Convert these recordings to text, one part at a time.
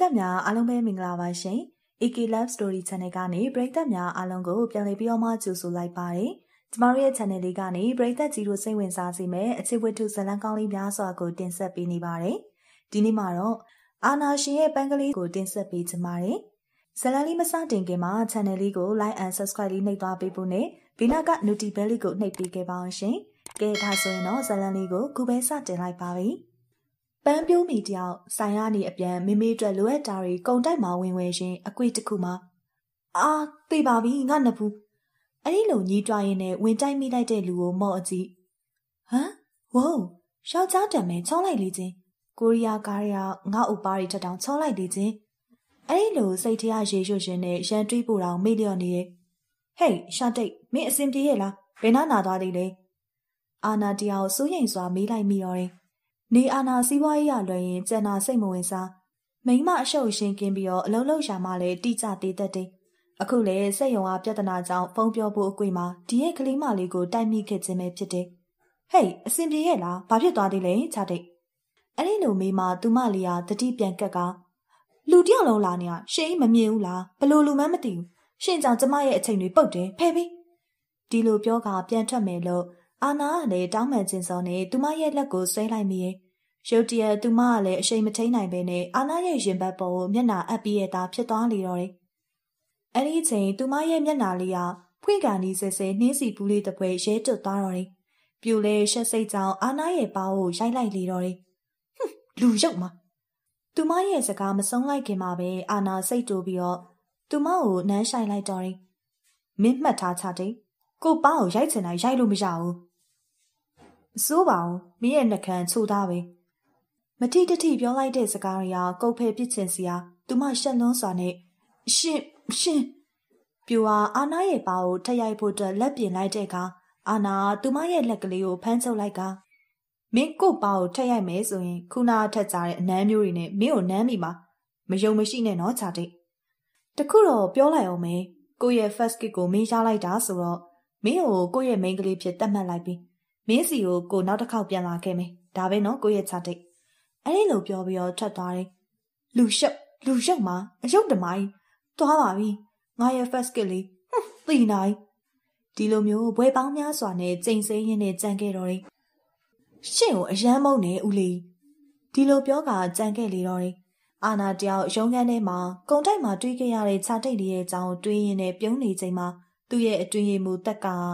သက်များအားလုံးပဲမင်္ဂလာပါရှင် AK Love Story Channel ကနေပရိသတ်များအားလုံးကိုပြန်လည်ပြီးတော့မှကြိုဆိုလိုက်ပါတယ်ကျမတို့ရဲ့ channel လေးကနေပရိသတ်ကြီးတို့စိတ်ဝင်စားစေမယ့်အခြေဝတ္ထုဇာတ်လမ်းကောင်းလေးများစွာကိုတင်ဆက်ပေးနေပါတယ်ဒီနေ့မှာတော့အာနာရှင်ရဲ့ပန်းကလေးကိုတင်ဆက်ပေးချင်ပါတယ်ဇာတ်လမ်းလေးမစတင်ခင်မှာ channel လေးကို like and subscribe လေးနှိပ်သွားပေးဖို့နဲ့ဘေးနားက notification bell လေးကိုနှိပ်ပေးခဲ့ပါအောင်ရှင်ကဲဒါဆိုရင်တော့ဇာတ်လမ်းလေးကိုခုပဲစတင်လိုက်ပါပြီပန်းပြိုးမီတယောက်ဆိုင်ရနေအပြန်မိမိအတွက်လိုအပ်တာတွေကုန်တိုက်မှာဝင်ရင်အကွေ့တစ်ခုမှာအာသိပါပြီငါနှစ်ဘူးအဲ့ဒီလိုညီးတွားရင်းနဲ့ဝင်တိုက်မိလိုက်တဲ့လူကိုမော့အကြည့်ဟမ်ဝိုးယောက်ျားတံမဲချောလိုက်လေချင်းကိုရီးယားကားရငါ့ဥပါရီထက်တောင်ချောလိုက်လေချင်းအဲ့ဒီလိုစိတ်ထရရေရွှတ်ရှင်နဲ့ရန်တွေးဖို့တောင်မေ့လျော့နေရဲ့ဟေးရှာတိတ်မင်းအစင်ပြေရဲ့လားဘယ်နာသွားသေးလဲအာနာတယောက်စိုးရိမ်စွာမေးလိုက်မိရောတယ်နေအာနာစီးပွားရေးရလွယ်ရင်ကျန်နာစိတ်မဝင်စားမိမအရှုပ်ရှင်းကင်းပြီးတော့အလုံးလုံးရှာမှလည်းတိကျသေးတတ်တယ်အခုလေစက်ရုံအားပြဿနာကြောင့်ဖုန်းပြောဖို့အကွေမှာဒီရဲ့ကလေးမလေးကိုတိုက်မိခဲ့ခြင်းပဲဖြစ်တယ်ဟေးအစင်ပြေရဲ့လားဘာဖြစ်သွားသေးလဲချတိတ်အဲ့ဒီလိုမိမသူမလေးဟာတတိပြန်ကက်ကလူတယောက်လုံးလာနေရရှင်းမမြင်ဘူးလားဘလို့လူမှမသိဘူးရှင်းကြောင့်ကျမရဲ့အချိန်တွေပုတ်တယ်ဖဲပြီးဒီလိုပြောကပြန်ထွက်မယ်လို့အာနာကလည်းတောင်းပန်ခြင်းစောနဲ့သူမရဲ့လက်ကိုဆွဲလိုက်မိရဲ့ရုတ်တရက်သူမကလည်းအရှိန်မထိန်နိုင်ပဲနဲ့အာနာရဲ့ရင်ဘတ်ပေါ်ကိုမျက်နှာအပ်ပြီးရတာဖြစ်သွားလေတော့တယ်။အဲ့ဒီအချိန်သူမရဲ့မျက်နှာလေးကဖွင့်ကန်ဒီဆဲဆဲနှင်းစီပူးလေးတစ်ပွဲရဲတွတ်သွားတော့တယ်။ပြူလဲရှက်စိတ်ကြောင့်အာနာရဲ့ပါးကိုရိုက်လိုက်လေတော့တယ်။ဟွန်းလူရုပ်မှာသူမရဲ့စကားမဆုံးလိုက်ခင်မှာပဲအာနာစိတ်တူပြီးတော့သူမကိုနမ်းဆိုင်လိုက်တော့တယ်။မင်းမှတ်ထားချတဲ့ကိုပါးကိုရိုက်ချင်တိုင်းရိုက်လို့မရဘူး။မစိုးပါဘူးမင်းရဲ့နှကန်းချိုသားပဲမတိတတိပြောလိုက်တဲ့စကားတွေကကုတ်ဖဲပြစ်ချင်စီဟာသူမရှက်လွန်းစွာနဲ့ရှင်ပြူဟာအာနာရဲ့ပါးကိုထရိုက်ဖို့အတွက်လက်ပြင်လိုက်တဲ့အခါအာနာသူမရဲ့လက်ကလေးကိုဖမ်းချုပ်လိုက်ကမင်းကိုပါးကိုထရိုက်မယ်ဆိုရင်ခုနထက်ကြတဲ့အနမ်းမျိုးတွေနဲ့မင်းကိုနမ်းမိမှာမယုံမရှိနဲ့နော်ချာတိတ်တခုတော့ပြောလိုက်အောင်မယ်ကိုရဲ့ first kick ကိုမင်းရလိုက်တာဆိုတော့မင်းကိုကိုရဲ့ main ကလေးဖြစ်တတ်မှတ်လိုက်ပြီမင်းစီကိုနောက်တစ်ခေါက်ပြန်လာခဲ့မယ်ဒါပဲနော်ကိုရဲ့ချာတိတ်အဲ့ဒီလိုပြောပြီးတော့ထွက်သွားတယ်လူရှုပ်မှာအယုတ်တမိုင်းသွားပါပြီငါရဲ့ first kick လေးသိနိုင်ဒီလိုမျိုးဘွဲပေါင်းများစွာနဲ့ကြိမ်စိမ်းရင်းနဲ့ကြံခဲ့တော့တယ်ရှင့်ကိုအယမ်းမုန်းနေဦးလေးဒီလိုပြောကကြံခဲ့လေတော့တယ်အာနာတယောက်ရုံးခန်းထဲမှာကုံတိုက်မှာတွေးခဲ့ရတဲ့ခြာတိတ်လေးရဲ့အကြောင်းတွေးရင်းနဲ့ပြုံးနေချိန်မှာသူ့ရဲ့အတွင်းရည်မူတက်က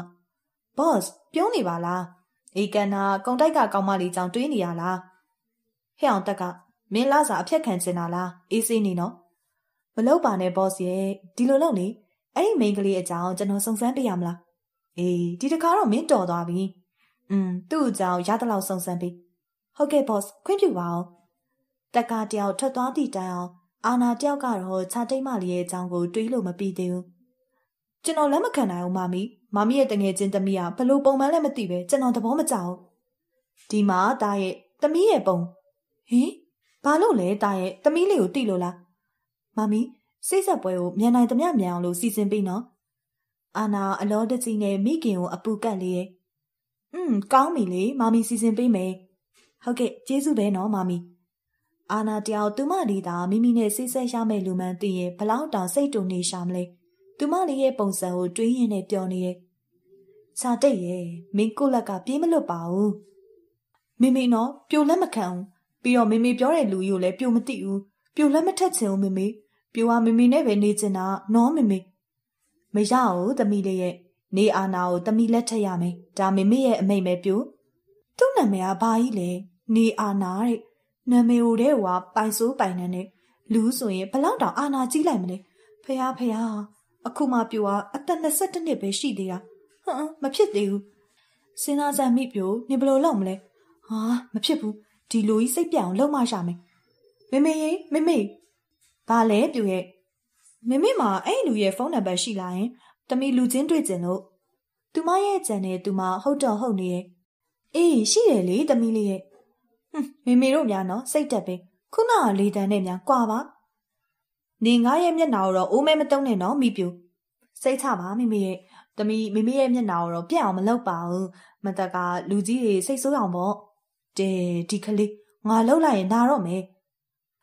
boss ပြုံးနေပါလားအေကန်နာကုံတိုက်ကကောင်းမလေးကြောင့်တွေးနေရလားဟဲ့အောင်တက်ကမင်းလာစာအဖြတ်ခံချင်တာလားအေးစေးနေနော်မလုပ်ပါနဲ့ boss ရဲ့ဒီလိုလုပ်လေအဲ့ဒီမိန်းကလေးအကြောင်းကျွန်တော်စုံစမ်းပေးရမလားအေးဒီတခါတော့မင်းတော်သွားပြီသူ့အကြောင်းရတဲ့လောက်စုံစမ်းပေးဟုတ်ကဲ့ boss ခွင့်ပြုပါအောင်တက်ကတယောက်ထွက်သွားသည့်တိုင်အောင်အာနာတယောက်ကတော့ခြာတိတ်မလေးရဲ့အကြောင်းကိုတွေးလို့မပြီးသေးဘူးကျွန်တော်လက်မခံနိုင်ဘူးမမီရဲ့တငယ်ချင်းသမီးကဘလို့ပုံမှန်လည်းမသိပဲကျွန်တော်သဘောမကျဘူးဒီမှာတားရဲ့သမီးရဲ့ပုံဟင်ဘာလို့လဲတားရဲ့သမီးလေးကိုတိလို့လားမမီစိတ်ဆက်ပွဲကိုမြန်နိုင်သမျှမြန်အောင်လို့စီစဉ်ပေးနော်အာနာအလောတကြီးနဲ့မိခင်ကိုအပူကတ်လေးရဲ့ကောင်းပြီလေမမီစီစဉ်ပေးမယ်ဟုတ်ကဲ့ကျေးဇူးပဲနော်မမီအာနာတယောက်သူမလေးသာမိမိနဲ့စိတ်ဆက်ရမယ့်လူမှန်းသိရင်ဘလောက်တောင်စိတ်တူနေရှာမလဲသူမလေးရဲ့ပုံစံကိုတွေးရင်းနဲ့ပြောနေရဲ့ခြာတိတ်ရဲ့မင်းကိုလက်ကပြေးမလွတ်ပါဘူးမိနော်ပြိုလက်မခံဘူးပြီးတော့မိပြောတဲ့လူကြီးကိုလည်းပြိုမသိဘူးပြိုလက်မထက်ချင်ဘူးမိပြိုကမိနဲ့ပဲနေချင်တာနော်မိမရဘူးသမီးလေးရဲ့နေအာနာကိုသမီးလက်ထက်ရမယ်ဒါမိရဲ့အမိတ်ပဲပြိုသူ့နာမည်ကဘာကြီးလဲနေအာနာတဲ့နာမည်ဟိုတဲ့ဟွာပိုင်စိုးပိုင်နဲ့လူဆိုရင်ဘလောက်တောင်အာနာကြီးလိုက်မလဲဖះအခုမှပြိုကအသက်22နှစ်ပဲရှိသေးတာမဖြစ်သေးဘူးစဉ်းစားစမ်းမိပြိုနေဘလို့လုပ်မလဲဟာမဖြစ်ဘူးဒီလိုကြီးစိတ်ပြအောင်လုပ်မှရမယ်မေဘာလဲပြိုရဲ့မေမှာအဲ့လူရဲ့ဖုန်းနံပါတ်ရှိလာရင်တမီလူချင်းတွေ့ကြလို့သူမရဲ့ကြံနဲ့သူမဟုတ်တော့ဟုတ်နေရဲ့အေးရှိတယ်လေတမီလေးရဲ့မေတို့များနော်စိတ်တက်ပဲခုနကလေတန်းနဲ့များကွာပါနေငါရဲ့မျက်နှာကိုတော့အိုးမဲမတုံးနဲ့နော်မိပြိုစိတ်ချပါမေရဲ့တမီမေရဲ့မျက်နှာကိုတော့ပြက်အောင်မလုပ်ပါဘူးမတက်ကလူကြီးတွေစိတ်ဆိုးအောင်ပေါ့ဒီကလေးငါလှုပ်လိုက်ရင်နာတော့မယ်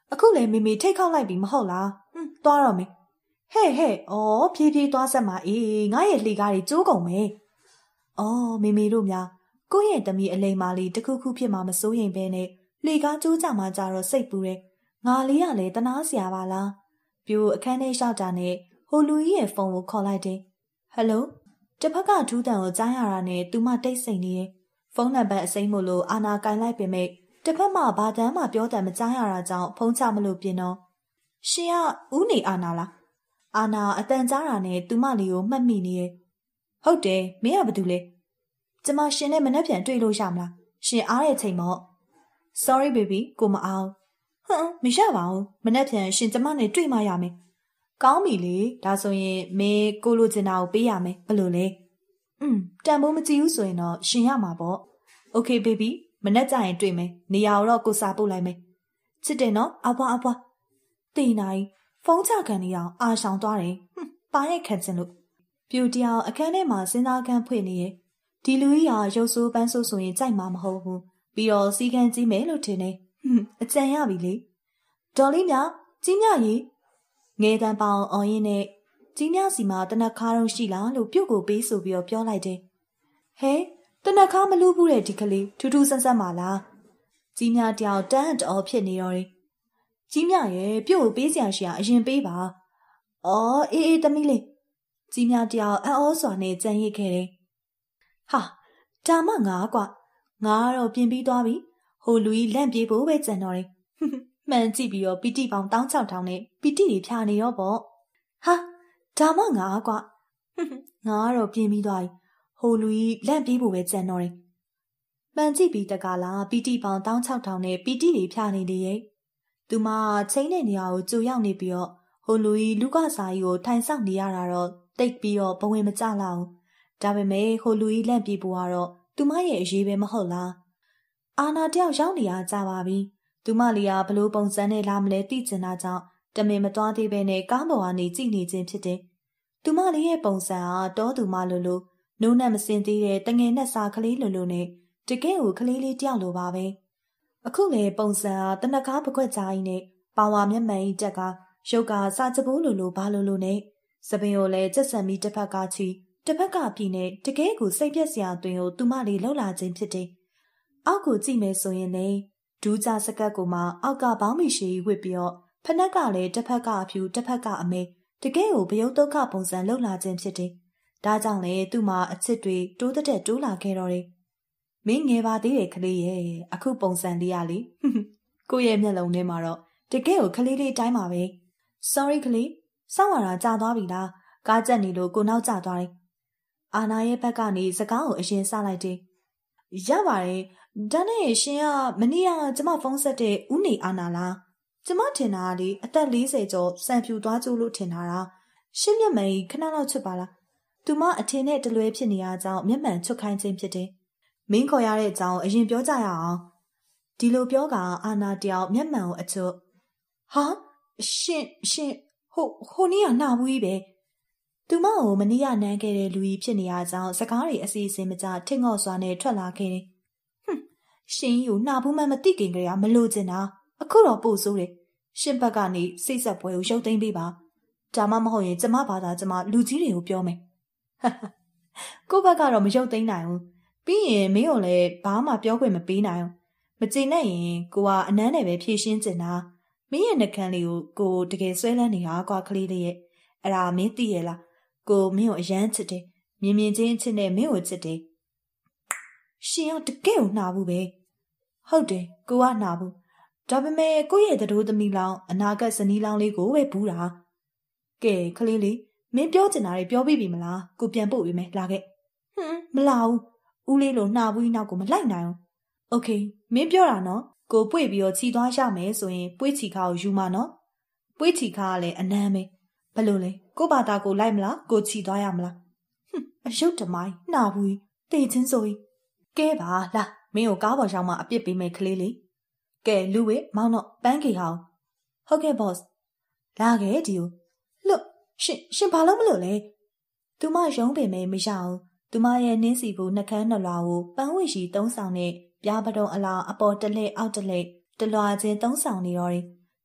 အခုလေမေမေထိတ်ခေါက်လိုက်ပြီမဟုတ်လားသွားတော့မေဟဲ့ဖြည်းဖြည်းသွားဆက်မှာအေးငါရဲ့လှေကားတွေကျိုးကုန်မေမေမေတို့များကိုယ့်ရဲ့သမီးအလိမ္မာလေးတခုခုဖြစ်မှာမစိုးရင်ပဲနဲ့လှေကားကျိုးကြမှာကြတော့စိတ်ပူတယ်ငါလေးကလည်းတနာစရာပါလားပြိုအခန်းထဲရှောက်တာနဲ့ဟိုလူကြီးရဲ့ဖုန်းကိုခေါ်လိုက်တယ်ဟယ်လိုတစ်ဖက်ကထူးတန်ကိုကြားရတာနဲ့သူမတိတ်ဆိတ်နေတယ်ဖုန်းနံပါတ်အစိမ်းမို့လို့အာနာကင်လိုက်ပေမဲ့တစ်ဖက်မှာဘာတမ်းမှပြောတယ်မကြားရတာကြောင့်ဖုန်းချမလို့ပြင်တော့ရှင်ကဦးနေအာနာလားအာနာအတန်ကြားတာနဲ့သူမလေးကိုမှတ်မိနေတယ်ဟုတ်တယ်မင်းကဘာတူလဲကျမရှင်နဲ့မနှက်ပြန်တွေ့လို့ရမလားရှင်အားတဲ့ချိန်ပေါ့ sorry baby ကိုမအောင်မရပါဘူးမနှက်ပြန်ရှင်ကျမနဲ့တွေ့မှရမယ်ကောင်းပြီလေဒါဆိုရင်မင်းကိုလိုချင်တာကိုပေးရမယ်ဘယ်လိုလဲတန်ဖိုးမကြည့်ဘူးဆိုရင်တော့ရှင်ရမှာပေါ့ okay baby မနှက်ကြရင်တွေ့မယ်နေရာကိုတော့ကိုစာပို့လိုက်မယ်ချစ်တယ်နော်အဘွားတေးနိုင်ဖုန်းချခံနေအောင်အာရှောင်သွားတယ်ပါရဲ့ခံချင်လို့ပြူတယောက်အခန်းထဲမှာစဉ်းစားခန်းဖွင့်နေရဲ့ဒီလူကြီးကရုပ်ဆိုးပန်းဆိုးဆိုရင်ကြိုက်မှာမဟုတ်ဘူးပြီးတော့စီကံကြီးမယ်လို့ထင်တယ်အကြံရပြီလေဒေါ်လေးမြကြီးမြရေငယ်တန်းပေါင်အော်ရင်နဲ့ကြီးမြစီမှာတနက်ခါတော့ရှိလားလို့ပြုတ်ကိုပေးဆိုပြီးတော့ပြောလိုက်တယ်ဟဲတနက်ခါမလူဘူးတဲ့ဒီကလေးထူးထူးဆန်းဆန်းပါလားကြီးမြတယောက်တန်းတော်ဖြစ်နေတော့တယ်ကြီးမြရဲ့ပြုတ်ကိုပေးစရာရှိအရင်ပေးပါအေးသမီးလေးကြီးမြတယောက်အော်စွာနဲ့ကြံရစ်ခဲ့တယ်ဟာဒါမှငါကတော့ပြင်ပြီးသွားပြီဟိုလူကြီးလန့်ပြေးဖို့ပဲကြံတော့တယ်မှန်ကြည့်ပြီးတော့ပီတိပေါင်း16000နဲ့ပီတိတွေဖြာနေတော့ပေါ့ဟာဒါမှငါကတော့ပြင်ပြီးသွားပြီဟိုလူကြီးလန့်ပြေးဖို့ပဲကြံတော့တယ်မှန်ကြည့်ပြီးတကလားပီတိပေါင်း16000နဲ့ပီတိတွေဖြာနေလေရဲ့သူမချိန်တဲ့နေရာကိုကြိုရောက်နေပြီးတော့ဟိုလူကြီးလူကစားကြီးကိုထိုင်ဆောက်နေရတာတော့တိတ်ပြီးတော့ဘဝင်မကြလောက်ဒါပေမဲ့ဟိုလူကြီးလန့်ပြေးဖို့ကတော့သူမရဲ့အရေးပဲမဟုတ်လားအာနာတယောက်ရောက်နေရကြပါပြီသူမလေးကဘလို့ပုံစံနဲ့လာမလဲသိချင်တာကြောင့်တမင်မသွားသေးပဲနဲ့ကားပေါ်ကနေကြည့်နေခြင်းဖြစ်တယ်သူမလေးရဲ့ပုံစံဟာတောသူမလိုနိုးနဲ့မစင်သေးတဲ့တငယ်နဲ့စာကလေးလိုနဲ့တကယ်ကိုကလေးလေးတယောက်လိုပါပဲအခုလေပုံစံဟာတနက်ကားပကွက်ကြားကြီးနဲ့ပါဝါမျက်မှန်ကြီးတက်ကရုပ်ကစာချပိုးလိုဘာလိုနဲ့စပင်ကိုလည်းကြက်ဆံပြီးတစ်ဖက်ကချီတစ်ဖက်ကပြည်နဲ့တကယ်ကိုစိတ်ပြက်စရာအတွင်းကိုသူမလေးလှုပ်လာခြင်းဖြစ်တယ်အောက်ကိုကြည့်မယ်ဆိုရင်လည်းဒူးကြစကတ်ကိုမှအောက်ကဘောင်းမီရှည်ဝစ်ပြီးတော့ဖနက်ကလည်းတစ်ဖက်ကအဖြူတစ်ဖက်ကအမဲတကယ်ကိုဘယုတ်ဒုက္ခပုံစံလှုပ်လာခြင်းဖြစ်တယ်ဒါကြောင့်လေသူ့မှာအချစ်တွေတိုးတက်တိုးလာခဲ့တော့တယ်မင်းငယ်ပါသေးတယ်ကလေးရဲ့အခုပုံစံလေးရလေကိုယ့်ရဲ့မျက်လုံးထဲမှာတော့တကယ်ကိုကလေးလေးတိုင်းပါပဲ sorry ကလေးစောင့်ရတာကြာသွားပြီလားကားကြက်နေလို့ကိုနောက်ကျသွားတယ်အာနာရဲ့ဘက်ကနေစကားကိုအရင်စလိုက်တယ်ရပါတယ်ဒါနဲ့ရှင်ကမနေ့ကကျမဖုန်းဆက်တဲ့ဦးနေအာနာလားကျမထင်တာကလေအသက်40ကျော်စံဖြူသွားကြိုးလို့ထင်တာရှင်းမျက်မှန်ကြီးခဏလောက်ချွတ်ပါလားသူမအထင်နဲ့တလွဲဖြစ်နေရကြောင်းမျက်မှန်ချွတ်ခိုင်းခြင်းဖြစ်တယ်မင်းခေါ်ရတဲ့အကြောင်းအရင်ပြောကြရအောင်ဒီလိုပြောကအာနာတယောက်မျက်မှန်ကိုအချွတ်ဟာရှင်ဟိုနေ့ကနှာဘူးကြီးပဲသူမကိုမနေ့ကနမ်းခဲ့တဲ့လူကြီးဖြစ်နေရကြောင်းစကားတွေအစီအစဉ်မကျထင်ငေါ့စွာနဲ့ထွက်လာခဲ့တယ်ရှင်ကိုနှာဘူးမှမသိခင်ကလေးကမလို့ကျင်တာအခုတော့ပို့ဆိုးတယ်ရှင်ဘက်ကနေစိတ်ဆက်ပွဲကိုရုပ်သိမ်းပေးပါဒါမှမဟုတ်ရင်ကျမဘာသာကျမလူကြီးတွေကိုပြောမယ်ကိုဘက်ကတော့မရုပ်သိမ်းနိုင်ဘူးပြီးရင်မင်းကိုလည်းဘာမှပြောခွင့်မပေးနိုင်ဘူးမကြင်နဲ့ရင်ကိုကအနမ်းနဲ့ပဲဖြည့်ရှင်းကျင်တာမင်းရဲ့နှကန်းလေးကိုတကယ်ဆွဲလန်းနေတာကွာကလေးလေးရဲ့အဲ့ဒါမင်းသိရလားကိုမင်းကိုအရန်ချစ်တယ်မြင်မြင်ချင်းချစ်နဲ့မင်းကိုချစ်တယ်ရှင်ရောတကယ်ကိုနှာဘူးပဲဟုတ်တယ်ကိုကနှာဘူးဒါပေမဲ့ကိုရဲ့သတို့သမီးလောင်အနာဂတ်ဇနီးလောင်လေးကိုပဲဘူးတာကဲကလေးလေးမင်းပြောချင်တာတွေပြောပြီးပြီမလားကိုပြန်ပို့ပေးမယ်လာခဲ့မလာဘူးဦးလေးလိုနှာဘူးနောက်ကိုမလိုက်နိုင်ဘူးโอเคမင်းပြောတာနော်ကိုပွေပြီးတော့ခြီသွားရမယ်ဆိုရင်ပွေးချီခါကိုယူမှာနော်ပွေးချီခါကလည်းအနမ်းပဲဘယ်လိုလဲကိုဘာသာကိုလိုက်မလားကိုခြီသွားရမလားအယုတ်တမိုင်းနှာဘူးတေးချင်းဆိုကဲပါလာမင်းကိုကားပေါ်ရောက်မှအပြစ်ပေးမယ်ကလေးလေးကဲလူဝေမောင်တော့ပန်းကေဟောင်းဟုတ်ကဲ့ boss လာခဲ့ဒီကိုလွတ်ရှင်ဘာလို့မလို့လဲသူမရုံးပင်မဲမရအောင်သူမရဲ့နင်းစီဘူးနှကန်းနှလွာကိုပန်းဝီရှိသုံးဆောင်နဲ့ပြားပတုံအလားအပေါ်တလက်အောက်တလက်တလွာချင်းသုံးဆောင်နေတော့တယ်သူ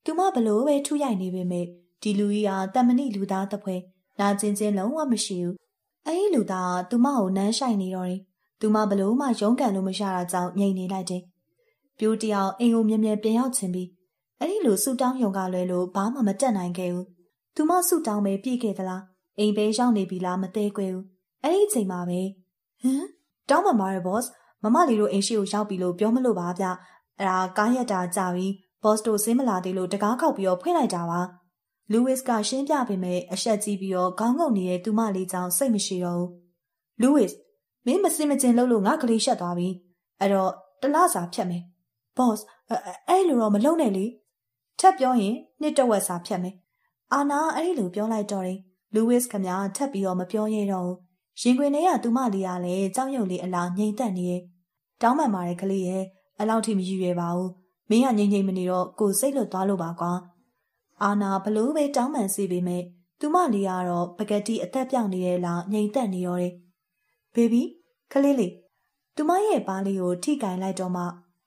သူမဘလို့ပဲထူးရိုက်နေပေမဲ့ဒီလူကြီးဟာတမဏိလူသားတစ်ဖွဲနာကျင်ချင်းလုံးဝမရှိဘူးအဲ့ဒီလူသားသူမကိုနမ်းဆိုင်နေတော့တယ်သူမဘလို့မှရုန်းကန်လို့မရတာကြောင့်ငြိမ်နေလိုက်တယ်ပြိုးတယောက်အိမ်ကိုမြဲမြဲပြန်ရောက်ချင်းပြီးအဲ့ဒီလူဆူတောင်းယုံကလွဲလို့ဘာမှမတက်နိုင်ခဲ့ဘူးသူမဆူတောင်းပဲပြေးခဲ့သလားအိမ်ပဲရောက်နေပြီလားမသေးခွဲဘူးအဲ့ဒီအချိန်မှာပဲတောင်းမမာရဲ့ boss မမလေးတို့အိမ်ရှိကိုရောက်ပြီလို့ပြောမလို့ပါဗျအဲ့ဒါကားရက်တာကြာပြီ boss တို့ဆင်းမလာသေးလို့တကားခောက်ပြီးတော့ဖွင့်လိုက်တာပါလူဝစ်ကရှင်းပြပေမဲ့အဆက်ကြီးပြီးတော့ခေါင်းငုံနေတဲ့သူမလေးကြောင့်စိတ်မရှိတော့ဘူးလူဝစ်မင်းမစင်မကျင်လို့ငါကလေးရှက်သွားပြီအဲ့တော့တလားစာဖြတ်မယ် boss အဲ့လိုတော့မလုပ်နဲ့လေထပ်ပြောရင်နှစ်တဝက်စာဖြတ်မယ်အာနာအဲ့လိုပြောလိုက်တော့တယ်လူဝစ်ခင်ဗျာထပ်ပြီးတော့မပြောရတော့ဘူးရင်ခွင်ထဲကသူမလေးကလည်းကြောက်ရွံ့လေးအလားငြိမ်သက်နေရဲ့တောင်းပန်ပါတယ်ကလေးရဲ့အလောက်ထိမယူရပါဘူးမင်းကငြိမ်ငြိမ်မနေတော့ကိုစိတ်လွတ်သွားလို့ပါကွာအာနာဘလို့ပဲတောင်းပန်စီပေမဲ့သူမလေးကတော့ပကတိအသက်ပြောင်းနေတဲ့လားငြိမ်သက်နေရောတယ်ဘေဘီကလေးလေးသူမရဲ့ပါးလေးကိုထိကင်လိုက်တော့မှ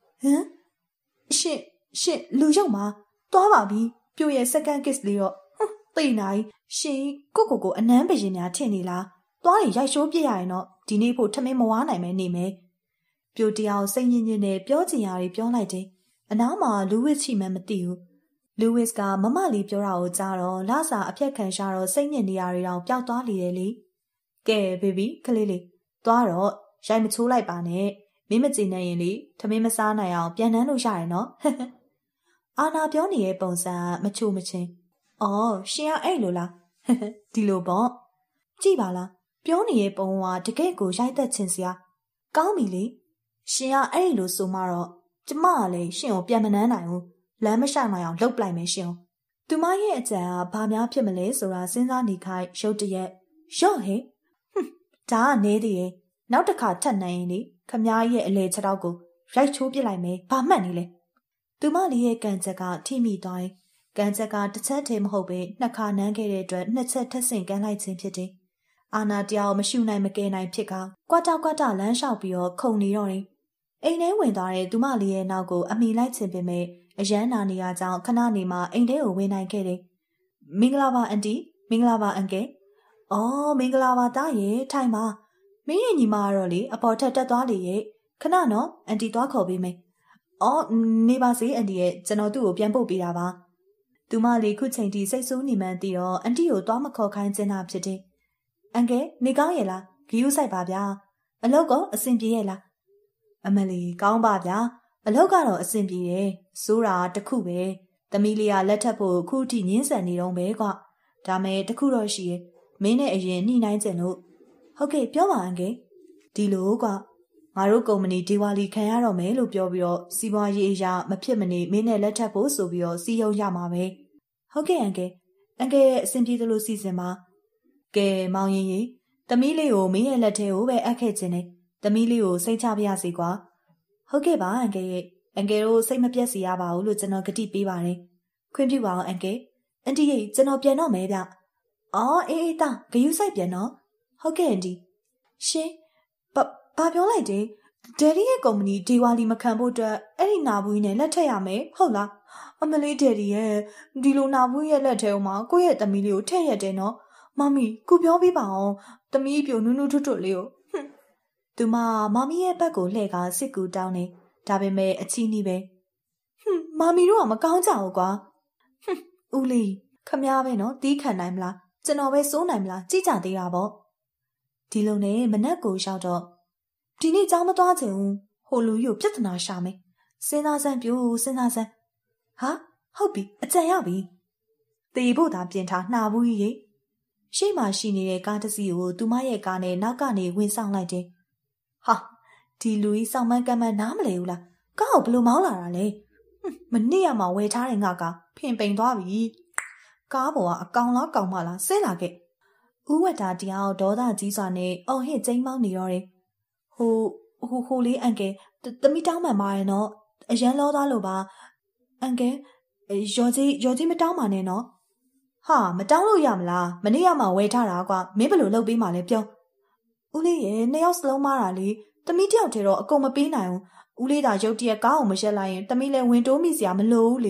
ရှင်လူရုပ်မှာသွားပါပြီပြိုရဲ့ second kiss လေးတော့သိနိုင်ရှင်ကိုအနမ်းပရင်များထင်နေလားသွားရင်ရိုက်ရှိုးပြရရင်တော့ဒီနေ့ဖို့ထမင်းမဝါနိုင်မဲနေမယ်ပြိုတယောက်စိတ်ညစ်ညစ်နဲ့ပြောချင်ရာတွေပြောလိုက်တယ်အနားမှာလူဝစ်ချီမှမသိဘူးလူဝစ်ကမမလေးပြောတာကိုကြားတော့လာစာအဖြက်ခံရှာတော့စိတ်ညစ်နေရတွေတောင်ပျောက်သွားလေတယ်လေကဲဘေဘီကလေးလေးသွားတော့ရိုက်မချိုးလိုက်ပါနဲ့မင်းမကြည်နိုင်ရင်လေထမင်းမစားနိုင်အောင်ပြန်နှမ်းလို့ရတယ်နော်အာနာပြောနေတဲ့ပုံစံမချိုးမချင်းအော်ရှင်ကအဲ့လိုလားဒီလိုပေါ့ကြည့်ပါလားပြောနေတဲ့ပုံကတကယ့်ကိုရိုက်သက်ချင်းစရာကောင်းပြီလေရှင်ကအဲ့လိုဆိုမှတော့ကျမကလည်းရှင်ကိုပြန်မနှမ်းနိုင်ဘူးလမ်းမလျှောက်နိုင်အောင်လှုပ်ပလိုက်မယ်ရှင်သူမရဲ့အကြံကဘာများဖြစ်မလဲဆိုတာစဉ်းစားနေခိုင်းရုတ်တရက်ရော့ဟဲ့ဒါကနေသေးရဲ့နောက်တစ်ခါထပ်နိုင်ရင်လေခမားရဲ့အလေချက်တော့ကိုရိုက်ချိုးပစ်လိုက်မယ်ဘာမှတ်နေလဲသူမလေးရဲ့ကန်ချက်ကထိမိသွားရင်ကန်ချက်ကတစ်ချက်တည်းမဟုတ်ပဲနှစ်ခါနမ်းခဲ့တဲ့အတွက်နှစ်ချက်ထပ်ဆင့်ကန်လိုက်ခြင်းဖြစ်တယ်အာနာတယောက်မရှုနိုင်မကယ်နိုင်ဖြစ်ကကွာတောက်ကွာတလမ်းလျှောက်ပြီးတော့ခုန်နေတော့တယ်အိမ်ထဲဝင်သွားတဲ့သူမလေးရဲ့နောက်ကိုအမိလိုက်ခြင်းပေမဲ့အရန်နာနေရကြောင်းခဏနေမှအိမ်ထဲကိုဝင်နိုင်ခဲ့တယ်မင်္ဂလာပါအန်တီမင်္ဂလာပါအန်ကယ်အော်မင်္ဂလာပါတားရဲ့ထိုင်ပါမင်းရဲ့ညီမကတော့လေအပေါ်ထက်တက်သွားလေရဲ့ခဏနော်အန်တီသွားခေါ်ပေးမယ်အော်နေပါစေအန်တီရဲ့ကျွန်တော်သူ့ကိုပြန်ပို့ပေးတာပါသူမလေးခုချိန်ထိစိတ်ဆိုးနေမှန်းသိတော့အန်တီကိုသွားမခေါ်ခိုင်းခြင်းတာဖြစ်တယ်အန်ကယ်နေကောင်းရဲ့လားဂီယူဆိုင်ပါဗျာအလုပ်ကအဆင်ပြေရဲ့လားအမလီကောင်းပါဗျာအလုပ်ကတော့အဆင်ပြေတယ်စိုးတာတခုပဲသမီးလေးကလက်ထပ်ဖို့ခုထိညင်းဆန်နေတော့ပဲကွာဒါမဲ့တခုတော့ရှိရဲ့မင်းနဲ့အရင်နှိနှိုင်းကြလို့ဟုတ်ကဲ့ပြောပါအန်ကယ်ဒီလိုကွာငါတို့ကုမ္ပဏီဒီဝါလီခံရတော့မယ်လို့ပြောပြီးတော့စီးပွားရေးအရာမဖြစ်မနေမင်းနဲ့လက်ထပ်ဖို့ဆိုပြီးတော့စီးရုံးရမှာပဲဟုတ်ကဲ့အန်ကယ်ရဲ့အဆင်ပြေသလိုစီစဉ်ပါကဲမောင်ရင်ကြီးသမီးလေးကိုမင်းရဲ့လက်ထဲကိုပဲအပ်ခဲ့ခြင်းနဲ့သမီးလေးကိုစိတ်ချပါရစေကွာဟုတ်ကဲ့ပါအန်ကယ်တို့စိတ်မပြတ်စေရပါဘူးလို့ကျွန်တော်ကတိပေးပါတယ်ခွင့်ပြုပါအောင်အန်ကယ်အန်တီရဲ့ကျွန်တော်ပြန်တော့မယ်ဗျအော်အေးတာဂယူးဆိုင်ပြန်တော့ဟုတ်ကဲ့အန်တီရှင်ဘာပြောလိုက်တယ်ဒယ်ဒီရဲ့ကုမ္ပဏီဒီဝါလီမခံဖို့အတွက်အဲ့ဒီနာဘူးကြီးနဲ့လက်ထက်ရမယ်ဟုတ်လားအမလေးဒယ်ဒီရဲ့ဒီလိုနာဘူးရဲ့လက်ထဲမှာကိုယ့်ရဲ့သမီးလေးကိုထည့်ရက်တယ်နော်မမီကိုပြောပြပါအောင်သမီးပြိုနူးနူးထွတ်ထွတ်လေးကိုသူမမီရဲ့ဘက်ကိုလှည့်ကစစ်ကူတောင်းနေဒါပေမဲ့အချီးနီးပဲမမီတို့ကမကောင်းကြဘူးကွာဦးလေးခမားပဲနော်တီးခံနိုင်မလားကျွန်တော်ပဲစိုးနိုင်မလားကြည့်ကြသေးတာပေါ့ဒီလိုနဲ့မနက်ကိုရောက်တော့ဒီနေ့ကြောင်းမသွားချင်ဘူးဟိုလူကြီးကိုပြဿနာရှာမယ်စဉ်းစားစမ်းပြို့စဉ်းစားစမ်းဟာဟုတ်ပြီအကြံရပြီတေဖို့သာပြင်ထားနှာဘူးကြီးရှေ့မှာရှိနေတဲ့ကားတစ်စီးကိုသူမရဲ့ကားနဲ့နောက်ကနေဝင်ဆောင်လိုက်တယ်ဟာဒီလူကြီးစောင့်မန်းကမ်းမန်းနားမလဲဘူးလားကားကိုဘလို့မောင်းလာတာလဲမနေ့ကမှဝယ်ထားတဲ့ငါကဖင်ပိန်သွားပြီကားပေါ်ကအကောင်လားကောင်မလားဆဲလာခဲ့ဦးဝတ်တာတရားဒေါသကြီးစွာနဲ့အော်ဟစ်ကျိမ်းမောင်းနေတော့တယ်ဟိုလေးအန်ကယ်သမီးတောင်းမှန်ပါရဲ့နော်အရန်လောသားလို့ပါအန်ကယ်ရော်ကြီးမတောင်းပါနဲ့နော်ဟာမတောင်းလို့ရမလားမနေ့ကမှဝယ်ထားတာကွာမင်းဘယ်လိုလုပ်ပေးမှလဲပြောဦးလေးရဲ့နှစ်ယောက်စလုံးမားတာလေသမီးတယောက်တည်းတော့အကုန်မပေးနိုင်ဘူးဦးလေးသာရုတ်တရက်ကားအောင်မရက်လိုက်ရင်သမီးလည်းဝင်တိုးမိစရာမလိုဘူးလေ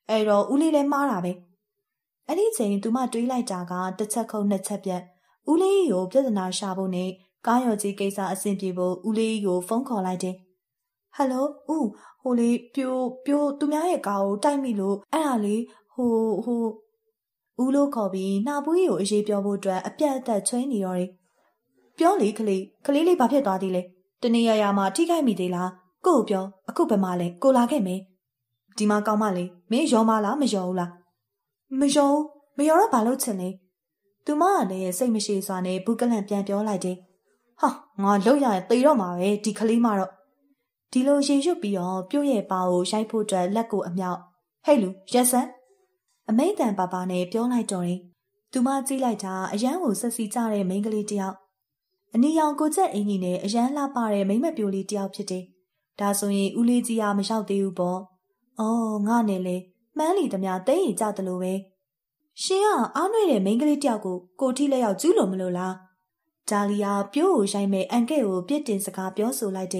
အဲ့တော့ဦးလေးလည်းမှားတာပဲအဲ့ဒီချိန်သူမတွေးလိုက်တာကတစ်ချက်ခုံနှစ်ချက်ပြတ်ဦးလေးကိုပြဿနာရှာဖို့နဲ့ကားရော်ကြီးကိစ္စအဆင်ပြေဖို့ဦးလေးကိုဖုန်းခေါ်လိုက်တယ်ဟယ်လိုဦးဟိုလေပြိုသူများရဲ့ကားကိုတိုက်မိလို့အဲ့ဒါလေဟိုဦးလို့ခေါ်ပြီးနှာပူးကြီးကိုအရေးပြောဖို့အတွက်အပြတ်အသက်ချွေးနေတော့တယ်ပြောလေကလေးလေးဘာဖြစ်သွားသေးလဲတနေရာမှာထိခိုက်မိသေးလားကို့ကိုပြောအခုဘယ်မှာလဲကိုလာခဲ့မယ်ဒီမှာကောင်းမလေးမင်းရောမလားမရောဘူးလားမရောတော့ဘာလို့ချင်လဲသူမကလည်းစိတ်မရှိစွာနဲ့ဘူးကလန်ပြန်ပြောလိုက်တယ်ဟာငါလှုပ်ရရင်သေတော့မှာပဲဒီကလေးမတော့ဒီလိုရေရွတ်ပြီးတော့ပြုတ်ရဲ့ပါကိုရိုက်ဖို့အတွက်လက်ကိုအမြောက်ဟဲ့လူရက်စမ်းအမိတ်တန်ပါပါနဲ့ပြောလိုက်တော့တယ်သူမကြည့်လိုက်တာအရန်ကိုဆက်စီကြတဲ့မိန်းကလေးတယောက်အနီရောင်ကိုချက်အင်ကြီးနဲ့အရန်လှပတဲ့မိန်းမပြိုလေးတယောက်ဖြစ်တယ်ဒါဆိုရင်ဦးလေးကြီးကမရောက်သေးဘူးပေါ့အော်ငါနဲ့လေမှန်းလီသမျှသိရင်ကြတယ်လို့ပဲရှင်ကအားနွေးတဲ့မိန်းကလေးတယောက်ကိုထိလက်ရောက်ကျူးလို့မလို့လားဒါလီယာပြိုးကိုရိုက်မဲ့အန်ကဲ့ကိုပြစ်တင်စကားပြောဆိုလိုက်တယ်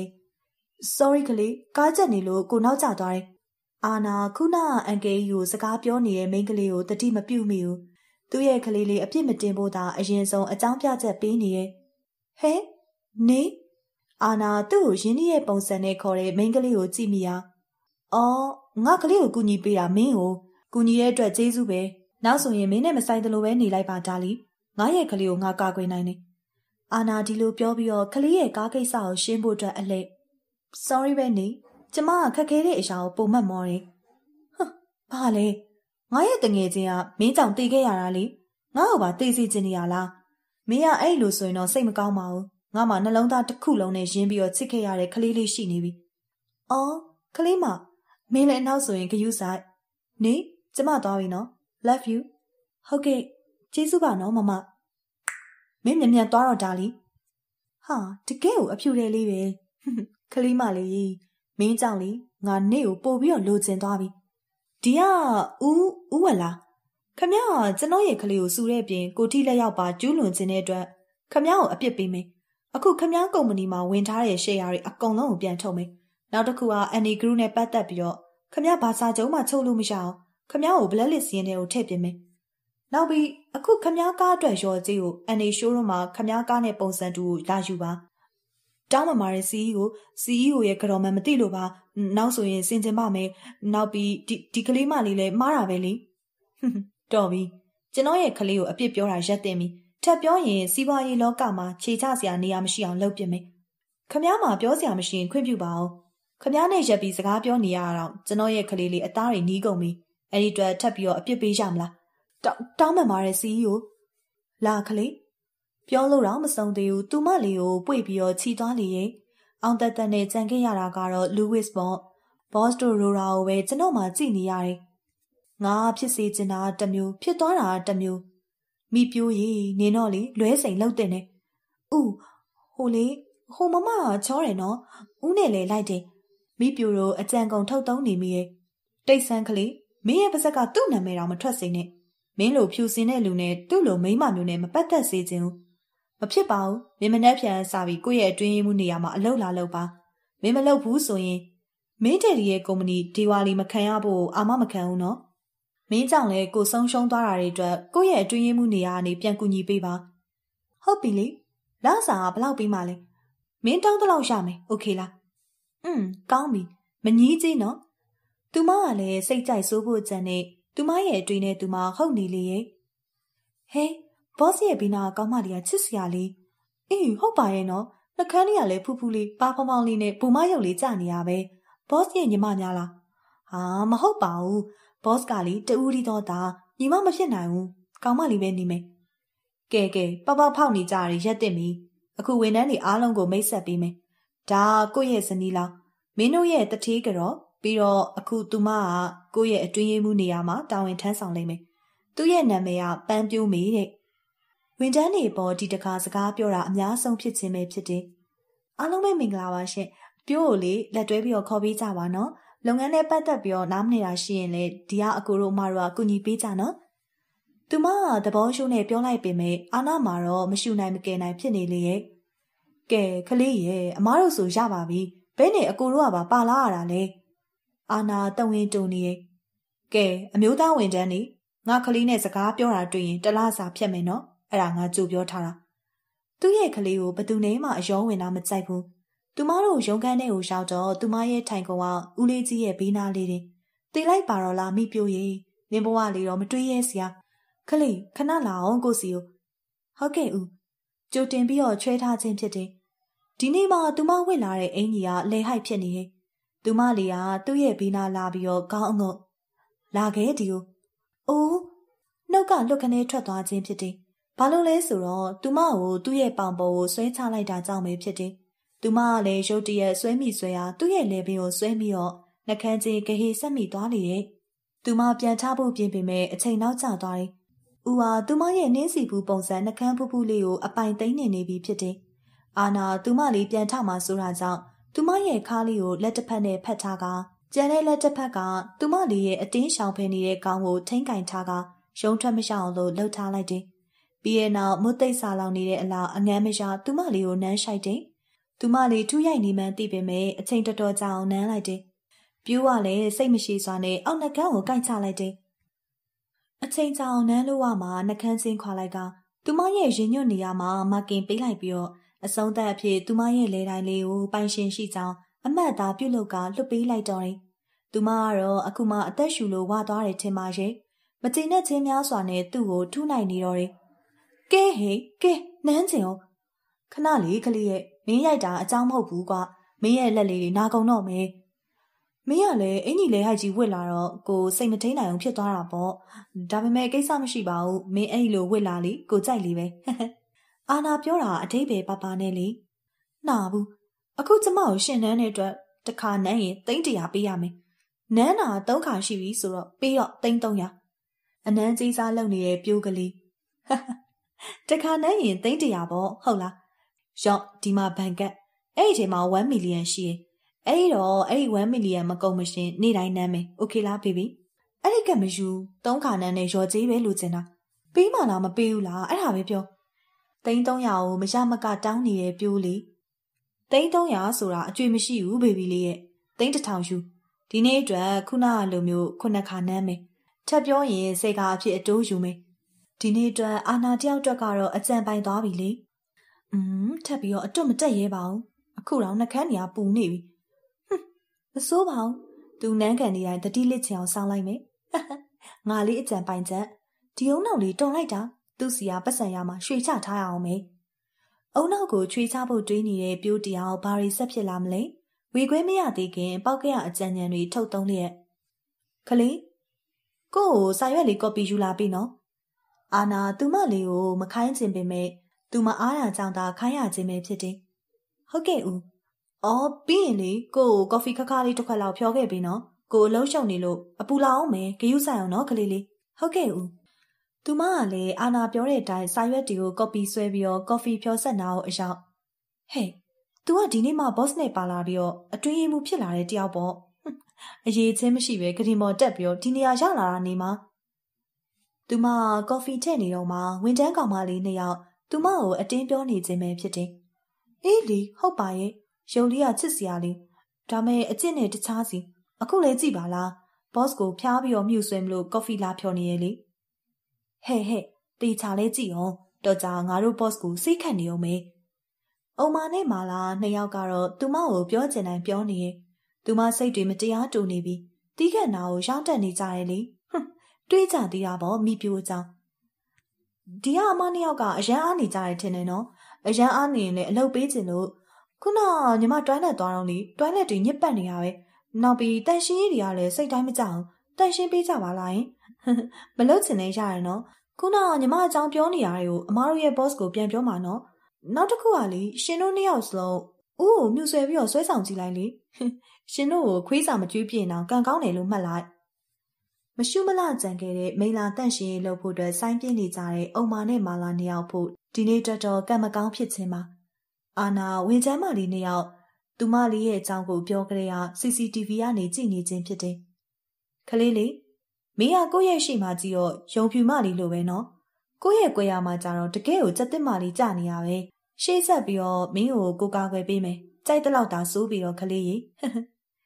sorry ကလေးကားချက်နေလို့ကိုနောက်ကျသွားတယ်အာနာခုနကအန်ကဲ့ကိုစကားပြောနေတဲ့မိန်းကလေးကိုတတိမပြုတ်မိဘူးသူ့ရဲ့ကလေးလေးအပြစ်မတင်ဖို့သာအရင်ဆုံးအကြောင်းပြချက်ပေးနေရဲ့ဟဲနေအာနာသူ့ကိုရင်းနှီးရဲ့ပုံစံနဲ့ခေါ်တဲ့မိန်းကလေးကိုကြည့်မိရအော်ငါကလေးကိုကူညီပေးတာမင်းကိုကူညီတဲ့အတွက်ကျေးဇူးပဲနောက်ဆိုရင်မင်းနဲ့မဆိုင်သလိုပဲနေလိုက်ပါဒါလီငါရဲ့ကလေးကိုငါကာကွယ်နိုင်တယ်အာနာဒီလိုပြောပြီးတော့ကလေးရဲ့ကားကိစ္စကိုရှင်းဖို့အတွက်အလှည့် sorry ပဲနေကျမကခက်ခဲတဲ့အရာကိုပုံမှတ်မောတယ်ဘာလဲငါရဲ့တငယ်ချင်းကမင်းကြောင့်တေခဲ့ရတာလေငါ့ကိုပါတေးစီခြင်းနေရလားမင်းကအဲ့လိုဆိုရင်တော့စိတ်မကောင်းပါဘူးငါမှနှလုံးသားတစ်ခုလုံးနဲ့ရင်းပြီးတော့ချစ်ခဲ့ရတဲ့ကလေးလေးရှိနေပြီအော်ကလေးမမင်းလည်းနောက်ဆိုရင်ဂယုဆိုင်နေကျမသွားပြီနော် love you ဟုတ်ကဲ့ကျေးဇူးပါနော်မမမင်းမြန်သွားတော့ဒါလီဟာတကယ်ကိုအဖြူတယ်လေးပဲကလေးမလေးမင်းကြောင့်လေငါနေ့ကိုပို့ပြီးတော့လိုချင်သွားပြီဒီကဦးဝက်လားခမ ्या ကကျွန်တော်ရဲ့ကလေးကိုစူတဲ့ပြင်ကိုထိလက်ရောက်ပါကျူးလွန်ခြင်းတဲ့အတွက်ခမ ्या ကိုအပြစ်ပေးမယ်အခုခမ ्या ကုမ္ပဏီမှာဝင်ထားတဲ့ရှယ်ယာတွေအကုန်လုံးကိုပြန်ထုတ်မယ်နောက်တစ်ခုကအန်နီဂရုနဲ့ပတ်သက်ပြီးတော့ခမ ्या ဘာစာချုပ်မှချုပ်လို့မရအောင်ခမ ्या ကို blacklist ရင်းတွေကိုထည့်ပြင်မယ်နောက်ပြီးအခုခမ ्या ကားအတွက်ရော်ကြီးကိုအန်နီရှိုးရုံးမှာခမ ्या ကားနဲ့ပုံစံတူကိုလာယူပါတောင်းမမာတဲ့ CEO ရဲ့ကြော်မှန်မသိလို့ပါနောက်ဆိုရင်စင်ကျင်ပါမယ်နောက်ပြီးဒီကလေးမလေးလည်းမှားတာပဲလေတော်ပြီကျွန်တော်ရဲ့ကလေးကိုအပြစ်ပြောတာရက်တင်ပြီထပ်ပြောရင်စီးပွားရေးလောကမှာခြေချစရာနေရာမရှိအောင်လုပ်ပြမယ်ခမ ्या မှာပြောစရာမရှိရင်ခွင့်ပြုပါအောင်ခမ ्या နဲ့ရက်ပြီးစကားပြောနေရတော့ကျွန်တော်ရဲ့ကလေးလေးအသားတွေနီးကုန်ပြီအဲ့ဒီအတွက်ထပ်ပြီးတော့အပြစ်ပေးရမလားတောင်းမှန်ပါတဲ့ CEO လာကလေးပြောလို့တော့မဆုံးသေးဘူးသူမလေးကိုပွေပြီးတော့ခြီသွားလေရဲ့အောင်တက်တက်နဲ့ကြံခဲ့ရတာကတော့လူးဝစ်ပေါ့ဘော့စ်တိုရိုရာကိုပဲကျွန်တော်မှကြည့်နေရတယ်ငါဖြစ်စေချင်တာတစ်မျိုးဖြစ်သွားတာတစ်မျိုးမိပြိုးရီနင်တော့လေလွဲစိန်လှုပ်တဲ့နဲ့ဦးဟိုလေဟိုမမချောတယ်နော်ဦးနဲ့လေလိုက်တယ်မိပြိုးတို့အကြံကုန်ထုတ်သုံးနေမိရဲ့တိတ်ဆန်းကလေးမင်းရဲ့ပါဇက်ကသူ့နာမည်တော့မထွက်စေနဲ့မင်းလိုဖြူစင်တဲ့လူနဲ့သူ့လိုမိန်းမမျိုးနဲ့မပတ်သက်စေချင်ဘူးမဖြစ်ပါဘူးမင်းမနှက်ပြန်စားပြီးကိုယ့်ရဲ့အတွင်းရေးမှုနေရာမှာအလုပ်လာလုပ်ပါမင်းမလုပ်ဘူးဆိုရင်မင်းတယ်ဒီရဲ့ကုမ္ပဏီဒီဝါလီမခံရဖို့အာမမခံဘူးနော်မင်းကြောင့်လည်းကိုဆုံးရှုံးသွားတာတွေအတွက်ကိုယ့်ရဲ့အတွင်းရေးမှုနေရာကနေပြန်ကူညီပေးပါဟုတ်ပြီလေလောက်စာကဘလောက်ပေးမှလဲမင်းတောင်းတလောက်ရမယ်โอเคလားကောင်းပြီမငြီးကြီးနော်သူမကလည်းစိတ်ကြိုက်စိုးဖို့ကြံနေသူမရဲ့အတွင်းနဲ့သူမဟုတ်နေလေရဲ့ဟဲဘော့စ်ရဲ့ဘီနာကောင်းမလေးကချစ်စရာလေးအေးဟုတ်ပါရဲ့နော်နှကန်းလေးကလည်းဖူးဖူးလေးပါဖောင်းဖောင်းလေးနဲ့ဘူမရုပ်လေးကြနေရပဲဘော့စ်ရဲ့ညီမများလားဟာမဟုတ်ပါဘူးဘော့စ်ကလေတူးရီတော့တာညီမမဖြစ်နိုင်ဘူးကောင်းမလေးပဲနေမယ်ကဲပေါက်ဖောက်နေကြရရက်တင်ပြီအခုဝန်ထမ်းတွေအားလုံးကိုမိတ်ဆက်ပေးမယ်ဒါကိုယ့်ရဲ့ဇနီးလောင်မင်းတို့ရဲ့တထေးကတော့ပြီးတော့အခုသူမကကိုယ့်ရဲ့အတွင်းရေးမှုနေရာမှာတာဝန်ထမ်းဆောင်လိမ့်မယ်သူ့ရဲ့နာမည်ကပန်းပြိုးမေတဲ့ဝန်ထမ်းတွေပေါ်ဒီတခါစကားပြောတာအများဆုံးဖြစ်ခြင်းပဲဖြစ်တယ်အားလုံးပဲမင်္ဂလာပါရှင်ပြိုးကိုလေလက်တွဲပြီးတော့ခေါ်ပေးကြပါနော်လုပ်ငန်းနဲ့ပတ်သက်ပြီးတော့နားမနေတာရှိရင်လေဒီကအကိုတို့အမတို့ကကူညီပေးကြနော်သူမကသဘောရှုံးနဲ့ပြောလိုက်ပေမဲ့အာနာမှာတော့မရှူနိုင်မကယ်နိုင်ဖြစ်နေလေရဲ့ကဲခလေးရဲ့အမားတို့ဆိုရပါပြီဘဲနဲ့အကိုတို့ကပါလာရတာလေအာနာတဝင်းတုံနေရဲ့ကဲအမျိုးသားဝန်ထမ်းနေငါကလေးနဲ့စကားပြောတာတွေ့ရင်တလားစာဖြတ်မယ်နော်အဲ့ဒါငါကြိုပြောထားတာသူ့ရဲ့ကလေးကိုဘသူနဲ့မှအယောဝင်တာမကြိုက်ဘူးသူမတို့ရုံခန်းထဲကိုရောက်တော့သူမရဲ့ထိုင်ကုန်ကဦးလေးကြီးရဲ့ဘေးနားလေးတင်တေးလိုက်ပါတော့လားမိပြိုရေနင်ဘဝလေးတော့မတွေးရဲစရာကလေးခဏလာအောင်ကိုစီကိုဟုတ်ကဲ့ဦးကြိုတင်ပြီးတော့ချွဲထားခြင်းဖြစ်တယ်ဒီနေ့မှသူမဝစ်လာတဲ့အင်ကြီးကလေဟိုက်ဖြစ်နေရဲ့သူမလေးကသူ့ရဲ့ဘေးနားလာပြီးတော့ကောင်းအငုတ်လာခဲ့ဒီကိုအိုးနှုတ်ကလွတ်ခနဲထွက်သွားခြင်းဖြစ်တယ်ဘာလို့လဲဆိုတော့သူမကိုသူ့ရဲ့ပေါင်ပေါ်ကိုဆွဲချလိုက်တာကြောင့်ပဲဖြစ်တယ်သူမကလည်းရုတ်တရက်ဆွဲမိဆွဲဟာသူ့ရဲ့လေပင်ကိုဆွဲပြီးတော့နှကန်းချင်းကဟေဆက်မိသွားလေရဲ့သူမပြန်ချဖို့ပြင်ပေမဲ့အချိန်နောက်ကျသွားတယ်ဦးဟာသူမရဲ့နှင်းစီဘူးပုံစံနှကန်းဖူးဖူးလေးကိုအပိုင်သိမ်းနေပြီဖြစ်တယ်အာနာသူမလေးပြန်ထမှဆိုတာကြောင့်သူမရဲ့ခါးလေးကိုလက်တစ်ဖက်နဲ့ဖက်ထားကကျန်တဲ့လက်တစ်ဖက်ကသူမလေးရဲ့အတင်းရှောင်ဖယ်နေတဲ့ခေါင်းကိုထိန်းကင်ထားကရုံထွက်မရှောင်လို့လှုပ်ထားလိုက်တယ်ပြီးရဲ့နောက်မွတ်သိပ်စာလောင်နေတဲ့အလားအငမ်းမရသူမလေးကိုနမ်းရှိုက်တယ်သူမလေးထူးရိုက်နေမှန်းသိပေမဲ့အချိန်တော်တော်ကြာအောင်နမ်းလိုက်တယ်ပြိုးကလည်းစိတ်မရှိစွာနဲ့အောက်နှကန်းကိုကိုက်ချလိုက်တယ်အချိန်ကြာအောင်နမ်းလို့ဝမှာနှကန်းချင်းခွာလိုက်ကသူမရဲ့ရင်ညွတ်နေရမှာမကင်ပေးလိုက်ပြီးတော့အဆုံးသတ်အဖြစ်သူမရဲ့လေတိုင်းလေးကိုပိုင်ရှင်ရှိကြောင်းအမှတ်သားပြုတ်လုကလွတ်ပေးလိုက်တော့တယ်သူမကတော့အခုမှအသက်ရှူလို့ဝသွားတယ်ထင်ပါရဲ့မကျင်တဲ့ချင်းများစွာနဲ့သူ့ကိုထူးနိုင်နေတော့တယ်ကဲဟေးကဲနန်းချင်အောင်ခဏလေးကလေးရဲ့မင်းရိုက်တာအကြောင်းမဟုတ်ဘူးကွာမင်းရဲ့လက်လေးတွေနာကုန်တော့မယ်မင်းကလည်းအင်ကြီးလေဟိုက်ကြီးဝစ်လာတော့ကိုစိတ်မထိန်နိုင်အောင်ဖြစ်သွားတာပေါ့ဒါပေမဲ့ကိစ္စမရှိပါဘူးမင်းအဲ့ဒီလိုဝစ်လာလေကိုကြိုက်လေပဲအာနာပြောတာအတိတ်ပဲပပနဲ့လေနာဘူးအခုကျမကိုရှင်နန်းတဲ့အတွက်တစ်ခါနန်းရင်300ပေးရမယ်နန်းတာ3ခါရှိပြီဆိုတော့ပေးတော့300အနန်းကြီးစားလုပ်နေတဲ့ပြိုးကလေးတစ်ခါနန်းရင်300ပေါ့ဟုတ်လားရော့ဒီမှာဘန်ကတ်အဲ့ဒီထဲမှာ1 million ရှိရဲ့အဲ့တော့အဲ့ဒီ1 million မကုန်မရှင်နေ့တိုင်းနမ်းမယ်โอเคလားဘေဘီအဲ့ဒီကမယူ3ခါနန်းနဲ့ရော်ကြီးပဲလိုချင်တာပေးမှလားမပေးဘူးလားအဲ့ဒါပဲပြော300ကိုမရမကတောင်းနေတဲ့ပြိုးလေး300ဆိုတာအကျွေမရှိဘူးဘေဘီလေးရဲ့1000ယူဒီနေ့အတွက်ခုနကလိုမျိုး9ခါနမ်းမယ်ထပ်ပြောရင်စေကာအဖြစ်အတိုးယူမယ်ဒီနေ့အတွက်အာနာတယောက်အတွက်ကတော့အကြံပိုင်သွားပြီလေထပ်ပြီးတော့အတွတ်မတက်ရဲပါဘူးအခုတော့နှကန်းနေရပူနေပြီမစိုးပါဘူးသူနန်းကန်နေတိုင်းတတိလစ်ချင်အောင်စောင်းလိုက်မယ်ငါလေးအကြံပိုင်ချက်ဒီအုံနောက်လေးတွန်လိုက်တာသူ့စီကပတ်စံရမှာရွှေချထားရအောင်မယ်အုံနောက်ကိုချွေချဖို့တွေးနေတဲ့ပြိုးတယောက်ဘာရီဆက်ဖြစ်လာမလဲဝေခွဲမရသေးခင်ပေါက်ကရအကြံဉာဏ်တွေထုတ်သုံးလျက်ခလေးကို့စာရွက်လေးကော်ပီယူလာပြီနော်အာနာသူမလေးကိုမခိုင်းခြင်းပေမဲ့သူမအားရကြောင်းသာခိုင်းရခြင်းပဲဖြစ်တယ်ဟုတ်ကဲ့ဦးအော်ပြီးရင်လေကို့ကော်ဖီခါခါလေးတစ်ခွက်လောက်ဖြောခဲ့ပြီနော်ကိုအလုံးရှုံနေလို့အပူလာအောင်မယ်ဂယုဆိုင်အောင်နော်ကလေးလေးဟုတ်ကဲ့ဦးသူမကလည်းအာနာပြောတဲ့အတိုင်းစာရွက်တွေကိုကော်ပီဆွဲပြီးတော့ကော်ဖီဖြောဆက်နာကိုအရောက်ဟဲ့ तू ကဒီနေ့မှ boss နဲ့ပါလာပြီးတော့အတွင်းရေးမှုဖြစ်လာတဲ့တယောက်ပေါ့အရေးချင်းမရှိပဲဂရင်မော်တက်ပြီးတော့ဒီနေရာရောက်လာတာနေမှာသူမကော်ဖီထည့်နေတော့မှဝန်တန်းကောင်မလေး2ယောက်သူမကိုအတင်းပြောနေခြင်းပဲဖြစ်တယ်အေးလေဟုတ်ပါရဲ့ရုံလေးကချစ်စရာလေးဒါမဲ့အကျင့်နဲ့တခြားစီအခုလည်းကြည့်ပါလား boss ကိုဖျားပြီးတော့မြှုပ်ဆွဲမလို့ကော်ဖီလာဖြော်နေရဲ့လေဟဲ့တေချာလဲကြည့်အောင်တော့ကြာငါတို့ boss ကိုစိတ်ခတ်နေအောင်မေအုံမာနဲ့မာလာ2ယောက်ကတော့သူမကိုပြောချင်တိုင်းပြောနေရဲ့သူမစိတ်တွေမတရားတူနေပြီတီးခတ်နာကိုရောင်းတက်နေကြရဲ့လေတွေးကြသေးတာပေါ့မိပြိုးကြောင်ဒီကအမ2ယောက်ကအရန်အားနေကြတယ်ထင်တယ်နော်အရန်အားနေရင်လည်းအလုပ်ပေးချင်လို့ခုနညီမတွိုင်းလက်သွားတော့လေတွိုင်းလက်တွေညစ်ပတ်နေရပဲနောက်ပြီးတန်ရှင်းရေးတွေကလည်းစိတ်တိုင်းမကြအောင်တန်ရှင်းပေးကြပါလားယင်မလုပ်ချင်နေရရနော်ခုနညီမအကြောင်းပြောနေရတယ်ကိုအမားတို့ရဲ့ boss ကိုပြန်ပြောမှာနော်နောက်တစ်ခုကလေရှင်တို့2ယောက်စလုံးဦးကိုမြှုပ်ဆွဲပြီးတော့ဆွဲဆောင်ကြည့်လိုက်လေရှင်တို့ကိုခွေးစာမကျွေးပြင်းအောင်ကန်ကောင်းတယ်လို့မှတ်လိုက်မရှုမလကြံခဲ့တဲ့မိလာတန့်ရှင်ရေးလုပ်ဖို့အတွက်စိုင်းပြင်းနေကြတဲ့အုံမာနဲ့မာလာ2ယောက်ဖို့ဒီနေ့တော်တော်ကံမကောင်းဖြစ်ခြင်းပါအာနာဝင်ချမ်းမလေး2ယောက်သူမလေးရဲ့အကြောင်းကိုပြောကြတဲ့ CCTV ကနေကြည့်နေခြင်းဖြစ်တယ်ခလေးလေးမင်းကကိုယ့်ရဲ့ရှိမှကြည့်တော့ယုံဖြူမလေးလိုပဲနော်ကိုယ့်ရဲ့ကွယ်ရမှာကြတော့တကယ်ကိုစက်တစ်မလေးကြာနေရပဲရှေ့ဆက်ပြီးတော့မင်းကိုကိုကာကွယ်ပေးမယ်ကြိုက်တဲ့လောက်သာစိုးပြီးတော့ခလေးကြီး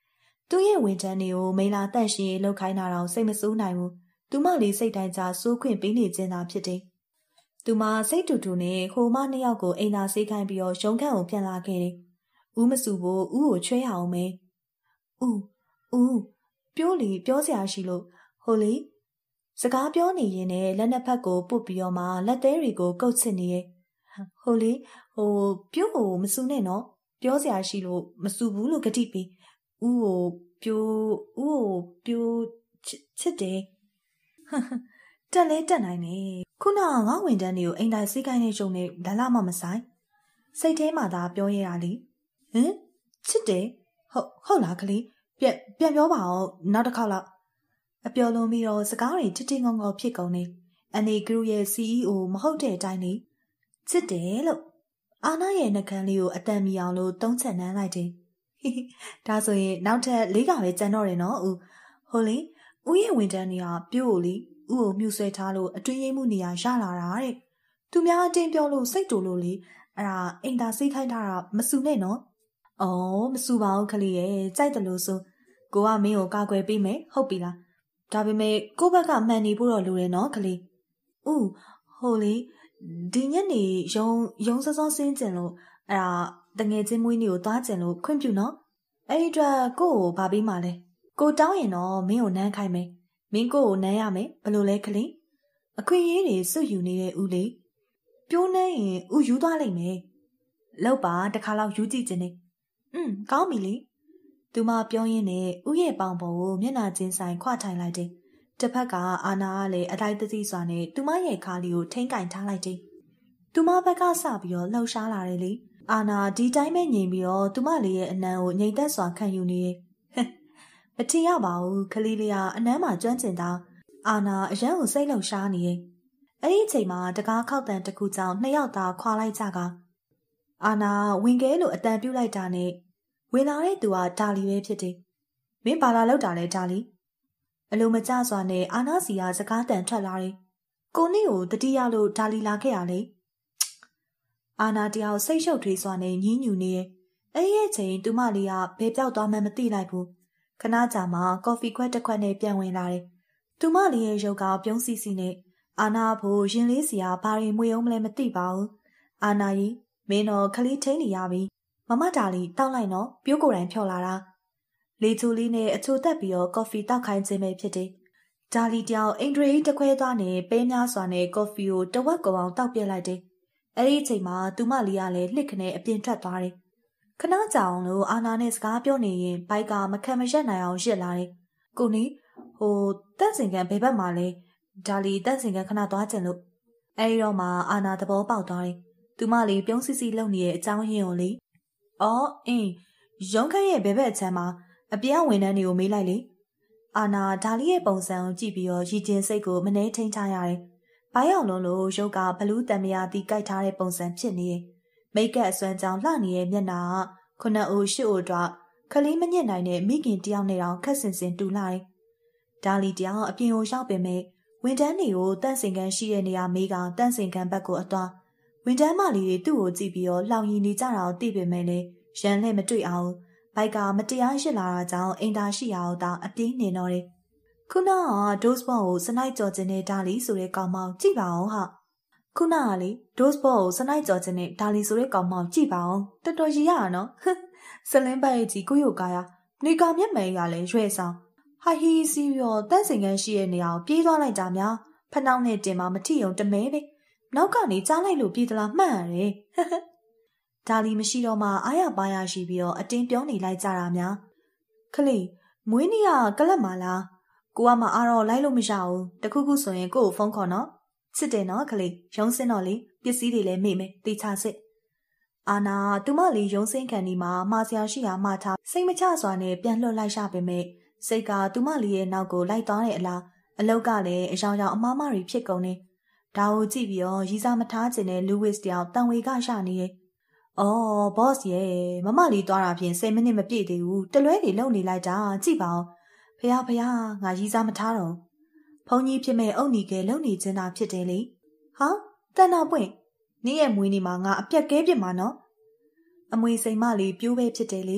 သူ့ရဲ့ဝန်ထမ်းတွေကိုမိလာတန့်ရှင်လောက်ခိုင်းတာတော့စိတ်မစိုးနိုင်ဘူးသူမလေးစိတ်တိုင်းကြစိုးခွင့်ပေးနေခြင်းသာဖြစ်တယ်သူမစိတ်တူတူနဲ့ဟိုမနှစ်ယောက်ကိုအိမ်သာဆေးခိုင်းပြီးတော့ရုံးခန့်ကိုပြန်လာခဲ့တယ်ဦးမစုဖို့ဦးကိုချွဲရအောင်မယ်ဦးပြောလေပြောစရာရှိလို့ဟိုလေစကားပြောနေရင်လည်းလက်နှစ်ဖက်ကိုပုတ်ပြီးတော့မှလက်သေးတွေကိုကုတ်ချစ်နေရဲ့ဟိုလေပြိုးကိုမစူနဲ့နော်ပြောစရာရှိလို့မစူဘူးလို့ဂတိပေးဦးကိုပြိုးချစ်တယ်တက်လဲတက်နိုင်နေခုနကငါဝန်တန်းတွေကိုအိမ်တိုင်းစီးကိုင်းနေကြုံနေလာမှမဆိုင်စိတ်ထဲမှာသာပြောရတာလေဟင်ချစ်တယ်ဟုတ်လားကလေးပြန်ပြောပါအောင်နောက်တစ်ခေါက်လောက်အပြောလုံးပြီးတော့စကားတွေထထငုံငုံဖြစ်ကုန်နေအနေဂရုရဲ့ CEO မဟုတ်တဲ့အတိုင်းနေချစ်တယ်လို့အာနာရဲ့နှကန်းလေးကိုအတန်မီအောင်လို့သုံးချက်နမ်းလိုက်တယ်ဒါဆိုရင်နောက်ထပ်၄ကပဲကြံတော့တယ်နော်ဦးဟိုလေဦးရဲ့ဝန်တန်းတွေကပြို့ကိုလေဦးကိုမြှူဆွဲထားလို့အတွင်းရိပ်မှုနေရာရလာတာတဲ့သူများအတင်းပြောလို့စိတ်တူလို့လေအဲ့ဒါအိမ်သာစိတ်ခိုင်းထားတာမစူနဲ့နော်မစူပါဘူးခလေးရဲ့ကြိုက်တယ်လို့ဆိုကိုကမင်းကိုကာကွယ်ပေးမယ်ဟုတ်ပြီလားဒါပေမဲ့ကိုဘက်ကမှန်နေဖို့တော့လိုတယ်နော်ခလေးဦးဟိုလေဒီညနေရုံစောစောဆင်းကျင်လို့အဲ့ဒါတငယ်ချင်းမွေးနေကိုသွားကျင်လို့ခွင့်ပြုနော်အဲ့ဒီအတွက်ကိုကိုဗာပေးမှလဲကိုတောင်းရင်တော့မင်းကိုနမ်းခိုင်းမယ်မင်းကိုနမ်းရမယ်ဘယ်လိုလဲခလေးအခွင့်အရေးတွေစွတ်ယူနေတဲ့ဦးလေးပြိုးနေရင်ဦးယူသွားလိမ့်မယ်လောက်ပါတစ်ခါလောက်ယူကြည့်ခြင်းနဲ့ကောင်းပြီလေသူမပြောရင်းနဲ့ဦးရဲ့ပေါင်ပေါ်ကိုမျက်နှာချင်းဆိုင်ခွထိုင်လိုက်တယ်တစ်ဖက်ကအာနာကလည်းအလိုက်တသိစွာနဲ့သူမရဲ့ခါလီကိုထိန်းကင်ထားလိုက်တယ်သူမဘက်ကစပြီးတော့လှုပ်ရှားလာတယ်လေအာနာဒီတိုင်းပဲငြိမ်ပြီးတော့သူမလေးရဲ့အနံကိုငြိမ်သက်စွာခံယူနေတယ်မထင်ရပါဘူးခလေးလေးကအနမ်းမှာကျွမ်းကျင်တာအာနာအရန်ကိုစိတ်လှုပ်ရှားနေတယ်အဲ့ဒီအချိန်မှာတကားခောက်တန်တစ်ခုကြောင့်နှစ်ယောက်သားခွာလိုက်ကြကအာနာဝင်ခဲလို့အတန်ပြုတ်လိုက်တာနဲ့ဝင်လာတဲ့သူကဒါလီပဲဖြစ်တယ်မင်းဘာလာလောက်တာလဲဒါလီအလိုမကျစွာနဲ့အာနာစီကစကားတန်ထွက်လာတယ်ကိုနေ့ကိုတတိယလို့ဒါလီလာခဲ့ရလေအာနာတယောက်စိတ်ရှုပ်ထွေးစွာနဲ့ညှင်းညူနေရဲ့အဲ့ဒီအချိန်သူမလေးကဘယ်ပြောက်သွားမှမသိလိုက်ဘူးခဏကြာမှကော်ဖီခွက်တစ်ခွက်နဲ့ပြန်ဝင်လာတယ်သူမလေးရဲ့ရုပ်ကပြုံးစီစီနဲ့အာနာဖို့ရင်လေးစီကဘာတွေမွေအောင်မလဲမသိပါဘူးအာနာကြီးမင်းတော့ခလေးထိန်နေရပြီမမဒါလီတောက်လိုက်နော်ပြိုးကိုယ်တိုင်ဖြော်လာတာလေချိုလေးနဲ့အချိုတက်ပြီးတော့ကော်ဖီတောက်ခိုင်းခြင်းပဲဖြစ်တယ်ဒါလီတယောက်အင်ဒရီတခွဲသွားနဲ့ပဲများစွာနဲ့ကော်ဖီကိုတဝက်ကောင်အောင်တောက်ပြလိုက်တယ်အဲ့ဒီအချိန်မှာသူမလေးကလည်းလှစ်ခနဲ့အပြင်ထွက်သွားတယ်ခဏကြာအောင်လို့အာနာနဲ့စကားပြောနေရင်ဘိုက်ကမခံမရက်နိုင်အောင်ရစ်လာတယ်ကိုနီတန့်စင်ကန်ဘယ်ဘက်မှာလဲဒါလီတန့်စင်ကန်ခဏသွားကြင်လို့အဲဒီတော့မှအာနာသဘောပေါက်သွားတယ်သူမလေးပြုံးစီစီလုံနေတဲ့အကြောင်းရင်းကိုလေရုံးခန့်ရဲ့ဘယ်ဘက်အချမ်းမှာအပြင်းဝန်ထမ်းတွေကိုမေးလိုက်လေအာနာဒါလီရဲ့ပုံစံကိုကြည့်ပြီးတော့ရည်ကျင်စိတ်ကိုမနှဲထိန်ထားရတယ်ဘိုင်းအောင်လုံးလို့ရုပ်ကဘလူးတံမယာတီကိုက်ထားတဲ့ပုံစံဖြစ်နေတယ်မိတ်ကပ်အစွမ်းကြောင်လှနေတဲ့မျက်နှာကခုနှစ်အိုရှစ်အိုတော့ခလေးမညစ်နိုင်တဲ့မိခင်တယောက်နဲ့တောင်ခက်ဆင်ဆင်တူလာတယ်ဒါလီတယောက်အပြင်ကိုရောက်ပေမဲ့ဝန်ထမ်းတွေကိုတန့်စင်ကန်ရှိတဲ့နေရာမေးကတန့်စင်ကန်ဘက်ကိုအသွားဝန်ထမ်းမလေးတွေသူ့ကိုကြည့်ပြီးတော့လှောင်ရည်နေကြတာကိုသိပေမဲ့လည်းရန်လည်းမတွေ့အောင်ဘိုက်ကမတရားရစ်လာတာကြောင့်အိမ်သာရှိရာအောင်သာအပြင်းနေတော့တယ်ခုနကဒိုးစဘော့ကိုစနိုက်ကြော်ခြင်းနဲ့ဒါလီဆိုတဲ့ကောင်မောင်ကြည့်ပါအောင်ဟာခုနကလေဒိုးစဘော့ကိုစနိုက်ကြော်ခြင်းနဲ့ဒါလီဆိုတဲ့ကောင်မောင်ကြည့်ပါအောင်တော်တော်ရည်ရတာနော်စလင်းပိုက်ကြီးကိုယိုကာယာနေကမျက်မှန်ရလဲရွှဲဆောင်ဟာဟီစီရောတန့်စင်ကန်ရှိတဲ့နေရာကိုပြေးသွားလိုက်တာများဖနှောင်းနဲ့တင်မှာမထီအောင်တမဲပဲနောက်ကနေကြားလိုက်လို့ပြေးသလားမှန်ရတယ်ဒါလီမရှိတော့မှအားရပါရရှိပြီးတော့အတင်းပြောနေလိုက်ကြတာများခလေးမွေးနေ့ကကလပ်မာလားကိုကမှအားတော့လိုက်လို့မရဘူးတခုခုဆိုရင်ကို့ကိုဖုန်းခေါ်နော်ချစ်တယ်နော်ခလေးရုံးစင်းတော့လေပစ္စည်းတွေလည်းမေ့မယ်တေချာစစ်အာနာသူမလေးရုံးစင်းခံဒီမှာမှာဆရာရှိရာမှာထားစိတ်မချစွာနဲ့ပြန်လွှတ်လိုက်ရပေမဲ့စိတ်ကသူမလေးရဲ့နောက်ကိုလိုက်သွားတဲ့အလားအလောက်ကလည်းအယောင်ယောင်အမားမတွေဖြစ်ကုန်နေဒါကိုကြည့်ပြီးတော့ရီစာမထားခြင်းနဲ့လူဝစ်တယောက်တန်ဝေကရနေရဲ့ဘော့စ်ရဲ့မမလေးသွားတာဖြင့်10မိနစ်မပြည့်သေးဘူးတလွဲတွေလုံနေလိုက်တာကြည့်ပါဦးဖះငါရီစာမထားတော့ဖုန်ကြီးဖြစ်မဲ့အုတ်နီကဲလုံနေခြင်းတာဖြစ်တယ်လေဟာတန်နာပွင့်နေ့ရဲ့မွေးနေ့မှာငါအပြက်ကဲပြစ်မှာနော်အမွေစိမ်မလေးပြိုးပဲဖြစ်တယ်လေ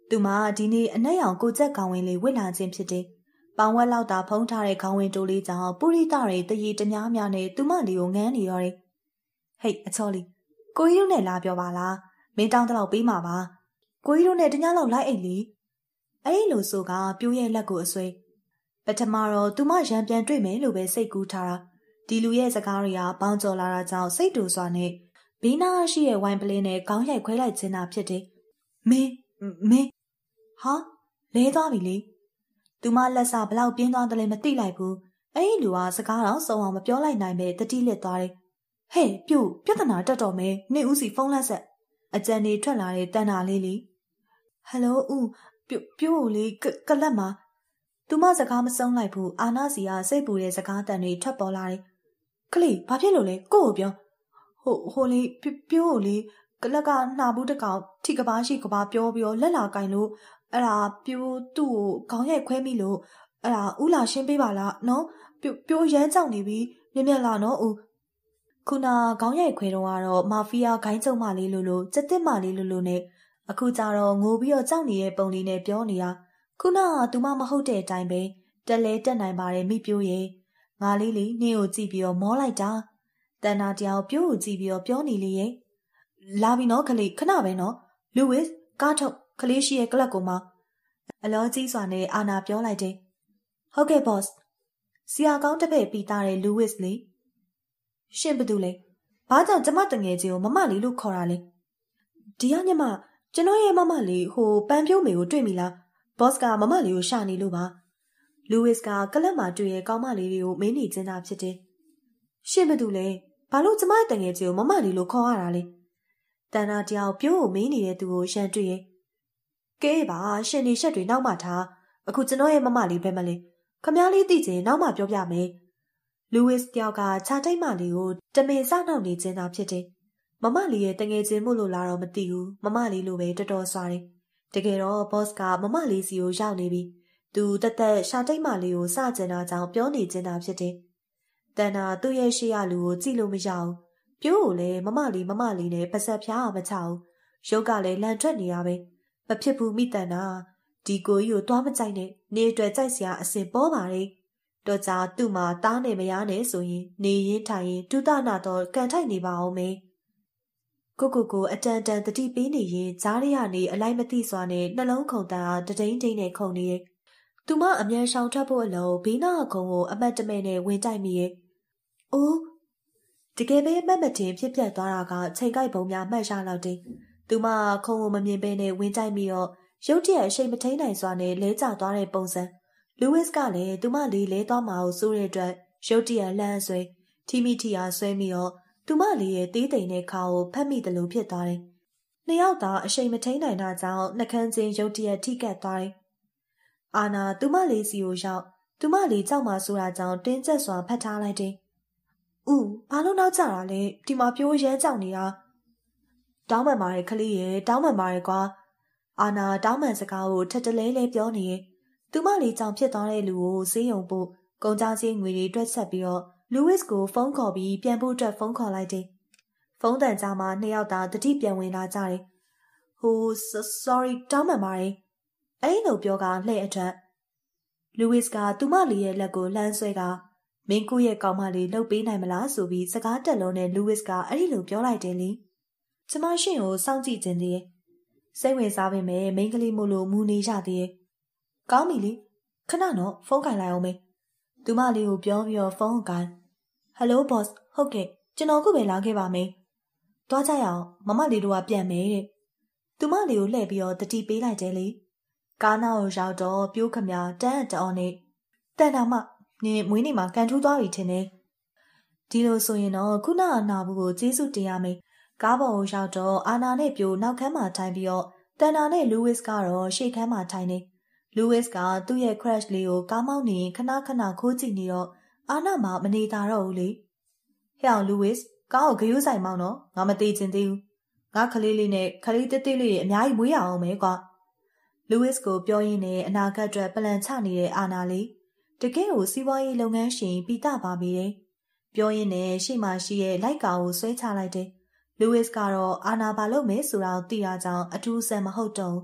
သူမဒီနေ့အနက်ရောင်ကိုကျက်ခေါင်းဝင်လေးဝစ်လာခြင်းဖြစ်တယ်။ပေါင်ဝက်လောက်သာဖုံးထားတဲ့ခေါင်းဝင်တိုးလေးကြောင့်ပုရိသတွေတရေတများများနဲ့သူမလေးကိုငန်းနေရတယ်။ဟေ့အချောလေးကိုကြီးတို့နဲ့လာပြောပါလား။မင်းတောင်းတလောက်ပေးမှာပါ။ကိုကြီးတို့နဲ့တ냐လောက်လိုက်အိတ်လီ။အဲ့လိုဆိုကပြိုးရဲ့လက်ကိုအဆွဲပထမတော့သူမရံပြန်တွေ့မယ်လို့ပဲစိတ်ကူးထားတာ။ဒီလူရဲ့စကားတွေကပေါင်းကျော်လာတာကြောင့်စိတ်တူစွာနဲ့ဘေးနားရှိရဲ့ဝိုင်ပလင်းနဲ့ခေါင်းရိုက်ခွဲလိုက်ခြင်းသာဖြစ်တယ်။မင်းဟာလဲသွားပြီလေသူမလက်စဘလောက်ပြင်းသွားတယ်လဲမသိလိုက်ဘူးအဲ့ဒီလူကစကားတော့စုံအောင်မပြောလိုက်နိုင်ပဲတတိလက်သွားတယ်ဟဲ့ပြဿနာတက်တော်မယ်နေဦးစီဖုန်းလက်ဆက်အကြံနေထွက်လာတဲ့တန်တာလေးလေဟယ်လိုဦးပြို့လေးကလတ်မှာသူမစကားမဆုံးလိုက်ဘူးအာနာစီကစိတ်ပူတဲ့စကားတန်တွေထွက်ပေါ်လာတယ်ကလေးဘာဖြစ်လို့လဲကို့ကိုပြောဟိုလေးပြို့လေးကလက်ကနှာဘူးတကောင်ထိကဘာရှိကဘာပြောပြီးလက်လာကင်လို့အဲ့ဒါပြိုးသူ့ကိုခေါင်းရိုက်ခွဲမိလို့အဲ့ဒါဦးလာရှင်းပေးပါလားနော်ပြိုးရမ်းကြောက်နေပြီမြင်လာနော်ဦးခုနခေါင်းရိုက်ခွဲတော့ကတော့မာဖီးယားဂိုင်းကျုံမလေးလို့စက်တစ်မလေးလို့နဲ့အခုကျတော့ငိုပြီးတော့ကြောက်နေတဲ့ပုံလေးနဲ့ပြောနေတာခုနကသူမမဟုတ်တဲ့အတိုင်းပဲတက်လဲတက်နိုင်ပါတယ်မိပြိုးရဲ့ငါလေးလေးနင်းကိုကြည့်ပြီးတော့မောလိုက်တာတန်နာတယောက်ပြိုးကိုကြည့်ပြီးတော့ပြောနေလေရဲ့လာပြီနော်ကလေးခဏပဲနော်လူဝစ်ကားထုတ်ကလေးရှိရဲ့ကလပ်ကိုမှအလောကြီးစွာနဲ့အာနာပြောလိုက်တယ်ဟုတ်ကဲ့ boss စီယာကောင်းတစ်ဖက်ပြီးသားတဲ့လူဝစ်လေရှင်ဘသူလဲဘာကြောင့်ကျမတငယ်ချင်းကိုမမလေးလို့ခေါ်တာလဲဒီကညမကျွန်တော်ရဲ့မမလေးဟိုပန်းပြိုးမေကိုတွေ့မိလား boss ကမမလေးကိုရှာနေလို့ပါလူဝစ်ကကလပ်မှာတွေ့ရဲ့ကောင်းမလေးတွေကိုမင်းနေချင်းသာဖြစ်တယ်ရှင်ဘသူလဲဘာလို့ကျမတငယ်ချင်းကိုမမလေးလို့ခေါ်ရတာလဲတန်နာတယောက်ပြိုးကိုမင်းနေတဲ့သူကိုရန်တွေ့ရဲ့ကဲပါရှင်နေချက်တွေနောက်မှထားအခုကျွန်တော်ရဲ့မမလေးပဲမလဲခမားလေးသိချင်နောက်မှပြောပြမယ်လူဝစ်တယောက်ကခြာတိုက်မလေးကိုတမင်စနှောက်နေခြင်းသာဖြစ်တယ်မမလေးရဲ့တငယ်ချင်းမို့လို့လာတော့မသိဘူးမမလေးလိုပဲတော်တော်စွာတယ်တကယ်တော့ boss ကမမလေးစီကိုရောက်နေပြီသူတက်ရှာတိုက်မလေးကိုစကျင်တာကြောင့်ပြောနေခြင်းသာဖြစ်တယ်တန်နာသူ့ရဲ့ရှေ့ရလူကိုကြည့်လို့မရအောင်ပြိုးကိုလည်းမမလေးနဲ့ပါဆက်ဖျားမချအောင်ရုပ်ကလည်းလန်ထွက်နေရပဲမဖြစ်ဘူးမိတန်နာဒီကိုကြီးကိုတွားမကြိုက်နဲ့နေအတွက်ကြိုက်စရာအစင်ပေါ်ပါတယ်တော့ကြာသူ့မှာတားနေမရနဲ့ဆိုရင်နေရင်ထိုင်ရင်ဒုသနာတော့ကန်ထိုက်နေပါအောင်မေကိုအတန်တန်တတိပေးနေရင်ကြားရရနေအလိုက်မသိစွာနဲ့နှလုံးခုန်တန်းတဒိန်းဒိန်းနဲ့ခုန်နေရဲ့သူမအမြန်ရှောင်ထွက်ဖို့အလုံးဘေးနာခုံကိုအမတ်တမဲနဲ့ဝင်တိုက်မိရဲ့အိုးတကယ်ပဲမတ်မတင်ဖြစ်ပြတ်သွားတာကချိန်ကိုက်ပုံများမှတ်ရလောက်တယ်သူမခုံကိုမမြင်ပဲနဲ့ဝင်တိုက်ပြီးတော့ရုတ်တရက်အရှိန်မထိန်နိုင်စွာနဲ့လဲကျသွားတဲ့ပုံစံလူဝစ်ကလည်းသူမလေးလဲသွားမှာကိုစိုးတဲ့အတွက်ရုတ်တရက်လှမ်းဆွဲထီမီထီအားဆွဲပြီးတော့သူမလေးရဲ့တေးတိမ်တဲ့ခါကိုဖတ်မိတယ်လို့ဖြစ်သွားတယ်။နှစ်ယောက်သာအရှိန်မထိန်နိုင်တာကြောင့်နှကန်းချင်းရုတ်တရက်ထိကပ်သွားတယ်။အာနာသူမလေးစီကိုရောက်သူမလေးကြောက်မှဆိုတာကြောင့်တင်းကျပ်စွာဖတ်ထားလိုက်တယ်။ဦးဘာလို့နောက်ကျတာလဲဒီမှာပြိုးရဲကြောက်နေတာတောင်းပန်ပါရဲ့ခလေးရဲ့တောင်းပန်ပါရဲ့ကွာအာနာတောင်းပန်စကားကိုထက်တလဲလဲပြောနေရဲ့သူမလေးကြောင့်ဖြစ်သွားတဲ့လူကိုဆေးရုံပို့ကုန်ကြချင်းငွေတွေတွက်ဆက်ပြီးတော့လူဝစ်ကိုဖုန်းခေါ်ပြီးပြန်ဖို့အတွက်ဖုန်းခေါ်လိုက်တယ်ဖုန်းတန်ကြားမှာနှစ်ယောက်သာတတိပြန်ဝင်လာကြတယ်ဟို sorry တောင်းပန်ပါရဲ့အဲ့လိုပြောကလှည့်အထက်လူဝစ်ကသူမလေးရဲ့လက်ကိုလှမ်းဆွဲကမင်းကူရဲ့ကောင်မလေးလှုပ်ပေးနိုင်မလားဆိုပြီးစကားတက်လုံးနဲ့လူဝစ်ကအဲ့လိုပြောလိုက်တယ်လေကျမရှင်ကိုစောင့်ကြည့်ခြင်းသေးရဲ့စိတ်ဝင်စားပေမဲ့မိန်းကလေးမို့လို့မူနေရသေးရဲ့ကောင်းပြီလေခဏတော့ဖုန်းကင်လိုက်အောင်မေသူမလေးကိုပြောပြီးတော့ဖုန်းကိုင်ဟယ်လို boss ဟုတ်ကဲ့ကျွန်တော်ခုပဲလာခဲ့ပါမယ်တွားကြရအောင်မမလေးတို့ကပြန်မယ်တဲ့သူမလေးကိုလှည့်ပြီးတော့တတိပေးလိုက်တယ်လေကားနာကိုရောက်တော့ပြိုးခမတန်းတောင်းနေတန်တာမနင်မွေးနေ့မှာကန်ထူးသွားပြီထင်တယ်ဒီလိုဆိုရင်တော့ခုနကနာဘူးကိုကျေးဇူးတင်ရမယ်ကားပေါ်ကိုရောက်တော့အာနာနဲ့ပြိုနောက်ခန်းမှာထိုင်ပြီးတော့တန်နာနဲ့လူဝစ်ကတော့ရှေ့ခန်းမှာထိုင်နေလူဝစ်ကသူ့ရဲ့ crush လေးကိုကားမောင်းနေခဏခိုးကြည့်နေတော့အာနာမှမနေတာတော့ဘူးလေဟဲ့အောင်လူဝစ်ကားကိုဂယုဆိုင်မောင်းတော့ငါမသေးချင်သေးဘူးငါခလေးလေးနဲ့ခလေးတေးလေးအများကြီးမွေးရအောင်မယ်ကွာလူဝစ်ကိုပြောရင်းနဲ့အနာဂတ်အတွက်ပလန်ချနေတဲ့အာနာလေးတကယ်ကိုစီးပွားရေးလုပ်ငန်းရှင်ပိတပါမိတယ်ပြောရင်းနဲ့ရှေ့မှာရှိရဲ့လိုက်ကာကိုဆွဲချလိုက်တယ်လူဝစ်ကတော့အာနာဘာလုပ်မယ်ဆိုတာကိုသိတာကြောင့်အထူးဆန်မဟုတ်တော့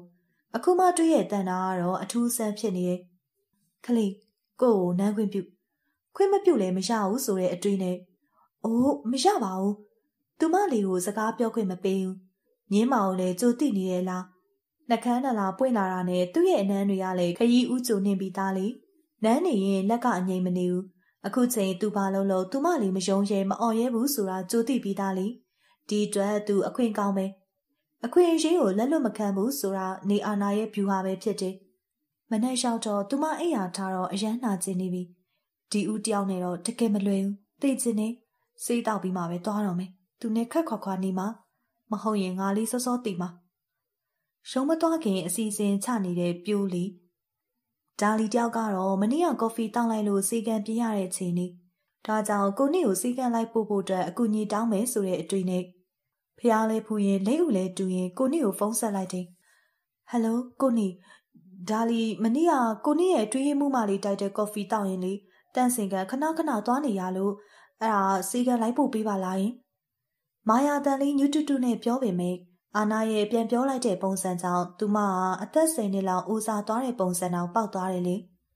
အခုမှတွေ့ရဲ့တန်တာကတော့အထူးဆန်းဖြစ်နေရဲ့ခလေးကိုကိုနန်းခွင့်မပြုလဲမရဘူးဆိုတဲ့အတွေးနဲ့အိုးမရပါဘူးသူမလေးကိုစကားပြောခွင့်မပေးဘူးညင်းမအောင်လဲကြိုတိနေရဲ့လားနှကန်းနလာပွင့်လာတာနဲ့သူ့ရဲ့အနမ်းတွေကလည်းခရီးဦးကြိုနှင်းပြီးသားလေနန်းနေရင်လက်ကအငိမ့်မနေဘူးအခုချိန်သူဘာလုံးလုံးသူမလေးမယုံရဲမအော်ရဲဘူးဆိုတာကြိုတိပြီးသားလေဒီအတွက်သူအခွင့်ကောင်းပဲအခွင့်အရေးကိုလက်လွတ်မခံဘူးဆိုတာနေအာနာရဲ့ဗျူဟာပဲဖြစ်တယ်မနဲ့လျှောက်တော့သူမအိယာထားတော့အရန်နာကျင်နေပြီဒီဦးတယောက်နဲ့တော့တကယ်မလွယ်ဘူးသိချင်နေစေးတောက်ပြီးမှပဲသွားတော့မယ်သူနဲ့ခက်ခွာခွာနေမှာမဟုတ်ရင်ငါလေးစောစောတီမှာရှုံးမသွားခင်အစီအစဉ်ချနေတဲ့ပြိုးလီဒါလီတယောက်ကတော့မနေ့ကကော်ဖီတောင်းလိုက်လို့စီကံပြရတဲ့ချိန်នេះဒါကြောင့်ကိုနေ့ကိုစီကံလိုက်ပို့ဖို့အတွက်အကူအညီတောင်းမယ်ဆိုတဲ့အတွေ့နဲ့ဖျားလဲဖူရင်လက်ဦးလဲတူရင်ကိုနေ့ကိုဖုန်းဆက်လိုက်တယ်ဟယ်လိုကိုနေ့ဒါလီမနေ့ကကိုနေ့ရဲ့တွေးရမှုမှလေးတိုက်တဲ့ကော်ဖီတောက်ရင်လေတန့်စင်ကခဏခဏသွားနေရလို့အဲ့ဒါစီကံလိုက်ပို့ပေးပါလားယင်မာယာတန်လေးညူတူတူနဲ့ပြောပေမဲ့အာနာရဲ့ပြန်ပြောလိုက်တဲ့ပုံစံကြောင့်သူမကအသက်10နှစ်လောက်ဦးစားသွားတဲ့ပုံစံအောင်ပေါက်သွားတယ်လေ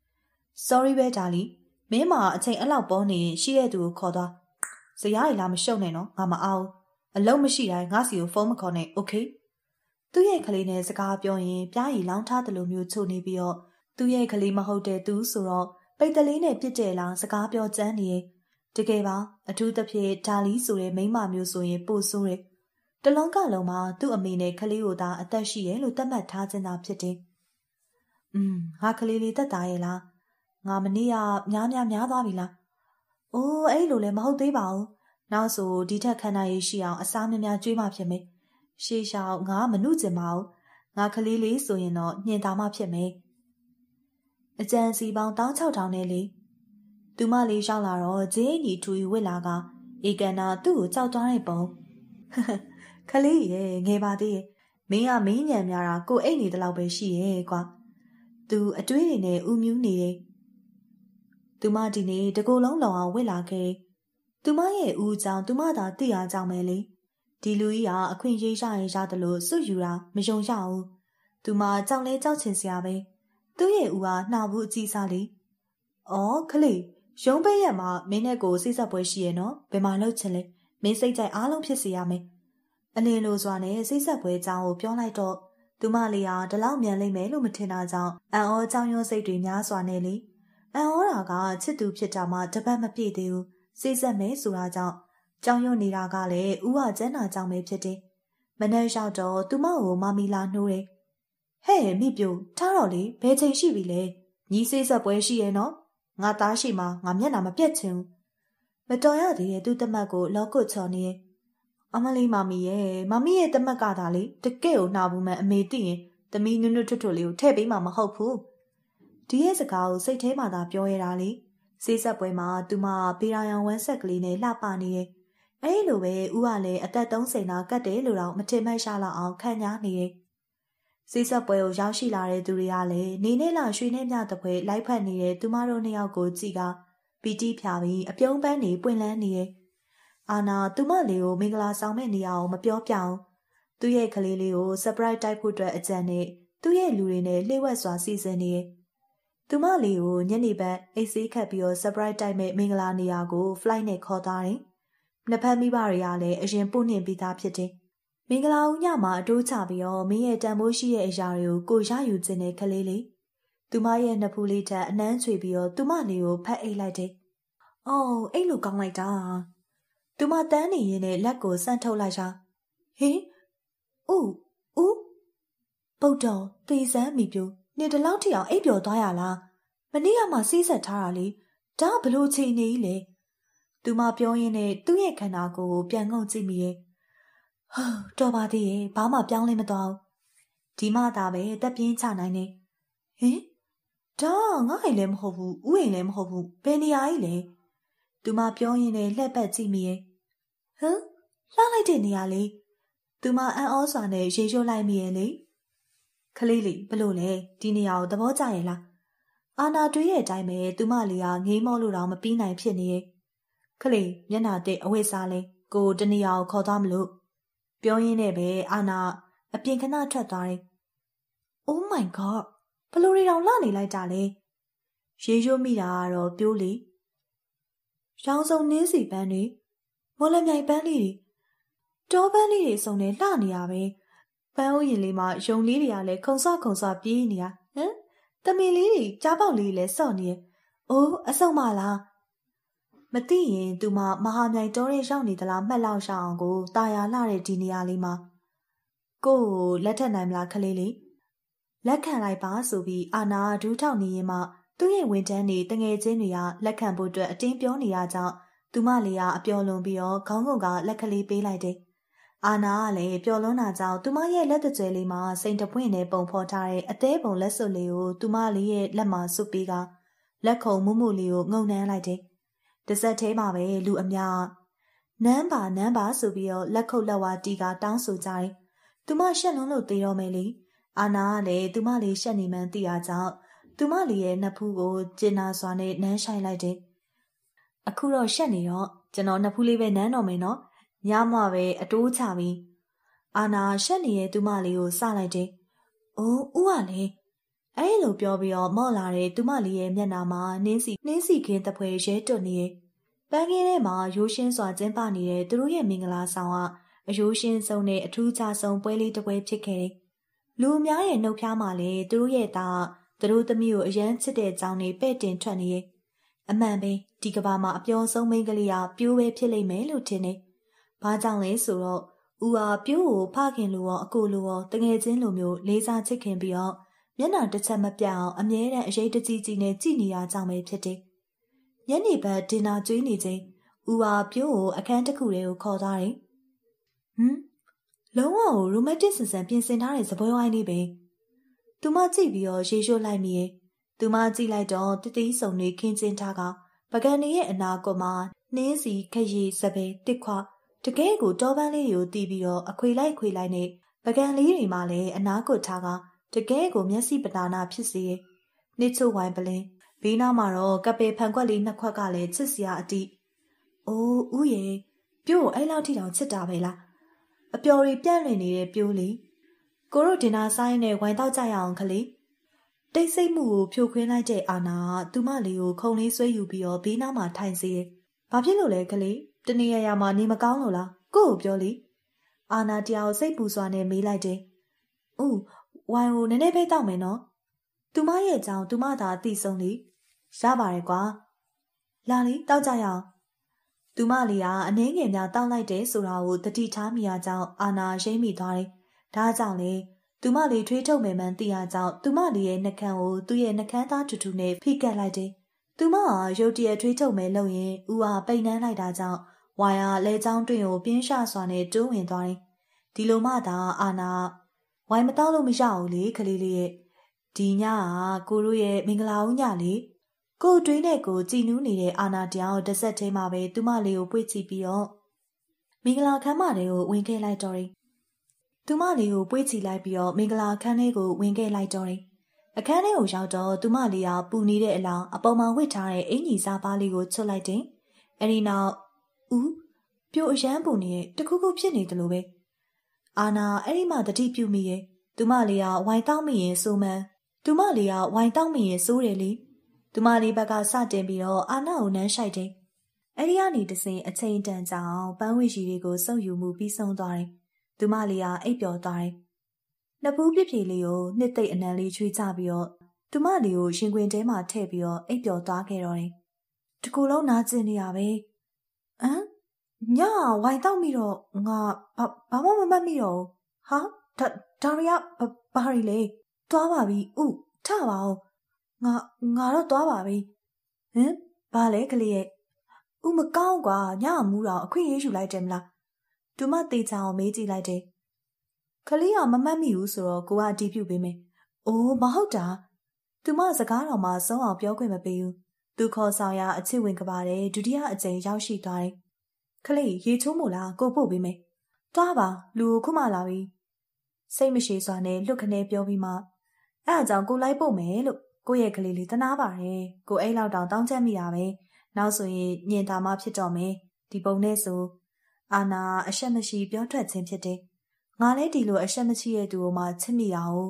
sorry ပဲဒါလီမင်းမအချိန်အဲ့လောက်ပေါ်နေရင်ရှိတဲ့သူကိုခေါ်သွားဇရားရီလာမရှုပ်နဲ့နော်ငါမအောင်အလုံးမရှိတိုင်းငါစီကိုဖုန်းမခေါ်နဲ့ okay သူ့ရဲ့ကလေးနဲ့စကားပြောရင်ပြားရီလောင်းထားတယ်လို့မျိုးချိုနေပြီးတော့သူ့ရဲ့ကလေးမဟုတ်တဲ့သူဆိုတော့ပိတ်တလေးနဲ့ပြစ်တယ်လားစကားပြောကြမ်းနေရဲ့တကယ်ပါအထူးသဖြင့်ဒါလီဆိုတဲ့မိန်းမမျိုးဆိုရင်ပိုဆိုးတယ်တလုံးကလုံးမှာသူ့အမေနဲ့ကလေးကိုသာအသက်ရှိရဲ့လို့သတ်မှတ်ထားခြင်းသာဖြစ်တယ်ငါကလေးလေးသက်သာရဲ့လားငါမနေ့ကများသွားပြီလားအိုးအဲ့လိုလည်းမဟုတ်သေးပါဘူးနောက်ဆိုဒီထက်ခန္ဓာရည်ရှိအောင်အစားများကျွေးမှဖြစ်မယ်ရှေးရှောင်းငါမနှုတ်ကျင်ပါဘူးငါကလေးလေးဆိုရင်တော့ညင်သာမှဖြစ်မယ်အကျန်စီပေါင်း16000နဲ့လေသူမလေးရောက်လာတော့ဂျင်းကြီးထူယူဝစ်လာကဧကန်နာသူ့ကိုကြောက်သွားတဲ့ပုံခလေးရဲ့ငယ်ပါသေးရဲ့မင်းကမင်းညံများတာကိုအိတ်နေတလောက်ပဲရှိရဲ့ကွာသူအတွေးတွေနဲ့ဥမြူးနေတယ်သူမဒီနေ့တကူလုံးလောင်အောင်ဝစ်လာခဲ့သူမရဲ့ဦးကြောင့်သူမသာသိရကြောင်းပဲလေဒီလူကြီးကအခွင့်ရေးရရင်ရတယ်လို့စွတ်ယူတာမယုံရဘူးသူမကြောက်လဲကြောက်ချင်စရာပဲသူ့ရဲ့ဦးကနှာဘူးအကြီးစားလေအော်ခလေးရုံးပိတ်ရက်မှာမင်းနဲ့ကိုစိတ်ဆက်ပွဲရှိရဲ့နော်ဘယ်မှာလှုပ်ချင်လဲမင်းစိတ်ကြိုက်အားလုံးဖြစ်စေရမယ်အလင်းလိုစွာနဲ့စိတ်ဆက်ပွဲအကြောင်းကိုပြောလိုက်တော့သူမလေးဟာဒီလောက်မြန်လိမ့်မယ်လို့မထင်တာကြောင့်အံ့ဩကြောင်ရွံ့စိတ်တွေများစွာနဲ့လေအံ့ဩတာကချစ်သူဖြစ်တာမှတပတ်မပြည့်သေးဘူးစိတ်ဆက်မယ်ဆိုတာကြောင့်ကြောင်ရွံ့နေတာကလည်းဥဝကျန်းနာကြောင့်ပဲဖြစ်တယ်မနှက်ရောက်တော့သူမကိုမမီလာနှိုးတယ်ဟဲ့မိပြိုထားတော့လေဘယ်ချိန်ရှိပြီလဲညီစိတ်ဆက်ပွဲရှိရဲ့နော်ငါသားရှိမှငါမျက်နှာမပြတ်ချင်ဘူးမတော်ရသေးတဲ့သူ့တမတ်ကိုလောကုတ်ချော်နေအမလေးမမီရဲ့တမတ်ကသာလေတကယ့်ကိုနှာဘူးမှန်အမေသိရင်သမီးနွတ်နွတ်ထွတ်ထွတ်လေးကိုထည့်ပေးမှမဟုတ်ဘူးဒီရဲ့စကားကိုစိတ်ထဲမှာသာပြောရတာလေစေးဆက်ပွဲမှာသူမပေရာရောင်ဝမ်းဆက်ကလေးနဲ့လှပနေရဲ့အဲ့လိုပဲဦးကလည်းအသက်30နာကတ်တယ်လို့တော့မထင်မှတ်ရှာလောက်အောင်ခံညားနေရဲ့စေးဆက်ပွဲကိုရောက်ရှိလာတဲ့သူတွေကလည်းနေနဲ့လာရွှေနဲ့မြတပွဲလိုက်ဖက်နေတဲ့သူမတို့နှစ်ယောက်ကိုကြည့်ကပီတိဖြာပြီးအပြုံးပန်းနေပွင့်လန်းနေရဲ့အာနာသူမလေးကိုမင်္ဂလာဆောင်မဲ့နေရအောင်မပြောပြအောင်သူ့ရဲ့ကလေးလေးကို surprise တိုက်ဖို့အတွက်အကြံနဲ့သူ့ရဲ့လူတွေနဲ့လှည့်ဝက်စွာစီစဉ်နေရဲ့သူမလေးကိုညနေဘက်အိတ်ဆေးခတ်ပြီးတော့ surprise တိုက်မဲ့မင်္ဂလာနေရာကို flight နဲ့ခေါ်သွားတယ်နှစ်ဖက်မိဘတွေကလည်းအရင်ပို့နှင်ပြီးသားဖြစ်တယ်မင်္ဂလာဦးညမှာအတိုးချပြီးတော့မင်းရဲ့တန်ဖိုးရှိတဲ့အရာတွေကိုရယူခြင်းနဲ့ကလေးလေးသူမရဲ့နှစ်ဖူးလေးထက်အနှမ်းချွေပြီးတော့သူမလေးကိုဖက်အိတ်လိုက်တယ်။အော်အိတ်လိုကောင်းလိုက်တာ။သူမတန်းနေရင်းနဲ့လက်ကိုဆန့်ထုတ်လိုက်တာ။ဟင်ဦးပုတ်တော်သေစမ်းမိပြိုနေတလောက်ထီအောင်အိပ်ပျော်သွားရလား။မနေ့ကမှစီးဆက်ထားတာလေ။ဒါဘလို့ချိန်နေကြီးလေ။သူမပြောရင်းနဲ့သူ့ရဲ့ခန္ဓာကိုယ်ကိုပြန်ငုံကြည့်မိရဲ့။တော်ပါသေးရဲ့ဘာမှပြောင်းလဲမသွားဘူးဒီမှသာပဲတက်ပြင်းချနိုင်နေဟင်ဒါငါ့အိမ်လည်းမဟုတ်ဘူးဥအိမ်လည်းမဟုတ်ဘူးဘယ်နေရာကြီးလဲသူမပြောရင်းနဲ့လှက်ပတ်ကြည့်မိရဲ့လှလိုက်တဲ့နေရာလေသူမအံ့ဩစွာနဲ့ရေရွှတ်လိုက်မိရဲ့လေခလေးလေးဘလို့လဲဒီနေရာကိုသဘောကျရဲ့လားအာနာတွေးရဲ့အတိုင်းပဲသူမလေးကငေးမောလို့တော့မပြီးနိုင်ဖြစ်နေရဲ့ခလေးမျက်နှာတဲ့အဝတ်စားလဲကိုတနေရာကိုခေါ်သွားမလို့ပြောရင်းနဲ့ပဲအာနာအပြင်ခဏထွက်သွားတယ် Oh my god ဘလို့တွေတောင်လှနေလိုက်တာလဲရေရွမိတာကတော့ပြိုးလေရောင်စုံနင်းစီပန်းတွေမော်လမြိုင်ပန်းလေးတွေတောပန်းလေးတွေစုံနေလှနေရပဲပန်းဥယျာဉ်လေးမှာယုံလေးတွေကလည်းခုံဆွပြေးနေတာတမင်လေးတွေကြားပေါက်လေးလည်းစော့နေရဲ့အိုးအဆုံမလားမသိရင်သူမမဟာမြိုင်တောထဲရောက်နေသလားမှတ်လောက်ရှောင်အောင်ကိုတာယာလှတဲ့ဒီနေရာလေးမှာကို့ကိုလက်ထက်နိုင်မလားခလေးလေးလက်ခံလိုက်ပါဆိုပြီးအာနာဒူးထောက်နေရင်မှသူ့ရဲ့ဝန်ထမ်းတွေတငယ်ချင်းတွေကလက်ခံဖို့အတွက်အတင်းပြောနေရကြောင်းသူမလေးကအပျော်လွန်ပြီးတော့ခေါင်းငုံကလက်ကလေးပေးလိုက်တယ်။အာနာကလည်းပျော်လွန်းတာကြောင့်သူမရဲ့လက်တကြွယ်လေးမှာစိန်တပွင့်နဲ့ပုံဖော်ထားတဲ့အသေးပုံလက်စွပ်လေးကိုသူမလေးရဲ့လက်မှာစွပ်ပြီးကလက်ခုံမှုမှုလေးကိုငုံနှမ်းလိုက်တယ်။တစ်ဆက်သေးမှာပဲလူအများနမ်းပါဆိုပြီးတော့လက်ခုပ်လက်ဝါးတီကတောင်းဆိုကြတယ်။သူမရှက်လွန်းလို့သေးတော့မယ်လေ။အာနာကလည်းသူမလေးရှက်နေမှန်းသိရကြောင်းသူမလေးရဲ့နှဖူးကိုကျင်နာစွာနဲ့နမ်းဆိုင်လိုက်တယ်။အခုတော့ရှက်နေတော့ကျွန်တော်နှဖူးလေးပဲနမ်းတော့မယ်နော်။ညမှပဲအတိုးချပြီးအာနာရှက်နေတဲ့သူမလေးကိုစလိုက်တယ်။အိုးဦးကလည်းအဲ့လိုပြောပြီးတော့မော့လာတဲ့သူမလေးရဲ့မျက်နှာမှာနှင်းစီခင်းတပွဲရဲတွတ်နေရဲ့။ပန်းကင်းထဲမှာရိုးရှင်းစွာကျင်းပနေတဲ့သူတို့ရဲ့မင်္ဂလာဆောင်ကအရိုးရှင်းဆုံးနဲ့အထူးခြားဆုံးပွဲလေးတစ်ပွဲဖြစ်ခဲ့တယ်။လူအများရဲ့နှုတ်ဖျားမှာလည်းသူတို့ရဲ့သားသူတို့သမီးကိုအရန်ချစ်တဲ့ကြောင်းနဲ့ပဲ့တင်ထွက်နေရဲ့အမှန်ပဲဒီကဘာမှာအပျော်ဆုံးမိန်းကလေးကပြိုးပဲဖြစ်လိမ့်မယ်လို့ထင်တယ်။ဘာကြောင့်လဲဆိုတော့ဦးဟာပြိုးကိုဖခင်လိုရောအကိုလိုရောတငယ်ချင်းလိုမျိုးလေးစားချစ်ခင်ပြီးတော့မျက်နှာတစ်ချက်မပြတ်အောင်အမြဲတမ်းအရေးတကြီးနဲ့ကြည်နေရကြောင်းပဲဖြစ်တယ်။ညနေဘက်ဒင်နာကျွေးနေချိန်ဦးဟာပြိုးကိုအခန်းတစ်ခုထဲကိုခေါ်သွားတယ်။လုံးဝကိုရိုမန်တစ်ဆန်ဆန်ပြင်ဆင်ထားတဲ့စပွဲဝိုင်းလေးပဲ။သူမကြည့်ပြီးတော့ရေရွှတ်လိုက်မိရဲ့။သူမကြည့်လိုက်တော့တတိစုံတွေခင်းကျင်းထားကပကံနေရဲ့အနာကွန်မှာနှင်းစီခရီစပယ်တစ်ခွတကယ်ကိုတောပန်းလေးတွေကိုတီးပြီးတော့အခွေလိုက်နဲ့ပကံလေးတွေမှာလည်းအနာကွတ်ထားကတကယ်ကိုမျက်စိပတာနာဖြစ်စေရဲ့။နှစ်ချို့ဝိုင်းပလင်းဘေးနားမှာတော့ကပေဖန်ခွက်လေးနှစ်ခွက်ကလည်းချစ်စရာအတိ။အိုးဦးရဲ့ပြို့အဲ့လောက်ထိတောင်ချစ်တာပဲလား။အပျော်တွေပြန့်လွင်နေတဲ့ပြိုးလေးကိုတို့ဒင်နာဆိုင်နဲ့ဝိုင်းတောက်ကြရအောင်ခလေးတိတ်ဆိတ်မှုကိုဖြိုခွင်းလိုက်တဲ့အာနာကသူမလေးကိုခုံလေးဆွဲယူပြီးတော့ဘေးနားမှာထိုင်စေတယ်။ဘာဖြစ်လို့လဲခလေးတနေရာမှာနေမကောင်းလို့လားကို့ကိုပြောလေအာနာတရားကိုစိတ်ပူစွာနဲ့မေးလိုက်တယ်။ဦးဝိုင်းကိုနည်းနည်းပဲတောက်မယ်နော်။သူမရဲ့အကြောင်းသူမသာအသိဆုံးလေရပါတယ်ကွာ။လာလေတောက်ကြရအောင်။သူမလေးကအနှဲငယ်များတောက်လိုက်တယ်ဆိုတာကိုတတိထားမိရကြောင်းအာနာရိမ့်မိသွားတယ်။ဒါကြောင့်လေသူမလေးထွေးထုတ်မယ်မှန်းသိရကြောင်းသူမလေးရဲ့နှကန်းကိုသူ့ရဲ့နှကန်းသားတူနဲ့ဖိကတ်လိုက်တယ်။သူမဟာရုတ်တရက်ထွေးထုတ်မယ်လို့ရင်ဦးဟာပိန်နှန်းလိုက်တာကြောင့်ဝိုင်ဟာလဲချောင်းတွင်ကိုပြင်းရှစွာနဲ့တိုးဝင်သွားတယ်။ဒီလိုမှသာအာနာဝိုင်မတောက်လို့မရဘူးလေခလေးလေးရဲ့ဒီညကကိုတို့ရဲ့မင်္ဂလာဦးညလေကိုတွင်းနဲ့ကိုကြည်နူးနေတဲ့အာနာတရားကိုတစ်ဆက်သေးမှပဲသူမလေးကိုပွေ့ချပြီးတော့မင်္ဂလာခမ်းမတွေကိုဝင်ခဲ့လိုက်တော့တယ်။သူမလေးကိုပွေ့ချလိုက်ပြီးတော့မင်္ဂလာခမ်းလေးကိုဝင်ခဲ့လိုက်တော့တယ်။အခန်းထဲကိုရောက်တော့သူမလေးကပူနေတဲ့အလောင်းအပေါ်မှာဝစ်ထားတဲ့အင်ကြီးစားပါးလေးကိုချွတ်လိုက်တယ်။အဲဒီနောက်ဦးပြိုအရန်ပူနေတဲ့တခုခုဖြစ်နေတယ်လို့ပဲအာနာအဲ့ဒီမှတတိပြုမိရဲ့သူမလေးကဝိုင်တောက်မိရင်ဆိုမှန်းသူမလေးကဝိုင်တောက်မိရင်စိုးတယ်လေသူမလေးဘက်ကစတင်ပြီးတော့အာနာကိုနမ်းရှိုက်တယ်အဲ့ဒီကနေတစင်အချိန်တန်ကြောင်ပန်းဝီရှိတွေကိုစုပ်ယူမှုပြီးဆုံးသွားတယ်သူမလေးကအိပ်ပျော်သွားတယ်နှစ်ဖူးပြည့်ဖြေလေးကိုနှစ်သိမ့်အနံလေးချွေးချပြီးတော့သူမလေးကိုရင်ခွင်ထဲမှာထည့်ပြီးတော့အိပ်ပျော်သွားခဲ့တော့တယ်တကူလုံးနာကျင်နေရပဲညဝိုင်တောက်မိတော့ငါဘာမှမမှတ်မိတော့ဟာဒါရီကဘာရီလဲသွားပါပြီဥထပါဦးငါတော့သွားပါပြီဘာလဲကလေးရဲ့ဥမကောင်းကွာညမူးတော့အခွင့်ရေးယူလိုက်တယ်မလားသူမတေချာအောင်မေးကြည့်လိုက်တယ်ကလေးကမမှတ်မိဘူးဆိုတော့ကိုကအတီးပြုတ်ပေးမယ်အိုးမဟုတ်တာသူမစကားတော်မှာဆုံးအောင်ပြောခွင့်မပေးဘူးသူခေါ်ဆောင်ရအချစ်ဝင်ကပါတယ်ဒုတိယအကြိမ်ရောက်ရှိသွားတယ်ခလေးရေချိုးမို့လားကိုပို့ပေးမယ်တွားပါလူကိုခုမှလာပြီစိတ်မရှိစွာနဲ့လွတ်ခနဲပြောပြီးမှအဲ့အကြောင့်ကိုလိုက်ပို့မယ်လို့ကိုရဲ့ကလေးလေးတနာပါတယ်ကိုအဲ့လောက်တောင်းချက်မိတာပဲနောက်ဆိုရင်ညင်တာမှဖြစ်တော့မယ်ဒီပုံနဲ့ဆိုအာနာအရှက်မရှိပြောထွက်ခြင်းဖြစ်တယ်ငါလည်းဒီလိုအရှက်မရှိတဲ့သူကိုမှချစ်မိတာ哦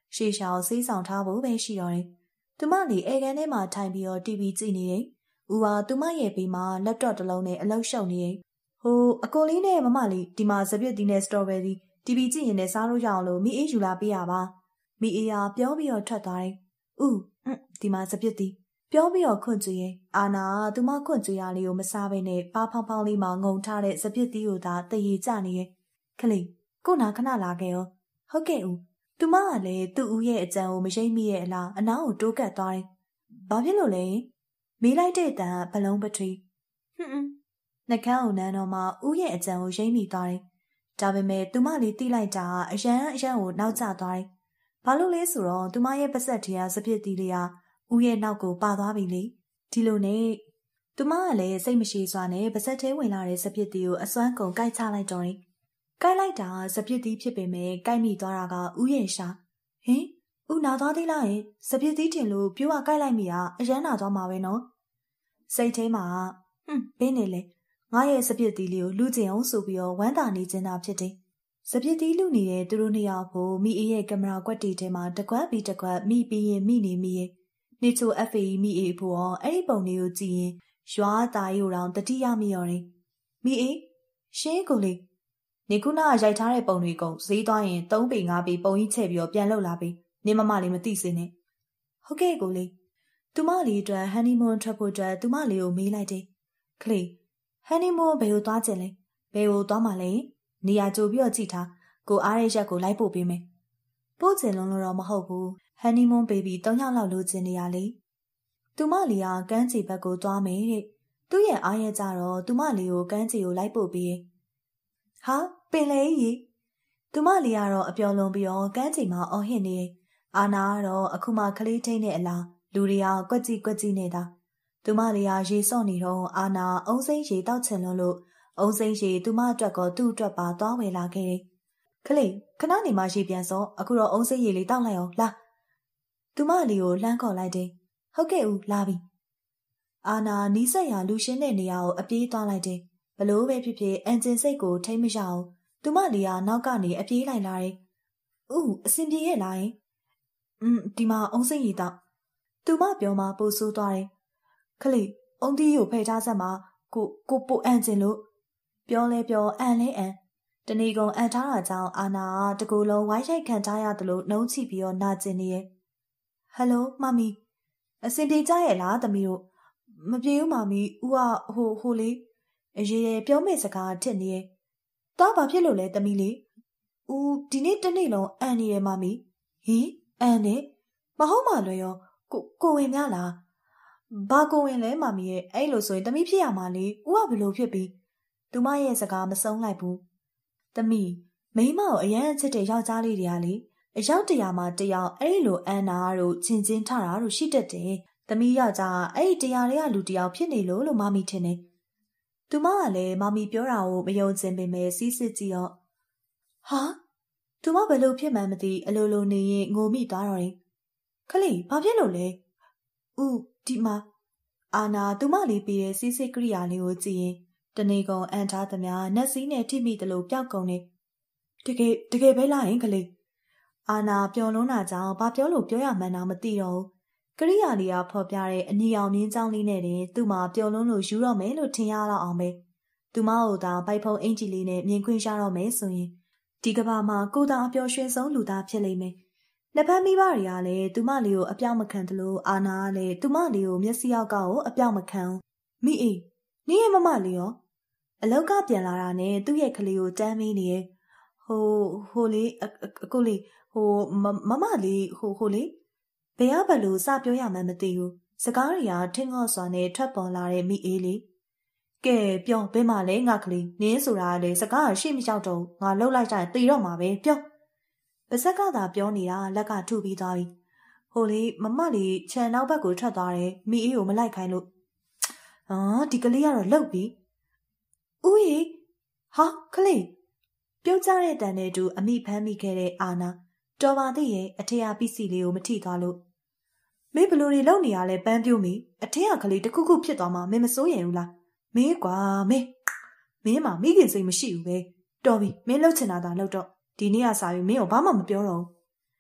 ရှေ့ရှောင်ဆေးဆောင်ထားဖို့ပဲရှိတော့တယ်။သူမလီအေကန်ထဲမှာထိုင်ပြီးတော့ TV ကြည့်နေတယ်။ဦးဟာသူမရဲ့ဘေးမှာ laptop တစ်လုံးနဲ့အလုပ်ရှုပ်နေတယ်။ဟိုအကိုလေးနဲ့မမလေးဒီမှာစပစ်တီနဲ့ strawberry TV ကြည့်ရင်လည်းစားလို့ရအောင်လို့မိအေးယူလာပေးရပါ။မိအေးကပြောပြီးတော့ထွက်သွားတယ်။ဦးဒီမှာစပစ်တီပြောပြီးတော့ခွန့်ကြည့်ရင်အာနာသူမခွန့်ကြည့်ရလေးကိုမစားဘဲနဲ့ပါဖောင်းဖောင်းလေးမှာငုံထားတဲ့စပစ်တီကိုသာတရေကျနေရဲ့။ခလေးကိုနာခဏလာခဲ့ရော။ဟုတ်ကဲ့ဦး။သူမကလည်းသူ့ဦးရဲ့အကြံကိုမရိပ်မိရဲ့အလားအနားကိုတိုးကပ်သွားတယ်။ဘာဖြစ်လို့လဲ။မေးလိုက်တဲ့အတန်ဘလုံးပထွေး။နှကန်းအုံနန်းတော်မှာဦးရဲ့အကြံကိုရိပ်မိသွားတယ်။ဒါပေမဲ့သူမလေးတိလိုက်တာအရန်ကိုနောက်ကျသွားတယ်။ဘာလို့လဲဆိုတော့သူမရဲ့ပါဆက်ထီးစပစ်တီလေးကဦးရဲ့နောက်ကိုပါသွားပြီလေ။ဒီလိုနဲ့သူမကလည်းစိတ်မရှိစွာနဲ့ပါဆက်ထဲဝင်လာတဲ့စပစ်တီကိုအစွမ်းကုန်ကိုက်ချလိုက်တော့တယ်။ကိုက်လိုက်တာစပစ်တီဖြစ်ပေမဲ့ကိုက်မိသွားတာကဦးရဲ့ရှာဟင်ဦးနာသွားသေးလားစပစ်တီတင်လို့ပြိုးကကိုက်လိုက်မိတာအရန်နာသွားမှာပဲနော်စိတ်ထဲမှာဘင်းနေလေငါရဲ့စပစ်တီလေးကိုလူကျင်အောင်ဆိုပြီးတော့ဝမ်းသာနေခြင်းသာဖြစ်တယ်စပစ်တီလူနေတဲ့သူတို့နှစ်ယောက်ကိုမိအေးရဲ့ကင်မရာကွက်တီထဲမှာတကွက်ပြီးတကွက်မိပြီးရင်မိနေမိရဲ့နေချို FAE မိအေးဖို့ရောအဲ့ဒီပုံလေးကိုကြည့်ရင်ရွာသားရိုးတောင်တတိယမိရော်တယ်မိအေးရှင်းကိုလေးနေခုနကရိုက်ထားတဲ့ပုံတွေကုန်ဈေးသွားရင်3ပေ5ပေပုံကြီးချဲ့ပြီးတော့ပြန်လှုပ်လာပြီနေမမလေးမသိစေနဲ့ဟုတ်ကဲ့ကိုလေးသူမလေးအတွက်ဟန်နီမွန်းထွက်ဖို့အတွက်သူမလေးကိုမေးလိုက်တယ်ခလေးဟန်နီမွန်းဘယ်ကိုသွားကြလဲဘယ်ကိုသွားမှလဲနေရာကြိုပြီးတော့ကြည့်ထားကိုအားရရက်ကိုလိုက်ပို့ပေးမယ်ပို့ချင်လုံးလို့တော့မဟုတ်ဘူးဟန်နီမွန်းဘေဘီ3ယောက်လောက်လိုချင်နေရလေသူမလေးကကန်းချီဘက်ကိုသွားမယ်တဲ့သူ့ရဲ့အားရကြတော့သူမလေးကိုကန်းချီကိုလိုက်ပို့ပေးဟာပင်လေကြီးသူမလေးကတော့အပျော်လွန်ပြီးတော့ကန်းချီမှာအော်ဟစ်နေအာနာကတော့အခုမှကလေးထိန်တဲ့အလားလူတွေကကွက်ကြည့်နေတာသူမလေးကရေစော့နေတော့အာနာအုံစိမ့်ရေတောက်ချင်လို့အုံစိမ့်ရေသူမအတွက်ကောသူ့အတွက်ပါသွားဝယ်လာခဲ့တယ်ခလေးခဏနေမှရေပြန်စော့အခုတော့အုံစိမ့်ရေလေးတောက်လိုက်အောင်လာသူမလေးကိုလှမ်းခေါ်လိုက်တယ်ဟုတ်ကဲ့ဦးလာပြီအာနာနီးစက်ရလူရှင်းတဲ့နေရာကိုအပြေးသွားလိုက်တယ်ဘလို့ပဲဖြစ်ဖြစ်အန်ဂျင်စိတ်ကိုထိမ့်မရအောင်သူမလေးကနောက်ကနေအပြေးလိုက်လာတယ်။ဦးအစင်ပြေရဲ့လား။ဒီမှာအုံစိမ့်ရီတောက်သူမပြောမှပိုဆိုးသွားတယ်။ခလေးအုံတီးကိုဖယ်ထားစမ်းမှာကိုပိုအန်ဂျင်လို့ပြောလဲပြောအန်လဲအန်တဏီကုံအန်ထားတာကြောင့်အာနာတကူလုံးဝိုင်းရိုက်ခံထားရတယ်လို့နှုံးချိပြီးတော့နာကျင်နေရဲ့။ဟယ်လိုမမီအစင်ပြေကြရဲ့လားသမီးတို့မပြေဘူးမမီဦးကဟိုလေးအရေးပြောမယ့်စကားထစ်နေရဲ့။တားဘာဖြစ်လို့လဲသမီးလေး။ဦးဒီနေ့တစ်နေ့လုံးအန်နေရမမီ။ဟင်အန်နဲ့မဟုတ်မှလွယ်ရောကိုဝင်များလား။ဘာကိုဝင်လဲမမီရဲ့အဲ့လိုဆိုရင်သမီးဖြစ်ရမှာလေ။ဦးကဘယ်လိုဖြစ်ပြီးသူမရဲ့စကားမဆုံးလိုက်ဘူး။သမီးမိမကိုအရန်အချစ်တဲ့ယောက်ျားလေးတွေကလေအယောက်100မှာ1ယောက်အဲ့လိုအန်နာတို့ချင်းထတာတို့ရှိတတ်တယ်။သမီးယောက်ျားအဲ့ဒီ100တွေကလူ1ယောက်ဖြစ်နေလို့မမီထင်တယ်။သူမကလည်းမမီပြောတာကိုမယုံချင်ပေမဲ့စီးစစ်ကြည့်တော့ဟာသူမဘယ်လိုဖြစ်မှန်းမသိအလိုလိုနေရင်ငိုမိသွားတော့တယ်ခလေးဘာဖြစ်လို့လဲဦးဒီမှာအာနာသူမလေးပေးတဲ့စီးစစ်ကိရိယာလေးကိုကြည့်ရင်တနေကုန်အန်ထားသမျှနက်စီးနဲ့ထိမိတယ်လို့ပျောက်ကုန်တယ်တကယ်ပဲလားရင်ခလေးအာနာပျော်လွန်းတာကြောင့်ဘာပြောလို့ပြောရမှန်းတော့မသိတော့ဘူးကရိယာလေးကဖော်ပြတဲ့အနီအောင်မြင်းချောင်းလေးနဲ့တင်သူ့မှာပျော်လွန်းလို့ယူတော့မယ်လို့ထင်ရတော့အောင်ပဲသူမကိုသာဘိုက်ဖုံအင်ကြီးလေးနဲ့မြင်ခွင့်ရတော့မယ်ဆိုရင်ဒီကဘာမှာကိုသာအပျော်ရွှင်ဆုံးလူသားဖြစ်လိမ့်မယ်လက်ဖက်မိဘတွေကလည်းသူမလေးကိုအပြောင်းမခံသလိုအာနာကလည်းသူမလေးကိုမျက်စိအောက်ကိုအပြောင်းမခံမိအေးနင်းရဲ့မမလေးရောအလောက်ကပြန်လာတာနဲ့သူ့ရဲ့ကလေးကိုတမ်းမေးနေရဲ့ဟိုလေးအကိုလေးမမလေးဟိုလေးဘယ်ဘလို့စပြောရမှန်းမသိဘူးစကားတွေကထင်းငေါ့စွာနဲ့ထွက်ပေါ်လာတဲ့မိအေးလေးကဲပြောဘယ်မှလဲငါကလေးနင်းဆိုတာလေစကားရှိမကြောက်တော့ငါလှုပ်လိုက်ကြရင်တေတော့မှာပဲပြောပါဇက်ကသာပြောနေတာလက်ကထုပြီးသွားပြီဟိုလေးမမလေးခြံနောက်ဘက်ကိုထွက်သွားတယ်မိအေးကိုမလိုက်ခိုင်းလို့ဒီကလေးကတော့လှုပ်ပြီဦးရေဟာကလေးပြုတ်ကြတဲ့တန်နဲ့တူအမိဖမ်းမိခဲ့တဲ့အာနာတော်ပါသေးရဲ့အထရာပစ္စည်းလေးကိုမထိသွားလို့မင်းဘလို့တွေလုံနေရလဲပန်းပြိုးမိအထက်ကလေးတစ်ခုခုဖြစ်သွားမှမင်းမစိုးရင်ဘူးလားမင်းကွာမင်းမှာမိခင်စိတ်မရှိဘူးပဲတော်ပြီမင်းလှုပ်ချင်တာသာလှုပ်တော့ဒီနေ့ကစားပြီးမင်းကိုဘာမှမပြောတော့ဘူး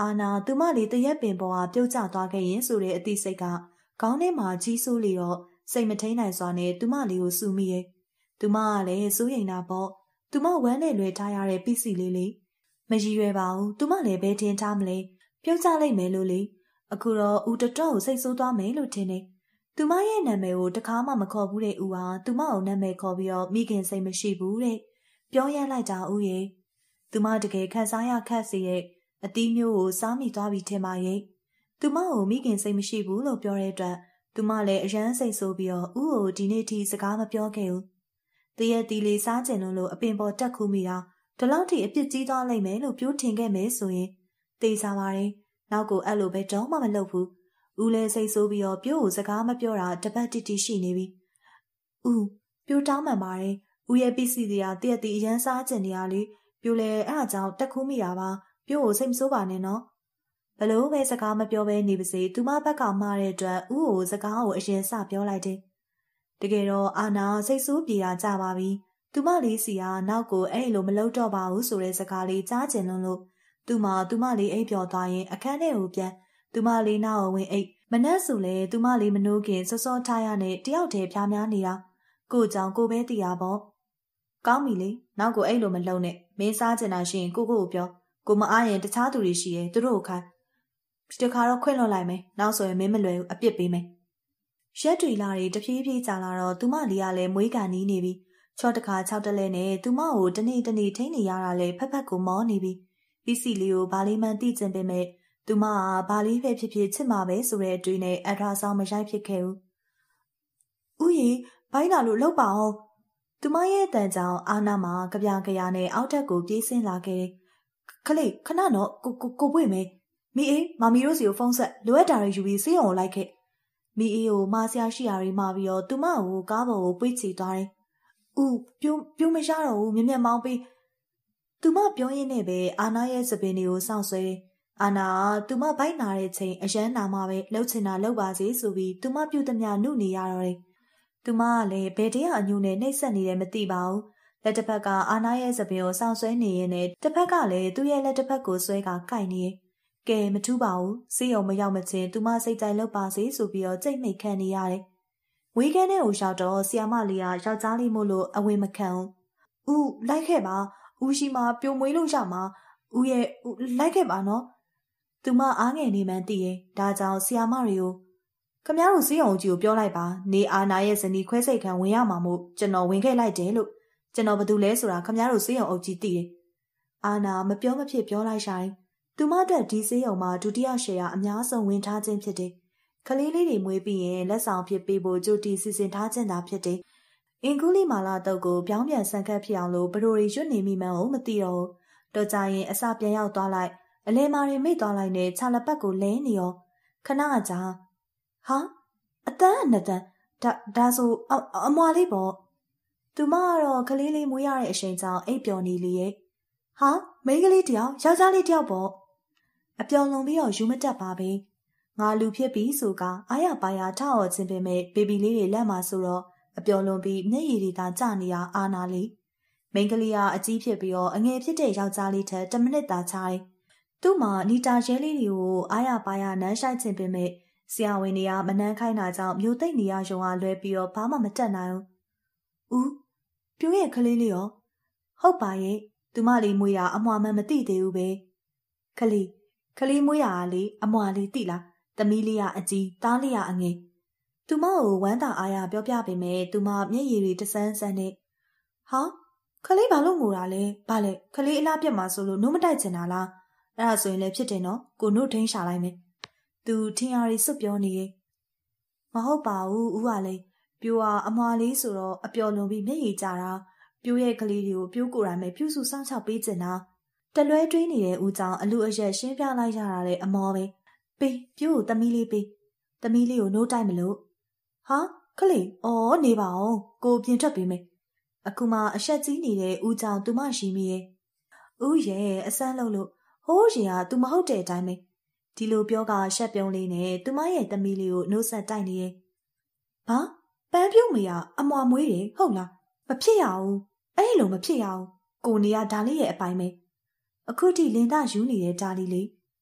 အာနာသူမလေးတရက်ပင်ပေါ်ကပြုတ်ကျသွားခဲ့ရင်ဆိုတဲ့အသိစိတ်ကခေါင်းထဲမှာကြီးစိုးလေတော့စိတ်မထိန်နိုင်စွာနဲ့သူမလေးကိုစူမိရဲ့သူမကလည်းစိုးရိမ်တာပေါ့သူမဝမ်းနဲ့လွယ်ထားရတဲ့ပစ္စည်းလေးမရည်ရွယ်ပါဘူးသူမလည်းဘယ်တင်ထားမလဲပြုတ်ကျလိုက်မယ်လို့လေအခုတော့ဦးတတော်ကိုစိတ်ဆိုးသွားမယ်လို့ထင်တယ်သူမရဲ့နာမည်ကိုတခါမှမခေါ်ဘူးတဲ့ဦးဟာသူမကိုနာမည်ခေါ်ပြီးတော့မိခင်စိတ်မရှိဘူးတဲ့ပြောရလိုက်တာဦးရဲ့သူမတကယ်ခန်းစားရခက်စီရဲ့အသီးမျိုးကိုစားမိသွားပြီထင်ပါရဲ့သူမကိုမိခင်စိတ်မရှိဘူးလို့ပြောတဲ့အတွက်သူမလည်းအရန်စိတ်ဆိုးပြီးတော့ဦးကိုဒီနေ့ထိစကားမပြောခဲ့ဘူးတရက်တီလေးစားကျင်လို့အပင်ပေါ်တက်ခုမိတာဒီလောက်ထိအပြစ်ကြီးသွားလိမ့်မယ်လို့ပြောထင်ခဲ့မယ်ဆိုရင်သေချာပါတယ်နောက်ကိုအဲ့လိုပဲတော့မှမလုပ်ဘူးဦးလည်းစိတ်ဆိုးပြီးတော့ပြို့ကိုစကားမပြောတာတပတ်တိတိရှိနေပြီဦးပြို့တောင်းမှန်ပါတယ်ဦးရဲ့ပစ္စည်းတွေကတရက်တီအရန်စားကျင်နေရလေပြို့လည်းအဲ့ဒါကြောင့်တက်ခုမိတာပါပြို့ကိုစိတ်မဆိုးပါနဲ့နော်ဘလို့ပဲစကားမပြောဘဲနေပါစေသူမဘက်ကမှားတဲ့အတွက်ဦးကိုစကားကိုအရင်စပြောလိုက်တယ်တကယ်တော့အာနာစိတ်ဆိုးပြေတာကြပါပြီသူမလေးစီကနောက်ကိုအဲ့လိုမလုပ်တော့ပါဘူးဆိုတဲ့စကားလေးကြားကျင်လို့သူမလေးအိပ်ပျော်သွားရင်အခန်းထဲကိုပြန်သူမလေးနောက်ဝင်အိပ်မနှက်ဆိုလေသူမလေးမနှိုးခင်စောစောထားရနဲ့တယောက်တည်းဖျားများနေတာကိုကြောင့်ကိုပဲတည်ရပေါ့ကောင်းပြီလေနောက်ကိုအဲ့လိုမလုပ်နဲ့မင်းစားကျင်တာရှိရင်ကိုပြောကိုမအားရင်တခြားသူတွေရှိရဲ့သူတို့ကိုခိုင်းဒီခါတော့ခွင့်လွှတ်လိုက်မယ်နောက်ဆိုရင်မင်းမလွယ်ဘူးအပြစ်ပေးမယ်ရက်တွေလာတွေတဖြည်းဖြည်းကြာလာတော့သူမလေးကလည်းမွေးကန်နီးနေပြီချော့တခါ6တလဲနဲ့သူမကိုတနေ့ထိန်းနေရတာလေဖက်ဖက်ကိုမောနေပြီပစ္စည်းလေးကိုဘာလေးမှန်သိကျင်ပေမဲ့သူမကဘာလေးပဲဖြစ်ဖြစ်ချစ်မှာပဲဆိုတဲ့အတွေ့နဲ့အထာဆောင်မရိုက်ဖြစ်ခဲ့ဘူးဥယျဘိုင်းလာလို့လောက်ပါအောင်သူမရဲ့တန်ကြောင်အာနာမှာကြပြကြရနဲ့အောက်ထက်ကိုပြေးဆင်းလာခဲ့ခလေးခဏတော့ကိုပွေမယ်မီအေးမမီတို့စီကိုဖုန်းဆက်လိုအပ်တာတွေယူပြီးစေးအောင်လိုက်ခဲ့မီအေးကိုမဆရာရှိရာတွေမှာပြီးတော့သူမကိုကားပေါ်ကိုပွေ့ချီသွားတယ်ဦးပြိုးမရတော့ဘူးမြက်မောင်းပြီးသူမပြောရင်းနဲ့ပဲအာနာရဲ့စပင်တွေကိုစောင့်ဆွဲအာနာသူမဘိုက်နာတဲ့ချိန်အရန်နာမှာပဲလှုပ်ချင်တာလှုပ်ပါစေဆိုပြီးသူမပြုတ်သမျှနှုတ်နေရတော့တယ်သူမကလည်းဘယ်တရားအညိုနဲ့နှိပ်စက်နေတယ်မသိပါဘူးလက်တစ်ဖက်ကအာနာရဲ့စပင်ကိုစောင့်ဆွဲနေရင်းနဲ့တစ်ဖက်ကလည်းသူ့ရဲ့လက်တစ်ဖက်ကိုဆွဲကကိုက်နေကဲမထူးပါဘူးစေးရုံမရောက်မချင်းသူမစိတ်ကြိုက်လှုပ်ပါစေဆိုပြီးတော့ကြိတ်မိတ်ခံနေရတယ်ဝေးကန်းထဲကိုရောက်တော့ဆီယာမလေးကယောက်ျားလေးမို့လို့အဝင်မခံဘူးဦးလိုက်ခဲ့ပါဦးရှိမှပြိုမွေးလို့ရမှာဦးရဲ့လိုက်ခဲ့ပါနော်သူမအားငယ်နေမှန်းသိရဲ့ဒါကြောင့်ဆီယာမတွေကိုခမတို့စေးရုံကြီးကိုပြောလိုက်ပါနေအာနာရဲ့ဇနီးခွဲစိတ်ခံဝင်ရမှာမို့ကျွန်တော်ဝင်ခဲ့လိုက်တယ်လို့ကျွန်တော်ဘာတူလဲဆိုတာခမတို့စေးရုံအုပ်ကြီးသိတယ်အာနာမပြောမဖြစ်ပြောလိုက်ဆိုင်သူမအတွက်ဒီစေးရုံမှာဒုတိယရှယ်ယာအများဆုံးဝင်ထားခြင်းဖြစ်တယ်ကလေးလေးတွေမွေးပြီးရင်လက်ဆောင်ဖြစ်ပေးဖို့ကြိုတီစီစဉ်ထားခြင်းသာဖြစ်တယ်အင်ကူလီမာလာတုတ်ကိုပြောင်းပြန်ဆန်ခတ်ဖြစ်အောင်လို့ဘရိုတွေရွတ်နေမိမှန်းမသိတော့တော့ကြရင်အစပြန်ရောက်သွားလိုက်အလဲမာတွေမိတ်သွားလိုက်နဲ့ခြာလက်ပတ်ကိုလဲနေရောခဏကြာဟာအတန်းအနှစ်တန်းဒါဆိုအမွာလေးပေါ့သူမကတော့ကလေးလေးမွေးရတဲ့အချိန်ကြောင့်အိပ်ပျော်နေလေရဲ့ဟာမိန်းကလေးတယောက်ယောက်ျားလေးတယောက်ပေါ့အပျော်လွန်ပြီးတော့ယူမတက်ပါပဲငါလူဖြစ်ပြီးဆိုကအားရပါရထအော်ခြင်းပေမဲ့ဘေဘီလေးတွေလက်မှာဆိုတော့အပျော်လွန်ပြီးမျက်ရည်တွေသာကျနေတာအာနာလေးမိန်းကလေးကအကြီးဖြစ်ပြီးတော့အငယ်ဖြစ်တဲ့ယောက်ျားလေးထက်10မိနစ်သာခြားတယ်သူ့မှာနီတာရဲလေးတွေကိုအားရပါရနမ်းဆိုင်ခြင်းပေမဲ့ဆရာဝန်တွေကမနှမ်းခိုင်းတာကြောင့်မျိုးသိမ့်နေရရုံကလွဲပြီးတော့ဘာမှမတက်နိုင်ဘူးဦးပြိုးရဲ့ကလေးလေးရောဟုတ်ပါရဲ့သူမလေးမွေးတာအမွာမှန်မသိသေးဘူးပဲကလေးမွေးတာလေအမွာလေးသိလားသမီးလေးကအကြီးသားလေးကအငယ်သူမကိုဝမ်းသာအားရပြောပြပေမဲ့သူမမျက်ရည်တွေတဆန်းဆန်းနဲ့ဟာကလေးဘာလို့ငိုတာလဲဘာလဲကလေးအလားပြတ်မှာဆိုလို့နှုတ်မတိုက်ချင်တာလားအဲ့ဒါဆိုရင်လည်းဖြစ်တယ်နော်ကိုနှုတ်ထင်းရှာလိုက်မယ်သူထင်ရည်စွတ်ပြောနေရဲ့မဟုတ်ပါဘူးဦးကလည်းပြိုးကအမွာလေးဆိုတော့အပျော်လွန်ပြီးမျက်ရည်ကျတာပြိုးရဲ့ကလေးတွေကိုပြိုးကိုယ်တိုင်ပဲပြုစုစောင့်ရှောက်ပေးချင်တာတလွဲတွေးနေတဲ့ဦးကြောင့်အလူအရက်ရှင်းပြလိုက်ရတာလေအမောပဲပေးပြိုးကိုသမီးလေးပေးသမီးလေးကိုနှိုးတိုက်မလို့ဟာခလေးအော်နေပါအောင်ကိုပြင်ထွက်ပေးမယ်အခုမှအဆက်ကြီးနေတဲ့ဦးကြောင့်သူမရှိမိရဲ့ဦးရဲ့အဆန်းလုံးလို့ဟိုးရှင်ကသူမဟုတ်တဲ့အတိုင်းပဲဒီလိုပြောကရှက်ပြုံးလေးနဲ့သူမရဲ့သမီးလေးကိုနှုတ်ဆက်တိုက်နေရဲ့ဘာပန်းပြုံးမရအမွာမွေးတယ်ဟုတ်လားမဖြစ်ရအောင်အဲ့လိုမဖြစ်ရအောင်ကိုနေရဒါလေးရဲ့အပိုင်းပဲအခုထိလင်သားယူနေတဲ့ဒါလေးလေး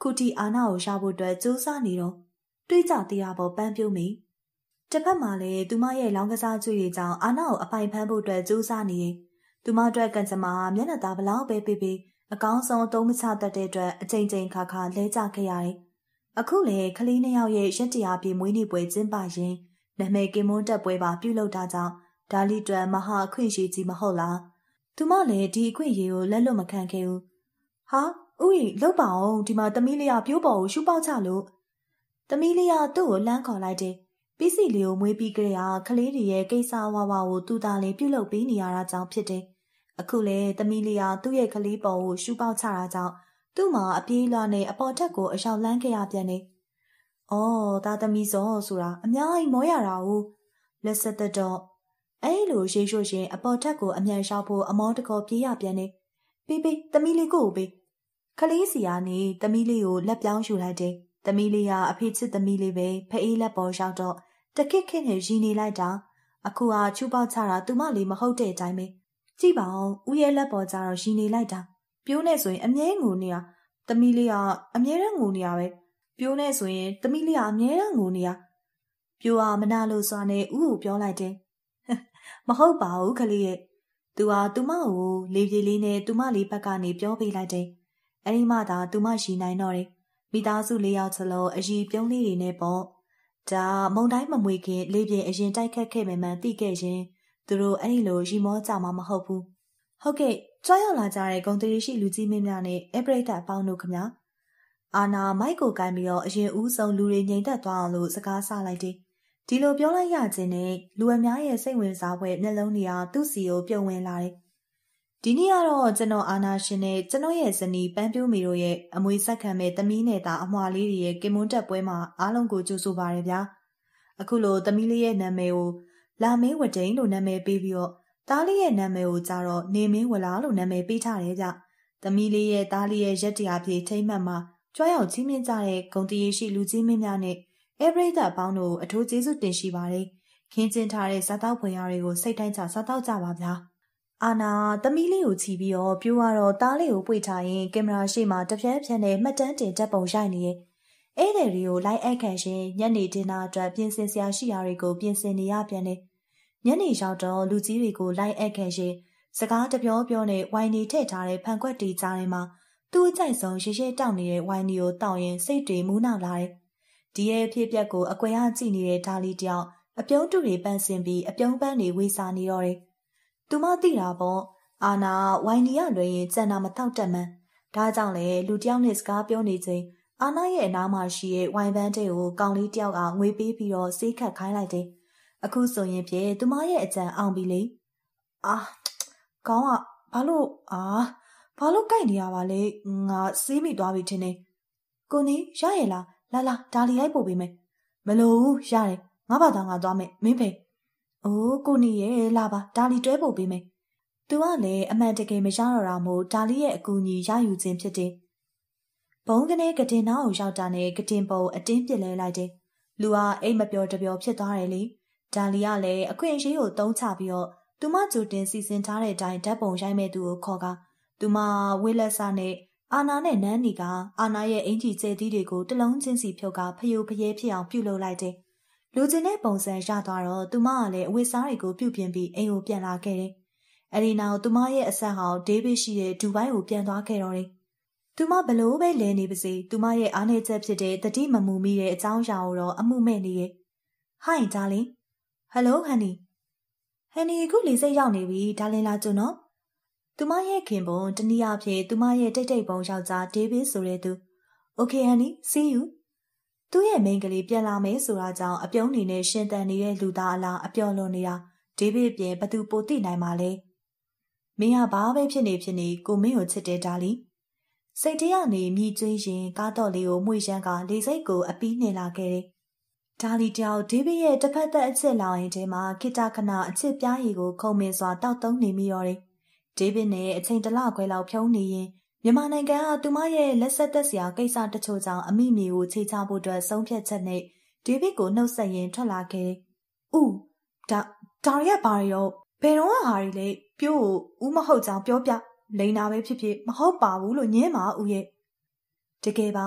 ခုတီအာနာကိုရှာဖို့အတွက်စူးစမ်းနေတော့တွေးကြသေးတာပေါ်ပန်းပြုံးမိတစ်ဖက်မှာလည်းသူမရဲ့လောင်းကစားကျွေးတွေကြောင့်အာနာကိုအပိုင်ဖမ်းဖို့အတွက်စူးစမ်းနေတယ်သူမအတွက်ကံကြမ္မာမျက်နှာသားဘလောက်ပဲပေးအကောင်းဆုံးအသုံးမချတတ်တဲ့အတွက်အချိန်ချင်းခါခါလဲကျခဲ့ရတယ်အခုလေကလေးနှစ်ယောက်ရဲ့ရက်တရားပြေမွေးနေ့ပွဲကျင်းပရင်နာမည်ကင်မွန်းတက်ပွဲပါပြုလုပ်တာကြောင့်ဒါလီတွန်မဟာအခွင့်အရေးကြီးမဟုတ်လားသူမလည်းဒီအခွင့်အရေးကိုလက်လွတ်မခံခဲ့ဘူးဟာဥယျလောက်ပါအောင်ဒီမှာသမီးလေးကပြိုးပေါ်ကိုရှူပေါက်ချလို့သမီးလေးကသူ့ကိုလှမ်းခေါ်လိုက်တယ်ပစ္စည်းလေးကိုမွေးပြီးကြတဲ့ကလေးတွေရဲ့ကိစ္စဝါဝါကိုသူတာလေးပြုလုပ်ပေးနေရတာကြောင့်ဖြစ်တယ်အခုလေသမီးလေးကသူ့ရဲ့ကလေးပေါ်ကိုရှူပေါက်ချတာကြောင့်သူ့မှာအပြေးလွှာနဲ့အပေါ်ထက်ကိုအရောက်လန်းခဲ့ရပြန်တယ်။အော်သားသမီးစောဆိုတာအများကြီးမောရတာ哦လက်ဆက်သက်တော့အဲ့လိုရေရွှတ်ရင်အပေါ်ထက်ကိုအမြန်လျှောက်ဖို့အမောတကောပြေးရပြန်တယ်။ပေးသမီးလေးကိုပေးခလေးစီကနေသမီးလေးကိုလက်ပြောင်းယူလိုက်တယ်။သမီးလေးကအဖေချစ်သမီးလေးပဲဖအေးလက်ပေါ်ရောက်တော့တခစ်ခစ်နဲ့ရီနေလိုက်တာအခုကချူပေါက်ချတာသူမလေးမဟုတ်တဲ့အတိုင်းပဲကြည့်ပါအောင်ဦးရဲ့လက်ပေါ်ကျတော့ရီနေလိုက်တာပြိုးနေဆိုရင်အမြဲငိုနေတာသမီးလေးကအမြဲတမ်းငိုနေတာပဲပြိုးနေဆိုရင်သမီးလေးကအမြဲတမ်းငိုနေတာပြိုးကမနာလို့စွာနဲ့ဦးကိုပြောလိုက်တယ်မဟုတ်ပါဘူးခလေးရဲ့သူကသူမကိုလေးပြေးလေးနဲ့သူမလေးဘက်ကနေပြောပေးလိုက်တယ်အဲ့ဒီမှသာသူမရှိနိုင်တော့တယ်မိသားစု၄ယောက်စလုံးအကြီးပြုံးလေးတွေနဲ့ပေါ့ဒါမုံတိုင်းမမွေခင်လေးပြေအရင်တိုက်ခတ်ခဲ့မှန်သိခဲ့ရင်သူတို့အဲ့ဒီလိုရီမောကြမှာမဟုတ်ဘူးဟုတ်ကဲ့ကြွားရောက်လာကြတဲ့ဂုံတရီရှိလူကြီးမင်းများနဲ့အပရိသတ်အပေါင်းတို့ခင်ဗျာအာနာမိုက်ကိုကိုင်းပြီးတော့အရင်ဦးဆုံးလူတွေငြိမ်သက်သွားအောင်လို့စကားဆလိုက်တယ်ဒီလိုပြောလိုက်ရခြင်းနဲ့လူအများရဲ့စိတ်ဝင်စားဖွယ်မျက်လုံးတွေကသူ့စီကိုပြုံဝင်လာတယ်ဒီနေ့ကတော့ကျွန်တော်အာနာရှင်နဲ့ကျွန်တော်ရဲ့ဇနီးပန်းပြိုးမီတို့ရဲ့အမွေဆက်ခံမဲ့သမီးနဲ့သားအမွှာလေးတွေရဲ့ကင်မွန်းတက်ပွဲမှာအားလုံးကိုကြိုဆိုပါရဗျာအခုလိုသမီးလေးရဲ့နာမည်ကိုလာမင်းဝတိန်လို့နာမည်ပေးပြီးတော့သားလေးရဲ့နာမည်ကိုကြတော့နေမင်းဝလာလို့နာမည်ပေးထားတယ်ဗျသမီးလေးရဲ့သားလေးရဲ့ရက်တရားပြေထိမ့်မှတ်မှာကြွားရောက်ချင်းမြင့်ကြတဲ့ဂုံတရီရှိလူကြီးမင်းများနဲ့အပရိသတ်အပေါင်းတို့အထူးကျေးဇူးတင်ရှိပါတယ်ခင်းကျင်းထားတဲ့စားတောက်ဖွယ်ရာတွေကိုစိတ်တိုင်းချစားတောက်ကြပါဗျာအာနာသမီးလေးကိုချီပြီးတော့ပြိုးကတော့သားလေးကိုပွေထားရင်ကင်မရာရှေ့မှာတစ်ပြက်ပြက်နဲ့မှတ်တမ်းတင်တက်ပုံရိုက်နေရဲ့အဲ့ဒီတွေကိုလိုက်အခန့်ရှင်ညနေဒင်နာအတွက်ပြင်ဆင်စရာရှိရာတွေကိုပြင်ဆင်နေရပြန်တယ်ညနေရောက်တော့လူကြီးတွေကိုလိုက်အခန့်ရှင်စကားတပြောပြောနဲ့ဝိုင်နီထည့်ထားတဲ့ဖန်ခွက်တီကြားထဲမှာသူ့အကြိုက်ဆုံးရေရှည်တောက်နေတဲ့ဝိုင်နီကိုတောက်ရင်စိတ်တွေမူးနောက်လာတယ်ဒီရဲ့ဖြစ်ပျက်ကိုအကွယ်အကြည့်နေတဲ့ဒါလီတယောက်အပြုံးတူတွေပန်းစင်ပြီးအပြုံးပန်းတွေဝေစာနေတော့တယ်သူမသိတာပေါ့အာနာဝိုင်နီရလွယ်ရင်ကြံတာမတောက်တတ်မှန်းဒါကြောင့်လေလူတယောက်နဲ့စကားပြောနေချိန်အာနာရဲ့အနားမှာရှိတဲ့ဝိုင်ပန်းတဲ့ကိုကောင်လေးတယောက်ကငွေပေးပြီးတော့ဆေးခတ်ခိုင်းလိုက်တယ်အခုဆိုရင်ဖြင့်သူမရဲ့အကြံအောင်ပြီလေအာကောင်းကဘာလို့ကြိုက်နေရပါလဲငါဆေးမိသွားပြီထင်တယ်ကိုနေရရဲ့လားလာဒါလီလိုက်ပို့ပေးမယ်မလို့ရတယ်ငါဘာသာငါသွားမယ်မင်းဖေအိုးကိုနေရဲ့လာပါဒါလီတွဲပို့ပေးမယ်သူကလည်းအမှန်တကယ်မရတော့တာမို့ဒါလီရဲ့အကူအညီရယူခြင်းဖြစ်တယ်ဘုံကနေကတင်နာကိုရောက်တာနဲ့ကတင်ပုံအတင်းပစ်လဲလိုက်တယ်လူကအိတ်မပြောတပြောဖြစ်သွားတယ်လေဒါလီကလည်းအခွင့်အရေးကိုတုံးချပြီးတော့သူမကြိုတင်စီစဉ်ထားတဲ့အတိုင်းဓာတ်ပုံရိုက်မဲ့သူကိုခေါ်ကသူမဝေးလက်စာနဲ့အာနာနဲ့နန်းနီကအာနာရဲ့အင်ဂျီကျဲသီးတွေကိုတလုံးချင်းစီဖြုတ်ကဖယိုဖယဲဖြစ်အောင်ပြုလုပ်လိုက်တယ်လူချင်းတဲ့ပုံစံရသွားတော့သူမကလည်းအဝတ်စားတွေကိုပြုတ်ပြင်ပြီးအိမ်ကိုပြန်လာခဲ့တယ်အဲဒီနောက်သူမရဲ့အဆက်ဟောင်းဒေးဗစ်ရှိတဲ့ဒူဘိုင်းကိုပြန်သွားခဲ့တော့တယ်သူမဘလို့ပဲလဲနေပါစေသူမရဲ့အားနည်းချက်ဖြစ်တဲ့တတိမမူမိတဲ့အကြောင်းအရာကိုတော့အမှုမဲ့နေရဲ့ဟိုင်းဒါလင်ဟယ်လိုဟန်နီအခုလေစိတ်ရောက်နေပြီဒါလင်လာကြနော်သူမရဲ့ခင်ပွန်တနည်းအားဖြင့်သူမရဲ့တိတ်ပုံယောက်ျားဒေးဗစ်ဆိုတဲ့သူ Okay honey see you သူ့ရဲ့မိန်းကလေးပြန်လာမယ်ဆိုတာကြောင့်အပြုံးနေနဲ့ရှင်တန်နေတဲ့လူသားအလားအပျော်လွန်နေတာဒေးဗစ်ပြင်ဘသူပိုသိနိုင်မှာလဲမင်းကဘာပဲဖြစ်နေကိုမင်းကိုချစ်တယ်ဒါလီစိတ်ထဲကနေမြည်ကျွေးရင်ကားတော်လေးကိုမှွေရမ်းကလေစိတ်ကိုအပီးနှင်လာခဲ့တယ်ဒါလီတယောက်ဒေးဗစ်ရဲ့တစ်ဖက်သက်အချစ်လောင်ရင်ထဲမှာခိတခဏအချစ်ပြားရည်ကိုခုံမင်စွာတောက်သုံးနေမိတော့တယ်ဒေးဗစ်နဲ့အချိန်တလခွဲလောက်ဖြုံးနေရင်မြန်မာနိုင်ငံကသူမရဲ့လက်ဆက်သက်စရာကိစ္စတချို့ကြောင့်အမိမြေကိုခြေချဖို့အတွက်ဆုံးဖြတ်ချက်နဲ့ဒေးဗစ်ကိုနှုတ်ဆက်ရင်ထွက်လာခဲ့တယ်။ဦးဒါရီကဘာတွေရောဘယ်တော့ဟာရီလဲပြို့ဦးမဟုတ်ကြောင်ပြောပြလိန်နာပဲဖြစ်ဖြစ်မဟုတ်ပါဘူးလို့ညင်းပါဦးရဲ့တကယ်ပါ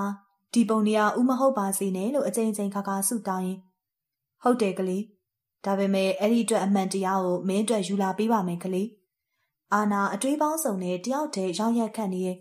ဒီပုံနေရဥမဟုတ်ပါစေနဲ့လို့အကြိမ်ကြိမ်ခါခါဆုတောင်းရင်ဟုတ်တယ်ကလေးဒါပေမဲ့အဲ့ဒီအတွက်အမှန်တရားကိုမင်းအတွက်ယူလာပေးပါမယ်ကလေးအာနာအတွေးပေါင်းစုံနဲ့တယောက်တည်းရောက်ရက်ခန့်နေရဲ့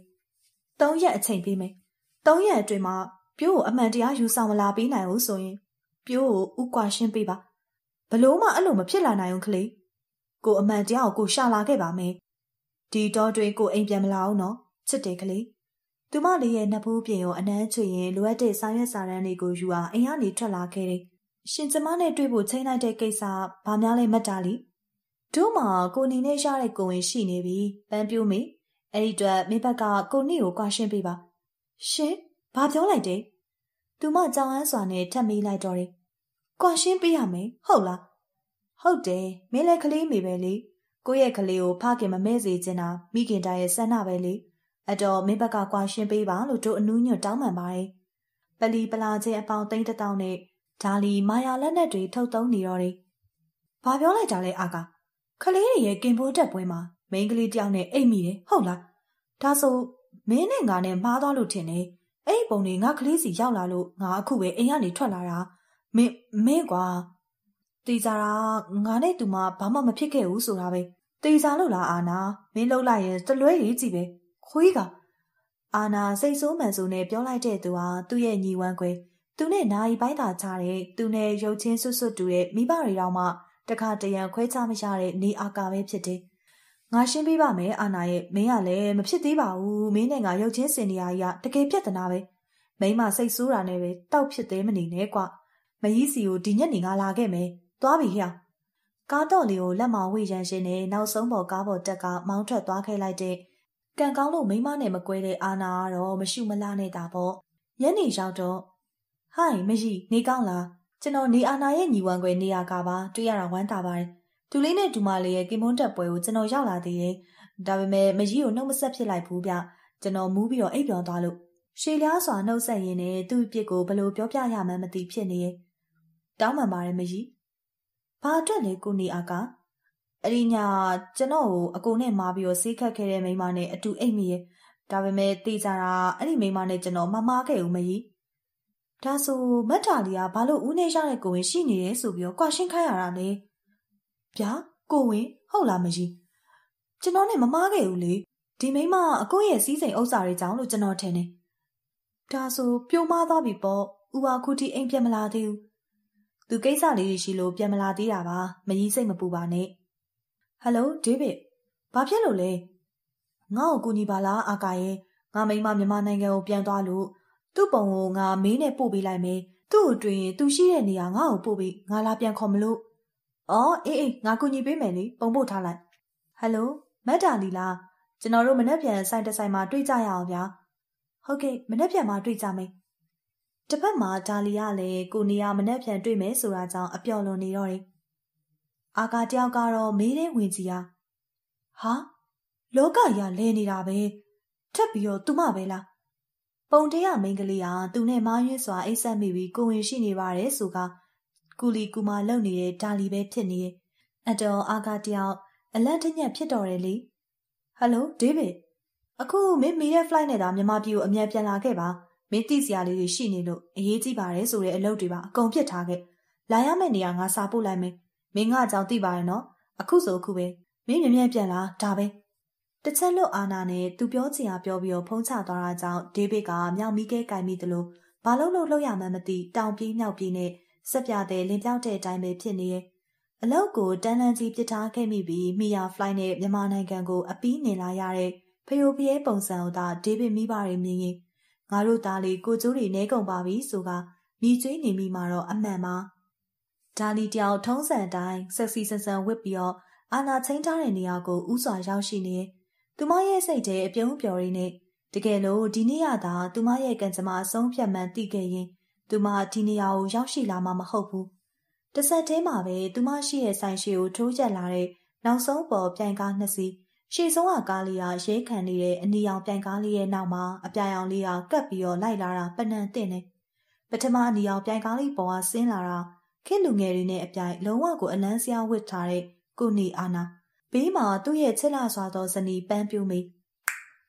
3 ရက်အချိန်ပေးမယ်3 ရက်အတွင်းမှာပြိုးကိုအမှန်တရားယူဆောင်မလာပေးနိုင်ဘူးဆိုရင်ပြိုးကိုဥကွာရှင်းပေးပါဘလို့မှအဲ့လိုမဖြစ်လာနိုင်ဘူးကလေးကိုအမှန်တရားကိုရှာလာခဲ့ပါမယ်ဒီတော့တွင်ကိုအိမ်ပြန်မလာအောင်နော်ချစ်တယ်ကလေးသူမလေးရဲ့နှစ်ဖူးပြင်ကိုအနှမ်းချွေရင်လိုအပ်တဲ့စာရွက်စာတမ်းတွေကိုယူအောင်အိမ်ကနေထွက်လာခဲ့တယ်ရှင်ကျမနဲ့တွေ့ဖို့ချိန်လိုက်တဲ့ကိစ္စဘာများလဲမတ်တာလီတို့မှာကိုနေနဲ့ရတဲ့ကိုဝင်ရှိနေပြီပန်းပြိုးမေအဲ့ဒီအတွက်မိဘကကိုနေကိုကွာရှင်းပေးပါရှင်ဘာပြောလိုက်တယ်သူမကြောင်ဟန်းစွာနဲ့ထပ်မေးလိုက်တော့တယ်ကွာရှင်းပေးရမယ်ဟုတ်လားဟုတ်တယ်မင်းလည်းကလေးမေပဲလေကိုယ့်ရဲ့ကလေးကိုဖခင်မမဲစေချင်တာမိခင်တိုင်းရဲ့ဆန္ဒပဲလေအတော်မင်းဘက်ကကွာရှင်းပေးပါလို့တို့အနူးညွတ်တောင်းပန်ပါတယ်ပလီပလာချင်းအပေါင်း3000နဲ့ဒါလီမာယာလက်နက်တွေထုတ်သုံးနေတော့တယ်ဘာပြောလိုက်တာလဲအာကကလေးတွေရဲ့ကင်ဖိုးတက်ပွဲမှာမိန်းကလေးတယောက်နဲ့အိတ်မိတယ်ဟုတ်လားဒါဆိုမင်းနဲ့ငါနဲ့မှားသွားလို့ထင်တယ်အဲ့ဒီပုံတွေငါကလေးစီရောက်လာလို့ငါအခုပဲအိမ်ကနေထွက်လာတာမင်းကွာတေးစားတာငါနဲ့သူမဘာမှမဖြစ်ခဲ့ဘူးဆိုတာပဲတေးစားလို့လားအာနာမင်းလှုပ်လိုက်ရင်တလွဲကြီးကြည့်ပဲခွေးကအာနာစိတ်ဆိုးမှန်ဆိုးနဲ့ပြောလိုက်တဲ့သူဟာသူ့ရဲ့ညီဝမ်းကွယ်သူနဲ့နာယီပိုင်းသာချတဲ့သူနဲ့ရုပ်ချင်းဆွတ်ဆွတ်တူတဲ့မိဘတွေတောင်မှတခါတရံခွဲခြားမရတဲ့နေအာကာပဲဖြစ်တယ်ငါရှင်းပေးပါမယ်အာနာရဲ့မင်းကလည်းမဖြစ်သေးပါဘူးမင်းနဲ့ငါရုပ်ချင်းစင်နေရကြီးကတကယ်ပြဿနာပဲမိန်းမစိတ်ဆိုးတာနဲ့ပဲတောက်ဖြစ်သေးမနေနဲ့ကွမကြီးစီကိုဒီညနေငါလာခဲ့မယ်သွားပြီဟျကားတော့လေးကိုလက်မဝေရန်ရှင်နဲ့နောက်ဆုံးပေါ်ကားပေါ်တက်ကမောင်းထွက်သွားခဲ့လိုက်တဲ့ကံကောင်းလို့မိမနဲ့မကွဲတဲ့အာနာကတော့မရှုမလားနဲ့တာပေါ့ညနေရောက်တော့ဟိုင်းမကြီးနေကောင်းလားကျွန်တော်နေအာနာရဲ့ညီဝမ်းကွယ်နေရကပါတွေ့ရတာဝမ်းသာပါတယ်သူလေးနဲ့ဒူမလေးရဲ့ကင်မွန်းတက်ပွဲကိုကျွန်တော်ရောက်လာသေးတယ်ဒါပေမဲ့မကြီးကိုနှုတ်မဆက်ဖြစ်လိုက်ဘူးဗျကျွန်တော်မူးပြီးတော့အိပ်ပျော်သွားလို့ရှေလျားစွာနှုတ်ဆက်ရင်းနဲ့သူ့အပြစ်ကိုဘယ်လိုပြောပြရမှန်းမသိဖြစ်နေရဲ့တောင်းပန်ပါတယ်မကြီးဘာအတွက်လဲကိုနေအာကအဲ့ဒီညကျွန်တော်ကိုအကိုနဲ့မားပြီးတော့ဆေးခတ်ခဲ့တဲ့မိန်းမနဲ့အတူအိတ်မိရဲ့ဒါပေမဲ့တေးကြတာအဲ့ဒီမိန်းမနဲ့ကျွန်တော်မမားခဲ့ဦးမကြီးဒါဆိုမတ်တာလီကဘာလို့ဦးနေရတဲ့ကိုဝင်ရှိနေတယ်ဆိုပြီးတော့ကွာရှင်းခိုင်းရတာလဲဗျာကိုဝင်ဟုတ်လားမကြီးကျွန်တော်နဲ့မမားခဲ့ဦးလေဒီမိန်းမအကိုရဲ့စီးစိမ်ဥစ္စာတွေကြောင့်လို့ကျွန်တော်ထင်တယ်ဒါဆိုပြိုးမားသွားပြီပေါ့ဦးပါခုထိအိမ်ပြန်မလာသေးဘူးသူကိစ္စလေးရှိလို့ပြန်မလာသေးတာပါမကြီးစိတ်မပူပါနဲ့ဟယ်လိုဒေးဗစ်ဘာဖြစ်လို့လဲငါ့ကိုကူညီပါလားအာကာရဲ့ငါမိမမြန်မာနိုင်ငံကိုပြန်သွားလို့သူ့ပုံကိုငါမေးနဲ့ပို့ပေးလိုက်မယ်သူ့ကိုတွေ့ရင်သူရှိတဲ့နေရာငါ့ကိုပို့ပြီးငါလာပြန်ခေါ်မလို့အော်အေးငါကူညီပေးမယ်လေပုံပို့ထားလိုက်ဟယ်လိုမတ်တာလီလားကျွန်တော်တို့မနေ့ပြန်ဆိုင်တဆိုင်မှာတွေ့ကြရအောင်ဗျာဟုတ်ကဲ့မနေ့ပြန်မှာတွေ့ကြမယ်တစ်ဖက်မှာဒါလီကလည်းကိုနေရမနေ့ပြန်တွေ့မယ်ဆိုတာကြောင့်အပျော်လွန်နေတော့တယ်အာကာတယောက်ကတော့မေးတဲ့ဝင်ကြီးဟာလောကကြီးလဲနေတာပဲထပ်ပြီးတော့သူမပဲလားပုံတရမိန်းကလေးဟာသူနဲ့မားရွှဲစွာအိတ်ဆက်မိပြီးကိုဝင်ရှိနေပါတယ်ဆိုကကူလီကူမာလုံနေတဲ့ဒါလီပဲဖြစ်နေရဲ့အတော်အာကာတယောက်အလန့်တညက်ဖြစ်တော်တယ်လေဟယ်လိုဒေးဗစ်အခုမင်းမိတဲ့ flight နဲ့ဒါမြန်မာပြည်ကိုအမြန်ပြန်လာခဲ့ပါမင်းသိစရာလေးတွေရှိနေလို့အရေးကြီးပါတယ်ဆိုတဲ့အလုပ်တွေပါအကုန်ပြစ်ထားခဲ့လာရမယ့်နေရာငါစာပို့လိုက်မယ်မင်းကအကြောင်းသိပါရဲ့နော်အခုဆိုအခုပဲမင်းမြန်ပြန်လာဒါပဲတစ်ချက်လွတ်အာနာနဲ့သူပြောချင်တာပြောပြီးတော့ဖုံးချသွားတာကြောင့်ဒေးဗစ်ကမြောက်မီးကဲကင်မိသလိုဘာလို့လှုပ်ရမှန်းမသိတောင်ပြေးမြောက်ပြေးနဲ့စက်ပြတဲ့လင်ပြောက်တဲ့အတိုင်းပဲဖြစ်နေရဲ့အလောက်ကိုတန်းလန်းကြီးပစ်ထားခဲ့မိပြီးမီယာဖလိုင်းနဲ့မြန်မာနိုင်ငံကိုအပီးနေလာရတဲ့ဖယိုဖျဲပုံစံကိုသာဒေးဗစ်မိဘတွေမြင်ရင်ငါတို့သားလေးကိုကျိုးတွေနဲကုန်ပါပြီဆိုကမိကျွေးနေမိမှာတော့အမှန်ပါဒါလီတယောက်ထုံးစံတိုင်းဆက်စီဆန်ဆန်ဝစ်ပြီးတော့အာနာချင်းထားတဲ့နေရာကိုဥစွာရောက်ရှိနေသူမရဲ့စိတ်ထဲအပြုံးပျော်ရင်းနဲ့တကယ်လို့ဒီနေ့ရတာသူမရဲ့ကံကြမ္မာအဆုံးဖြတ်မှန်းသိခဲ့ရင်သူမဒီနေရာကိုရောက်ရှိလာမှာမဟုတ်ဘူးတစ်ဆက်တည်းမှာပဲသူမရှိရဲ့ဆိုင်ရှိကိုထိုးချက်လာတဲ့နောက်ဆုံးပေါ်ပြိုင်ကားနှစ်စီးရှေ့ဆုံးကကားလေးကရဲခံနေတဲ့အနီရောင်ပြိုင်ကားလေးရဲ့နောက်မှာအပြာရောင်လေးကကပ်ပြီးတော့လိုက်လာတာပနံတင့်နေပထမအနီရောင်ပြိုင်ကားလေးပေါ်ကဆင်းလာတာခေတ်လူငယ်တွေနဲ့အပြိုင်လုံးဝကိုအလန်းစရာဝစ်ထားတဲ့ကိုနီအာနာဘေးမှာသူ့ရဲ့ချစ်လာစွာသောဇနီးပန်းပြူမိန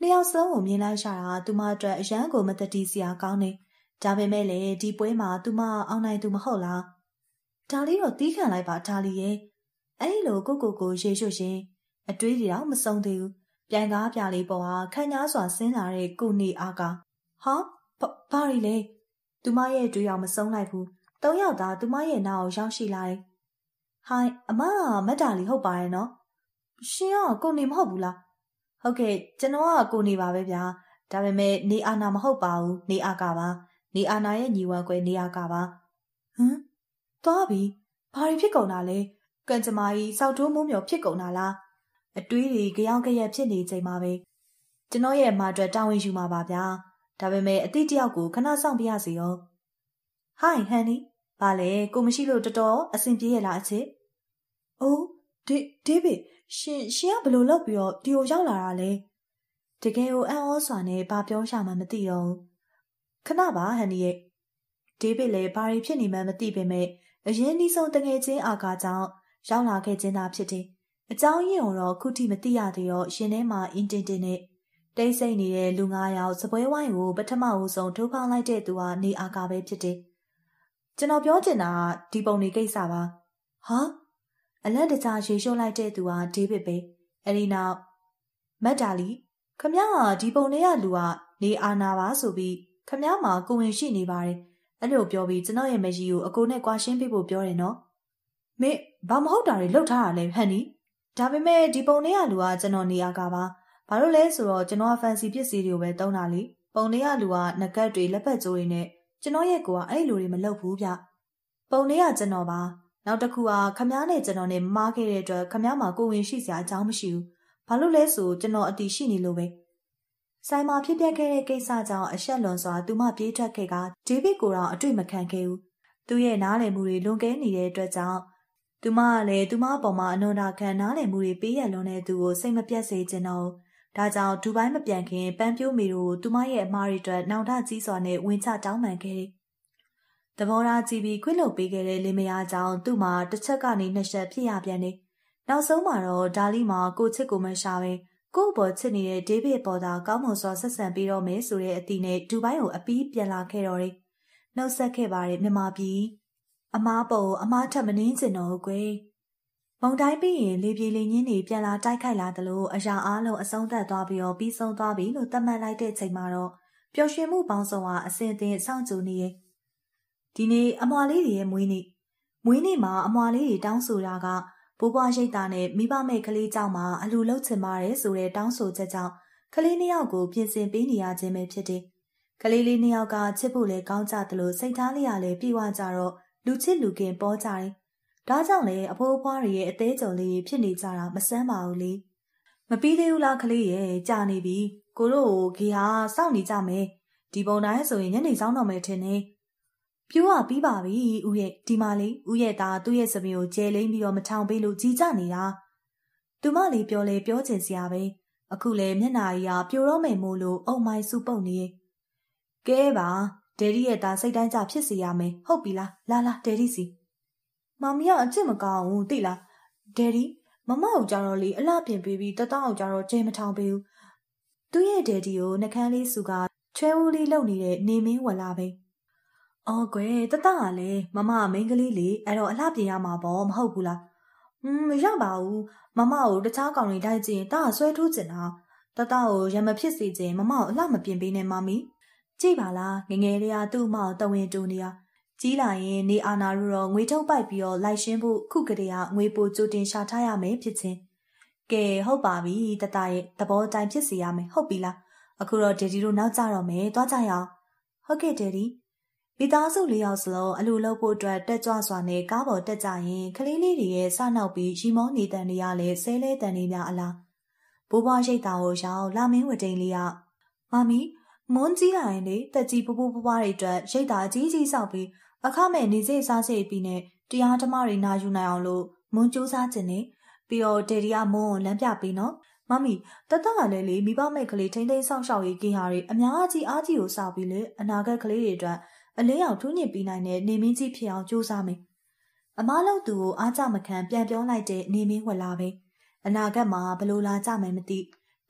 နှစ်ယောက်စလုံးကိုမြင်လိုက်ရတာသူမအတွက်အရန်ကိုမတတိစရာကောင်းနေဒါပေမဲ့လေဒီပွဲမှာသူမအောင်နိုင်သူမဟုတ်လားဒါလေးတော့တီးခံလိုက်ပါဒါလီရဲ့အဲ့ဒီလိုကိုရေရွှတ်ရင်အတွေးတွေတော့မဆုံးသေးဘူးပြိုင်ကားပြလေးပေါ်ဟာခန့်ညားစွာဆင်းလာတဲ့ကိုနေအားကဟာဘာရီလဲသူမရဲ့တွေးအောင်မဆုံးလိုက်ဘူး၃ယောက်သားသူမရဲ့နားကိုရောက်ရှိလာတယ်ဟိုင်းအမမတ်တာလီဟုတ်ပါရဲ့နော်ရှင်ကကိုနေမဟုတ်ဘူးလားဟုတ်ကဲ့ကျွန်တော်ကကိုနေပါပဲဗျာဒါပေမဲ့နေအာနာမဟုတ်ပါဘူးနေအာကပါနေအာနာရဲ့ညီဝမ်းကွယ်နေအာကပါဟမ်သွားပြီဘာတွေဖြစ်ကုန်တာလဲကံကြမ္မာကြီးစောက်တိုးမိုးမြော်ဖြစ်ကုန်တာလားအတွေးတွေကြောင်ကြရက်ဖြစ်နေချိန်မှာပဲကျွန်တော်ရဲ့အမအတွက်တာဝန်ယူမှာပါဗျာဒါပေမဲ့အတိတယောက်ကိုခဏဆောင်ပြရစီရောဟိုင်းဟန်နီဘာလဲကိုမရှိလို့တော်တော်အဆင်ပြေရလားအချစ်အိုးဒေးဗစ်ရှင်ကဘလို့လုပ်ပြီးတော့ဒီကိုရောက်လာတာလဲတကယ်ကိုအံ့ဩစွာနဲ့ဘာပြောရှာမှမသိတော့ခဏပါဟန်နီရဲ့ဒေးဗစ်လည်းဘာတွေဖြစ်နေမှမသိပေမဲ့အရင်နီးဆုံးတငယ်ချင်းအာကာကြောင့်ရောက်လာခဲ့ခြင်းသာဖြစ်တယ်အကြောင်းရင်းကိုတော့ခုထိမသိရသေးတော့ရှင်ထဲမှာအင်တင်တင်နဲ့တိတ်ဆိတ်နေတဲ့လူ9ယောက်စပွဲဝိုင်းကိုပထမဦးဆုံးထိုးဖောင်းလိုက်တဲ့သူကနေအာကာပဲဖြစ်တယ်ကျွန်တော်ပြောချင်တာကဒီပုံနေကိစ္စပါဟာအလက်တကြားရေလျှော့လိုက်တဲ့သူကဒေးဗစ်ပဲအဲ့ဒီနောက်မတ်တာလီခမ ्या ကဒီပုံလေးကလူကနေအာနာပါဆိုပြီးခမ ्या မှာကိုဝင်ရှိနေပါတယ်အဲ့လိုပြောပြီးကျွန်တော်ရဲ့မကြီးကိုအကိုနဲ့ကွာရှင်းပေးဖို့ပြောတယ်နော်မင်းဘာမဟုတ်တာတွေလုပ်ထားတာလဲဟန်နီဒါပေမဲ့ဒီပုံလေးကလူကကျွန်တော်နေအာကပါဘာလို့လဲဆိုတော့ကျွန်တော်ကဖန်စီပစ္စည်းတွေကိုပဲတုံးတာလေပုံလေးကလူကငကတ်တွေလက်ပတ်ကြိုးတွေနဲ့ကျွန်တော်ရဲ့ကိုကအဲ့လိုတွေမလုပ်ဘူးဗျပုံလေးကကျွန်တော်ပါနောက်တစ်ခုကခမ ्या နဲ့ကျွန်တော်နဲ့မားခဲ့တဲ့အတွက်ခမ ्या မှာကိုဝင်ရှိစရာအကြောင်းမရှိဘူးဘာလို့လဲဆိုကျွန်တော်အတီရှိနေလို့ပဲဆိုင်မှာဖြစ်ပျက်ခဲ့တဲ့ကိစ္စကြောင့်အဆက်လွန်စွာသူမပြေးထွက်ခဲ့ကဒေးဗစ်ကိုတော့အတွေ့မခံခဲ့ဘူးသူရဲ့နားလည်မှုတွေလွန်ကဲနေတဲ့အတွက်ကြောင့်သူမကလည်းသူမအပေါ်မှာအနန္တခံနားလည်မှုတွေပေးရလွန်တဲ့သူကိုစိတ်မပြတ်စေချင်တော့ဒါကြောင့်ဒူဘိုင်းမပြန်ခင်ပန်းပြိုးမီတို့သူမရဲ့အမားတွေအတွက်နောင်တကြီးစွာနဲ့ဝင်ချတောင်းပန်ခဲ့တယ်။သဘောထားကြည့်ပြီးခွင့်လွှတ်ပေးခဲ့တဲ့လင်မယားကြောင့်သူ့မှာတစ်ချက်ကနေနှစ်ချက်ဖြစ်ရပြန်တယ်။နောက်ဆုံးမှာတော့ဒါလီမှာကိုချစ်ကိုမရှာပဲကို့ဘော်ချစ်နေတဲ့ဒေးဗစ်ပေါ်သာကောင်းမွန်စွာဆက်ဆံပေးတော့မယ်ဆိုတဲ့အသည့်နဲ့ဒူဘိုင်းကိုအပီးပြန်လာခဲ့တော့တယ်။နှုတ်ဆက်ခဲ့ပါတယ်မြန်မာပြည်အမားပေါ်အမားထပ်မနှင်းကျင်တော့ကွယ်။မုံတိုင်းပြီးရင်လေပြေလေညင်းတွေပြန်လာတိုက်ခိုက်လာသလိုအရာအားလုံးအဆုံးသတ်သွားပြီးတော့ပြီးဆုံးသွားပြီလို့သတ်မှတ်လိုက်တဲ့ချိန်မှာတော့ပျော်ရွှင်မှုပေါင်းစုံဟာအစဉ်အသင့်စောင့်ကြိုနေရဲ့ဒီနေ့အမွာလေးတွေရဲ့မွေးနေ့မှာအမွာလေးတွေတောင်းဆိုတာကဘိုးဘွားရိတ်တာနဲ့မိဘမဲ့ကလေးကြောင့်မှအလူလှုပ်ချင်ပါတယ်ဆိုတဲ့တောင်းဆိုချက်ကြောင့်ကလေးနှစ်ယောက်ကိုပြင်ဆင်ပေးနေရခြင်းပဲဖြစ်တယ်။ကလေးလေးနှစ်ယောက်ကချစ်ဖို့လည်းကောင်းကြသလိုစိတ်ထားလေးရလည်းပြေဝကြတော့လူချစ်လူခင်ပေါ်ကြတယ်။ဒါကြောင့်လည်းအဖိုးအဖွားတွေရဲ့အသေးကြုံလေးဖြစ်နေကြတာမဆန်းပါဘူးလေ။မပြီးသေးဘူးလားကလေးရဲ့ကြာနေပြီ။ကိုတို့ကိုခေဟာစောင့်နေကြမယ်။ဒီပုံတိုင်းဆိုရင်ညနေဆောင်တော့မယ်ထင်နေ။ပြိုးကပြီးပါပြီဦးရဲ့ဒီမလေးဦးရဲ့သားသူ့ရဲ့စပင်းကိုကျဲလိမ့်ပြီးတော့မထောင်ပေးလို့ကြီးကြနေတာသူမလေးပြောလဲပြောချင်စရာပဲအခုလဲမျက်နာကြီးကပြိုတော့မယ်မို့လို့အုံမိုင်းစုပုတ်နေကဲပါဒယ်ဒီရဲ့သားစိတ်တိုင်းကြဖြစ်စီရမယ်ဟုတ်ပြီလားလာဒယ်ဒီစီမမီကအချစ်မကောင်းဘူးသိလားဒယ်ဒီမမကိုကြတော့လေအလှပြင်ပေးပြီးတတောက်ကြတော့ကျဲမထောင်ပေးဘူးသူ့ရဲ့ဒယ်ဒီကိုနှကန်းလေးစုကချွဲဦးလေးလုံနေတဲ့နေမင်းဝလာပဲအော်ကွယ်တတကလည်းမမမိန်းကလေးလေအဲ့တော့အလှပြင်ရမှာပေါ့မဟုတ်ဘူးလားမရပါဘူးမမကိုတခြားကောင်တွေတိုက်ကြည့်ရင်တကဆွဲထိုးကျင်တာတတကိုရမဖြစ်စေချင်မမကိုအလှမပြင်ပေးနဲ့မမီကြည့်ပါလားငငယ်လေးကသူ့အမကိုတဝင်တူနေတာကြီးလာရင်နေအာနာတို့တော့ငွေထုတ်ပိုက်ပြီးတော့လိုက်ရှင်းဖို့ခုကတည်းကငွေပိုကြိုတင်ရှာထားရမယ်ဖြစ်ချင်းကဲဟုတ်ပါပြီတတရဲ့သဘောတိုင်းဖြစ်စီရမယ်ဟုတ်ပြီလားအခုတော့ဒယ်ဒီတို့နောက်ကြတော့မယ်သွားကြရအောင်ဟုတ်ကဲ့ဒယ်ဒီမိသားစု၄ယောက်စလုံးအလူလုပ်ဖို့အတွက်တက်ကြွစွာနဲ့ကားပေါ်တက်ကြရင်ကလေးလေးတွေရဲ့စနောက်ပြီးရီမောနေတန်တွေရလဲဆဲလဲတန်တွေများအလားဘိုးဘွားရိတ်တာကိုရောက်လာမင်းဝတိန်လေးကမမီမွန်းကြီးလာရင်လေတက်ကြီးပိုးပွားတွေအတွက်ရိတ်တာအကြီးကြီးဆောက်ပြီးအခမဲ့နေစိတ်စားစိတ်ပြီးနဲ့တရားဓမ္မတွေနာယူနိုင်အောင်လို့မွန်းကြိုးစားခြင်းနဲ့ပြီးတော့ဒေဒီကမွန်းကိုလမ်းပြပေးနော်မမီတတကလည်းလေမိဘမဲ့ကလေးထိမ့်သိမ်းဆောက်ရှောက်ရေးကိဟာတွေအများကြီးအားကြီးကိုစောက်ပြီးလေအနာဂတ်ကလေးတွေအတွက်အလင်းအောင်ထူးညင်ပြီးနိုင်တဲ့နေမင်းကြီးဖြစ်အောင်ကြိုးစားမယ်။အမားလောက်သူကိုအားကြမခံပြန်ပြောလိုက်တဲ့နေမင်းဝလာပဲ။အနာဂတ်မှာဘလို့လာကြမယ်မသိ။သူ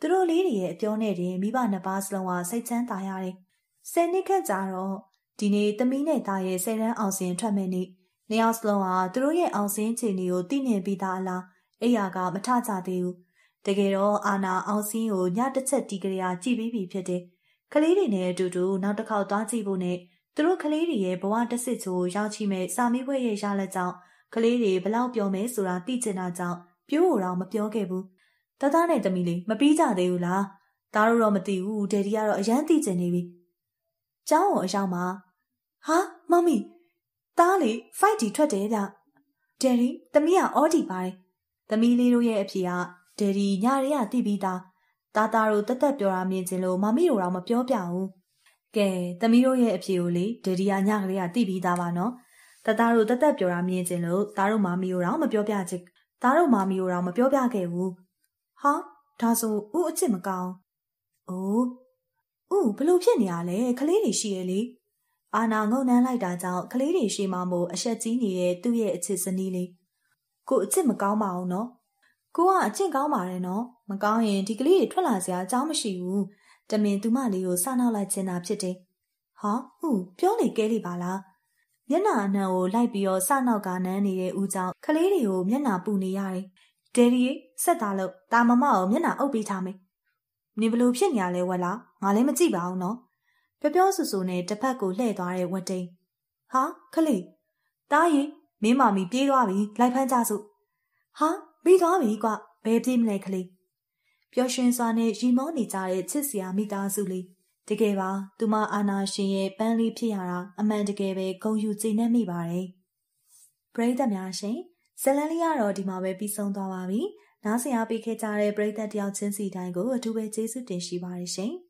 သူတို့လေးတွေရဲ့အပြောနဲ့တင်မိဘနှစ်ပါးစလုံးဟာစိတ်ချမ်းသာရတယ်။10 နှစ်ခန့်ကြာတော့ဒီနေ့သမီးနဲ့သားရဲ့10 တန်းအောင်စင်ထွက်မဲ့နေ့နှစ်ယောက်စလုံးဟာသူတို့ရဲ့အောင်စင်ခြေနေကိုသိနေပြီးသားအလားအိယာကမထကြသေးဘူး။တကယ်တော့အာနာအောင်စင်ကိုညတစ်ချက်တီးကြရကြည့်ပြီးပြီဖြစ်တယ်။ကလေးတွေနဲ့အတူတူနောက်တစ်ခေါက်သွားကြည့်ဖို့နဲ့သူတို့ကလေးတွေရဲ့ဘဝတစ်စစ်ချိုရောက်ချီမဲ့စာမေးပွဲရဲ့ရလက်ကြောင့်ကလေးတွေဘလောက်ပြောမယ်ဆိုတာသိချင်တာကြောင့်ပြိုးတော့မပြောခဲ့ဘူး။တသားနဲ့သမီးလေးမပြီးကြသေးဘူးလား။သားတို့တော့မသိဘူးဒယ်ဒီကတော့အရန်သိချင်နေပြီ။ကျောင်းကိုအရောက်မှာဟာမမီသားလေး 5D ထွက်တယ်ဗျ။ဒယ်ဒီသမီးကအော်ဒီပါတယ်။သမီးလေးတို့ရဲ့အဖေကဒယ်ဒီညရဲကသိပြီးသား။သားသားတို့တက်တက်ပြောတာမြင်ချင်လို့မမီတို့တော့မပြောပြဘူး။ကဲသမီးတို့ရဲ့အဖေကိုလေဒယ်ဒီကညကလေးကသိပြီးသားပါနော်။သားသားတို့တက်တက်ပြောတာမြင်ချင်လို့သားတို့မမီတို့တော့မပြောပြချင်။သားတို့မမီတို့တော့မပြောပြခဲ့ဘူး။ဟာဒါဆိုဦးအချစ်မကောင်း။အိုးဦးဘလို့ဖြစ်နေရလဲကလေးတွေရှိရဲ့လေ။အာနာငုံနှမ်းလိုက်တာကြောင့်ကလေးတွေရှိမှမို့အဆက်ကြီးနေတဲ့သူ့ရဲ့အချစ်စနီးလေးကိုအချစ်မကောင်းပါဘူးနော်ကိုကအချစ်ကောင်းပါတယ်နော်မကောင်းရင်ဒီကလေးတွေထွက်လာစရာအကြောင်းမရှိဘူးတမင်သူမလေးကိုစနောက်လိုက်ချင်တာဖြစ်တယ်ဟာဟုတ်ပြောလေကဲလေပါလားမျက်နှာအနှံကိုလိုက်ပြီးတော့စနောက်ကနမ်းနေတဲ့ဦးကြောင့်ကလေးတွေကိုမျက်နှာပူနေရတယ်ဒယ်ဒီဆက်သားလို့တာမမကိုမျက်နှာအုပ်ပေးထားမယ်နေဘလို့ဖြစ်နေရလဲဝက်လားငါလည်းမကြည့်ပါဘူးနော်ပြောဆူဆူနဲ့တစ်ဖက်ကိုလှည့်သွားတဲ့ဝတ်တိန်ဟာခလေးတားရင်မင်းမမီပြေးသွားပြီလိုက်ဖမ်းကြစို့ဟာပြီးသွားပြီကွဘယ်ပြေးမလဲခလေးပျော်ရွှင်စွာနဲ့ရီမောနေကြတဲ့ချစ်စရာမိသားစုလေးတကယ်ပါသူမအာနာရှင်ရဲ့ပန်းလေးဖြစ်ရတာအမှန်တကယ်ပဲဂုဏ်ယူကျေနပ်မိပါတယ်ပရိသတ်များရှင်ဇလန်လေးကတော့ဒီမှာပဲပြီးဆုံးသွားပါပြီနားဆင်အားပေးခဲ့ကြတဲ့ပရိသတ်တယောက်ချင်းစီတိုင်းကိုအထူးပဲကျေးဇူးတင်ရှိပါတယ်ရှင်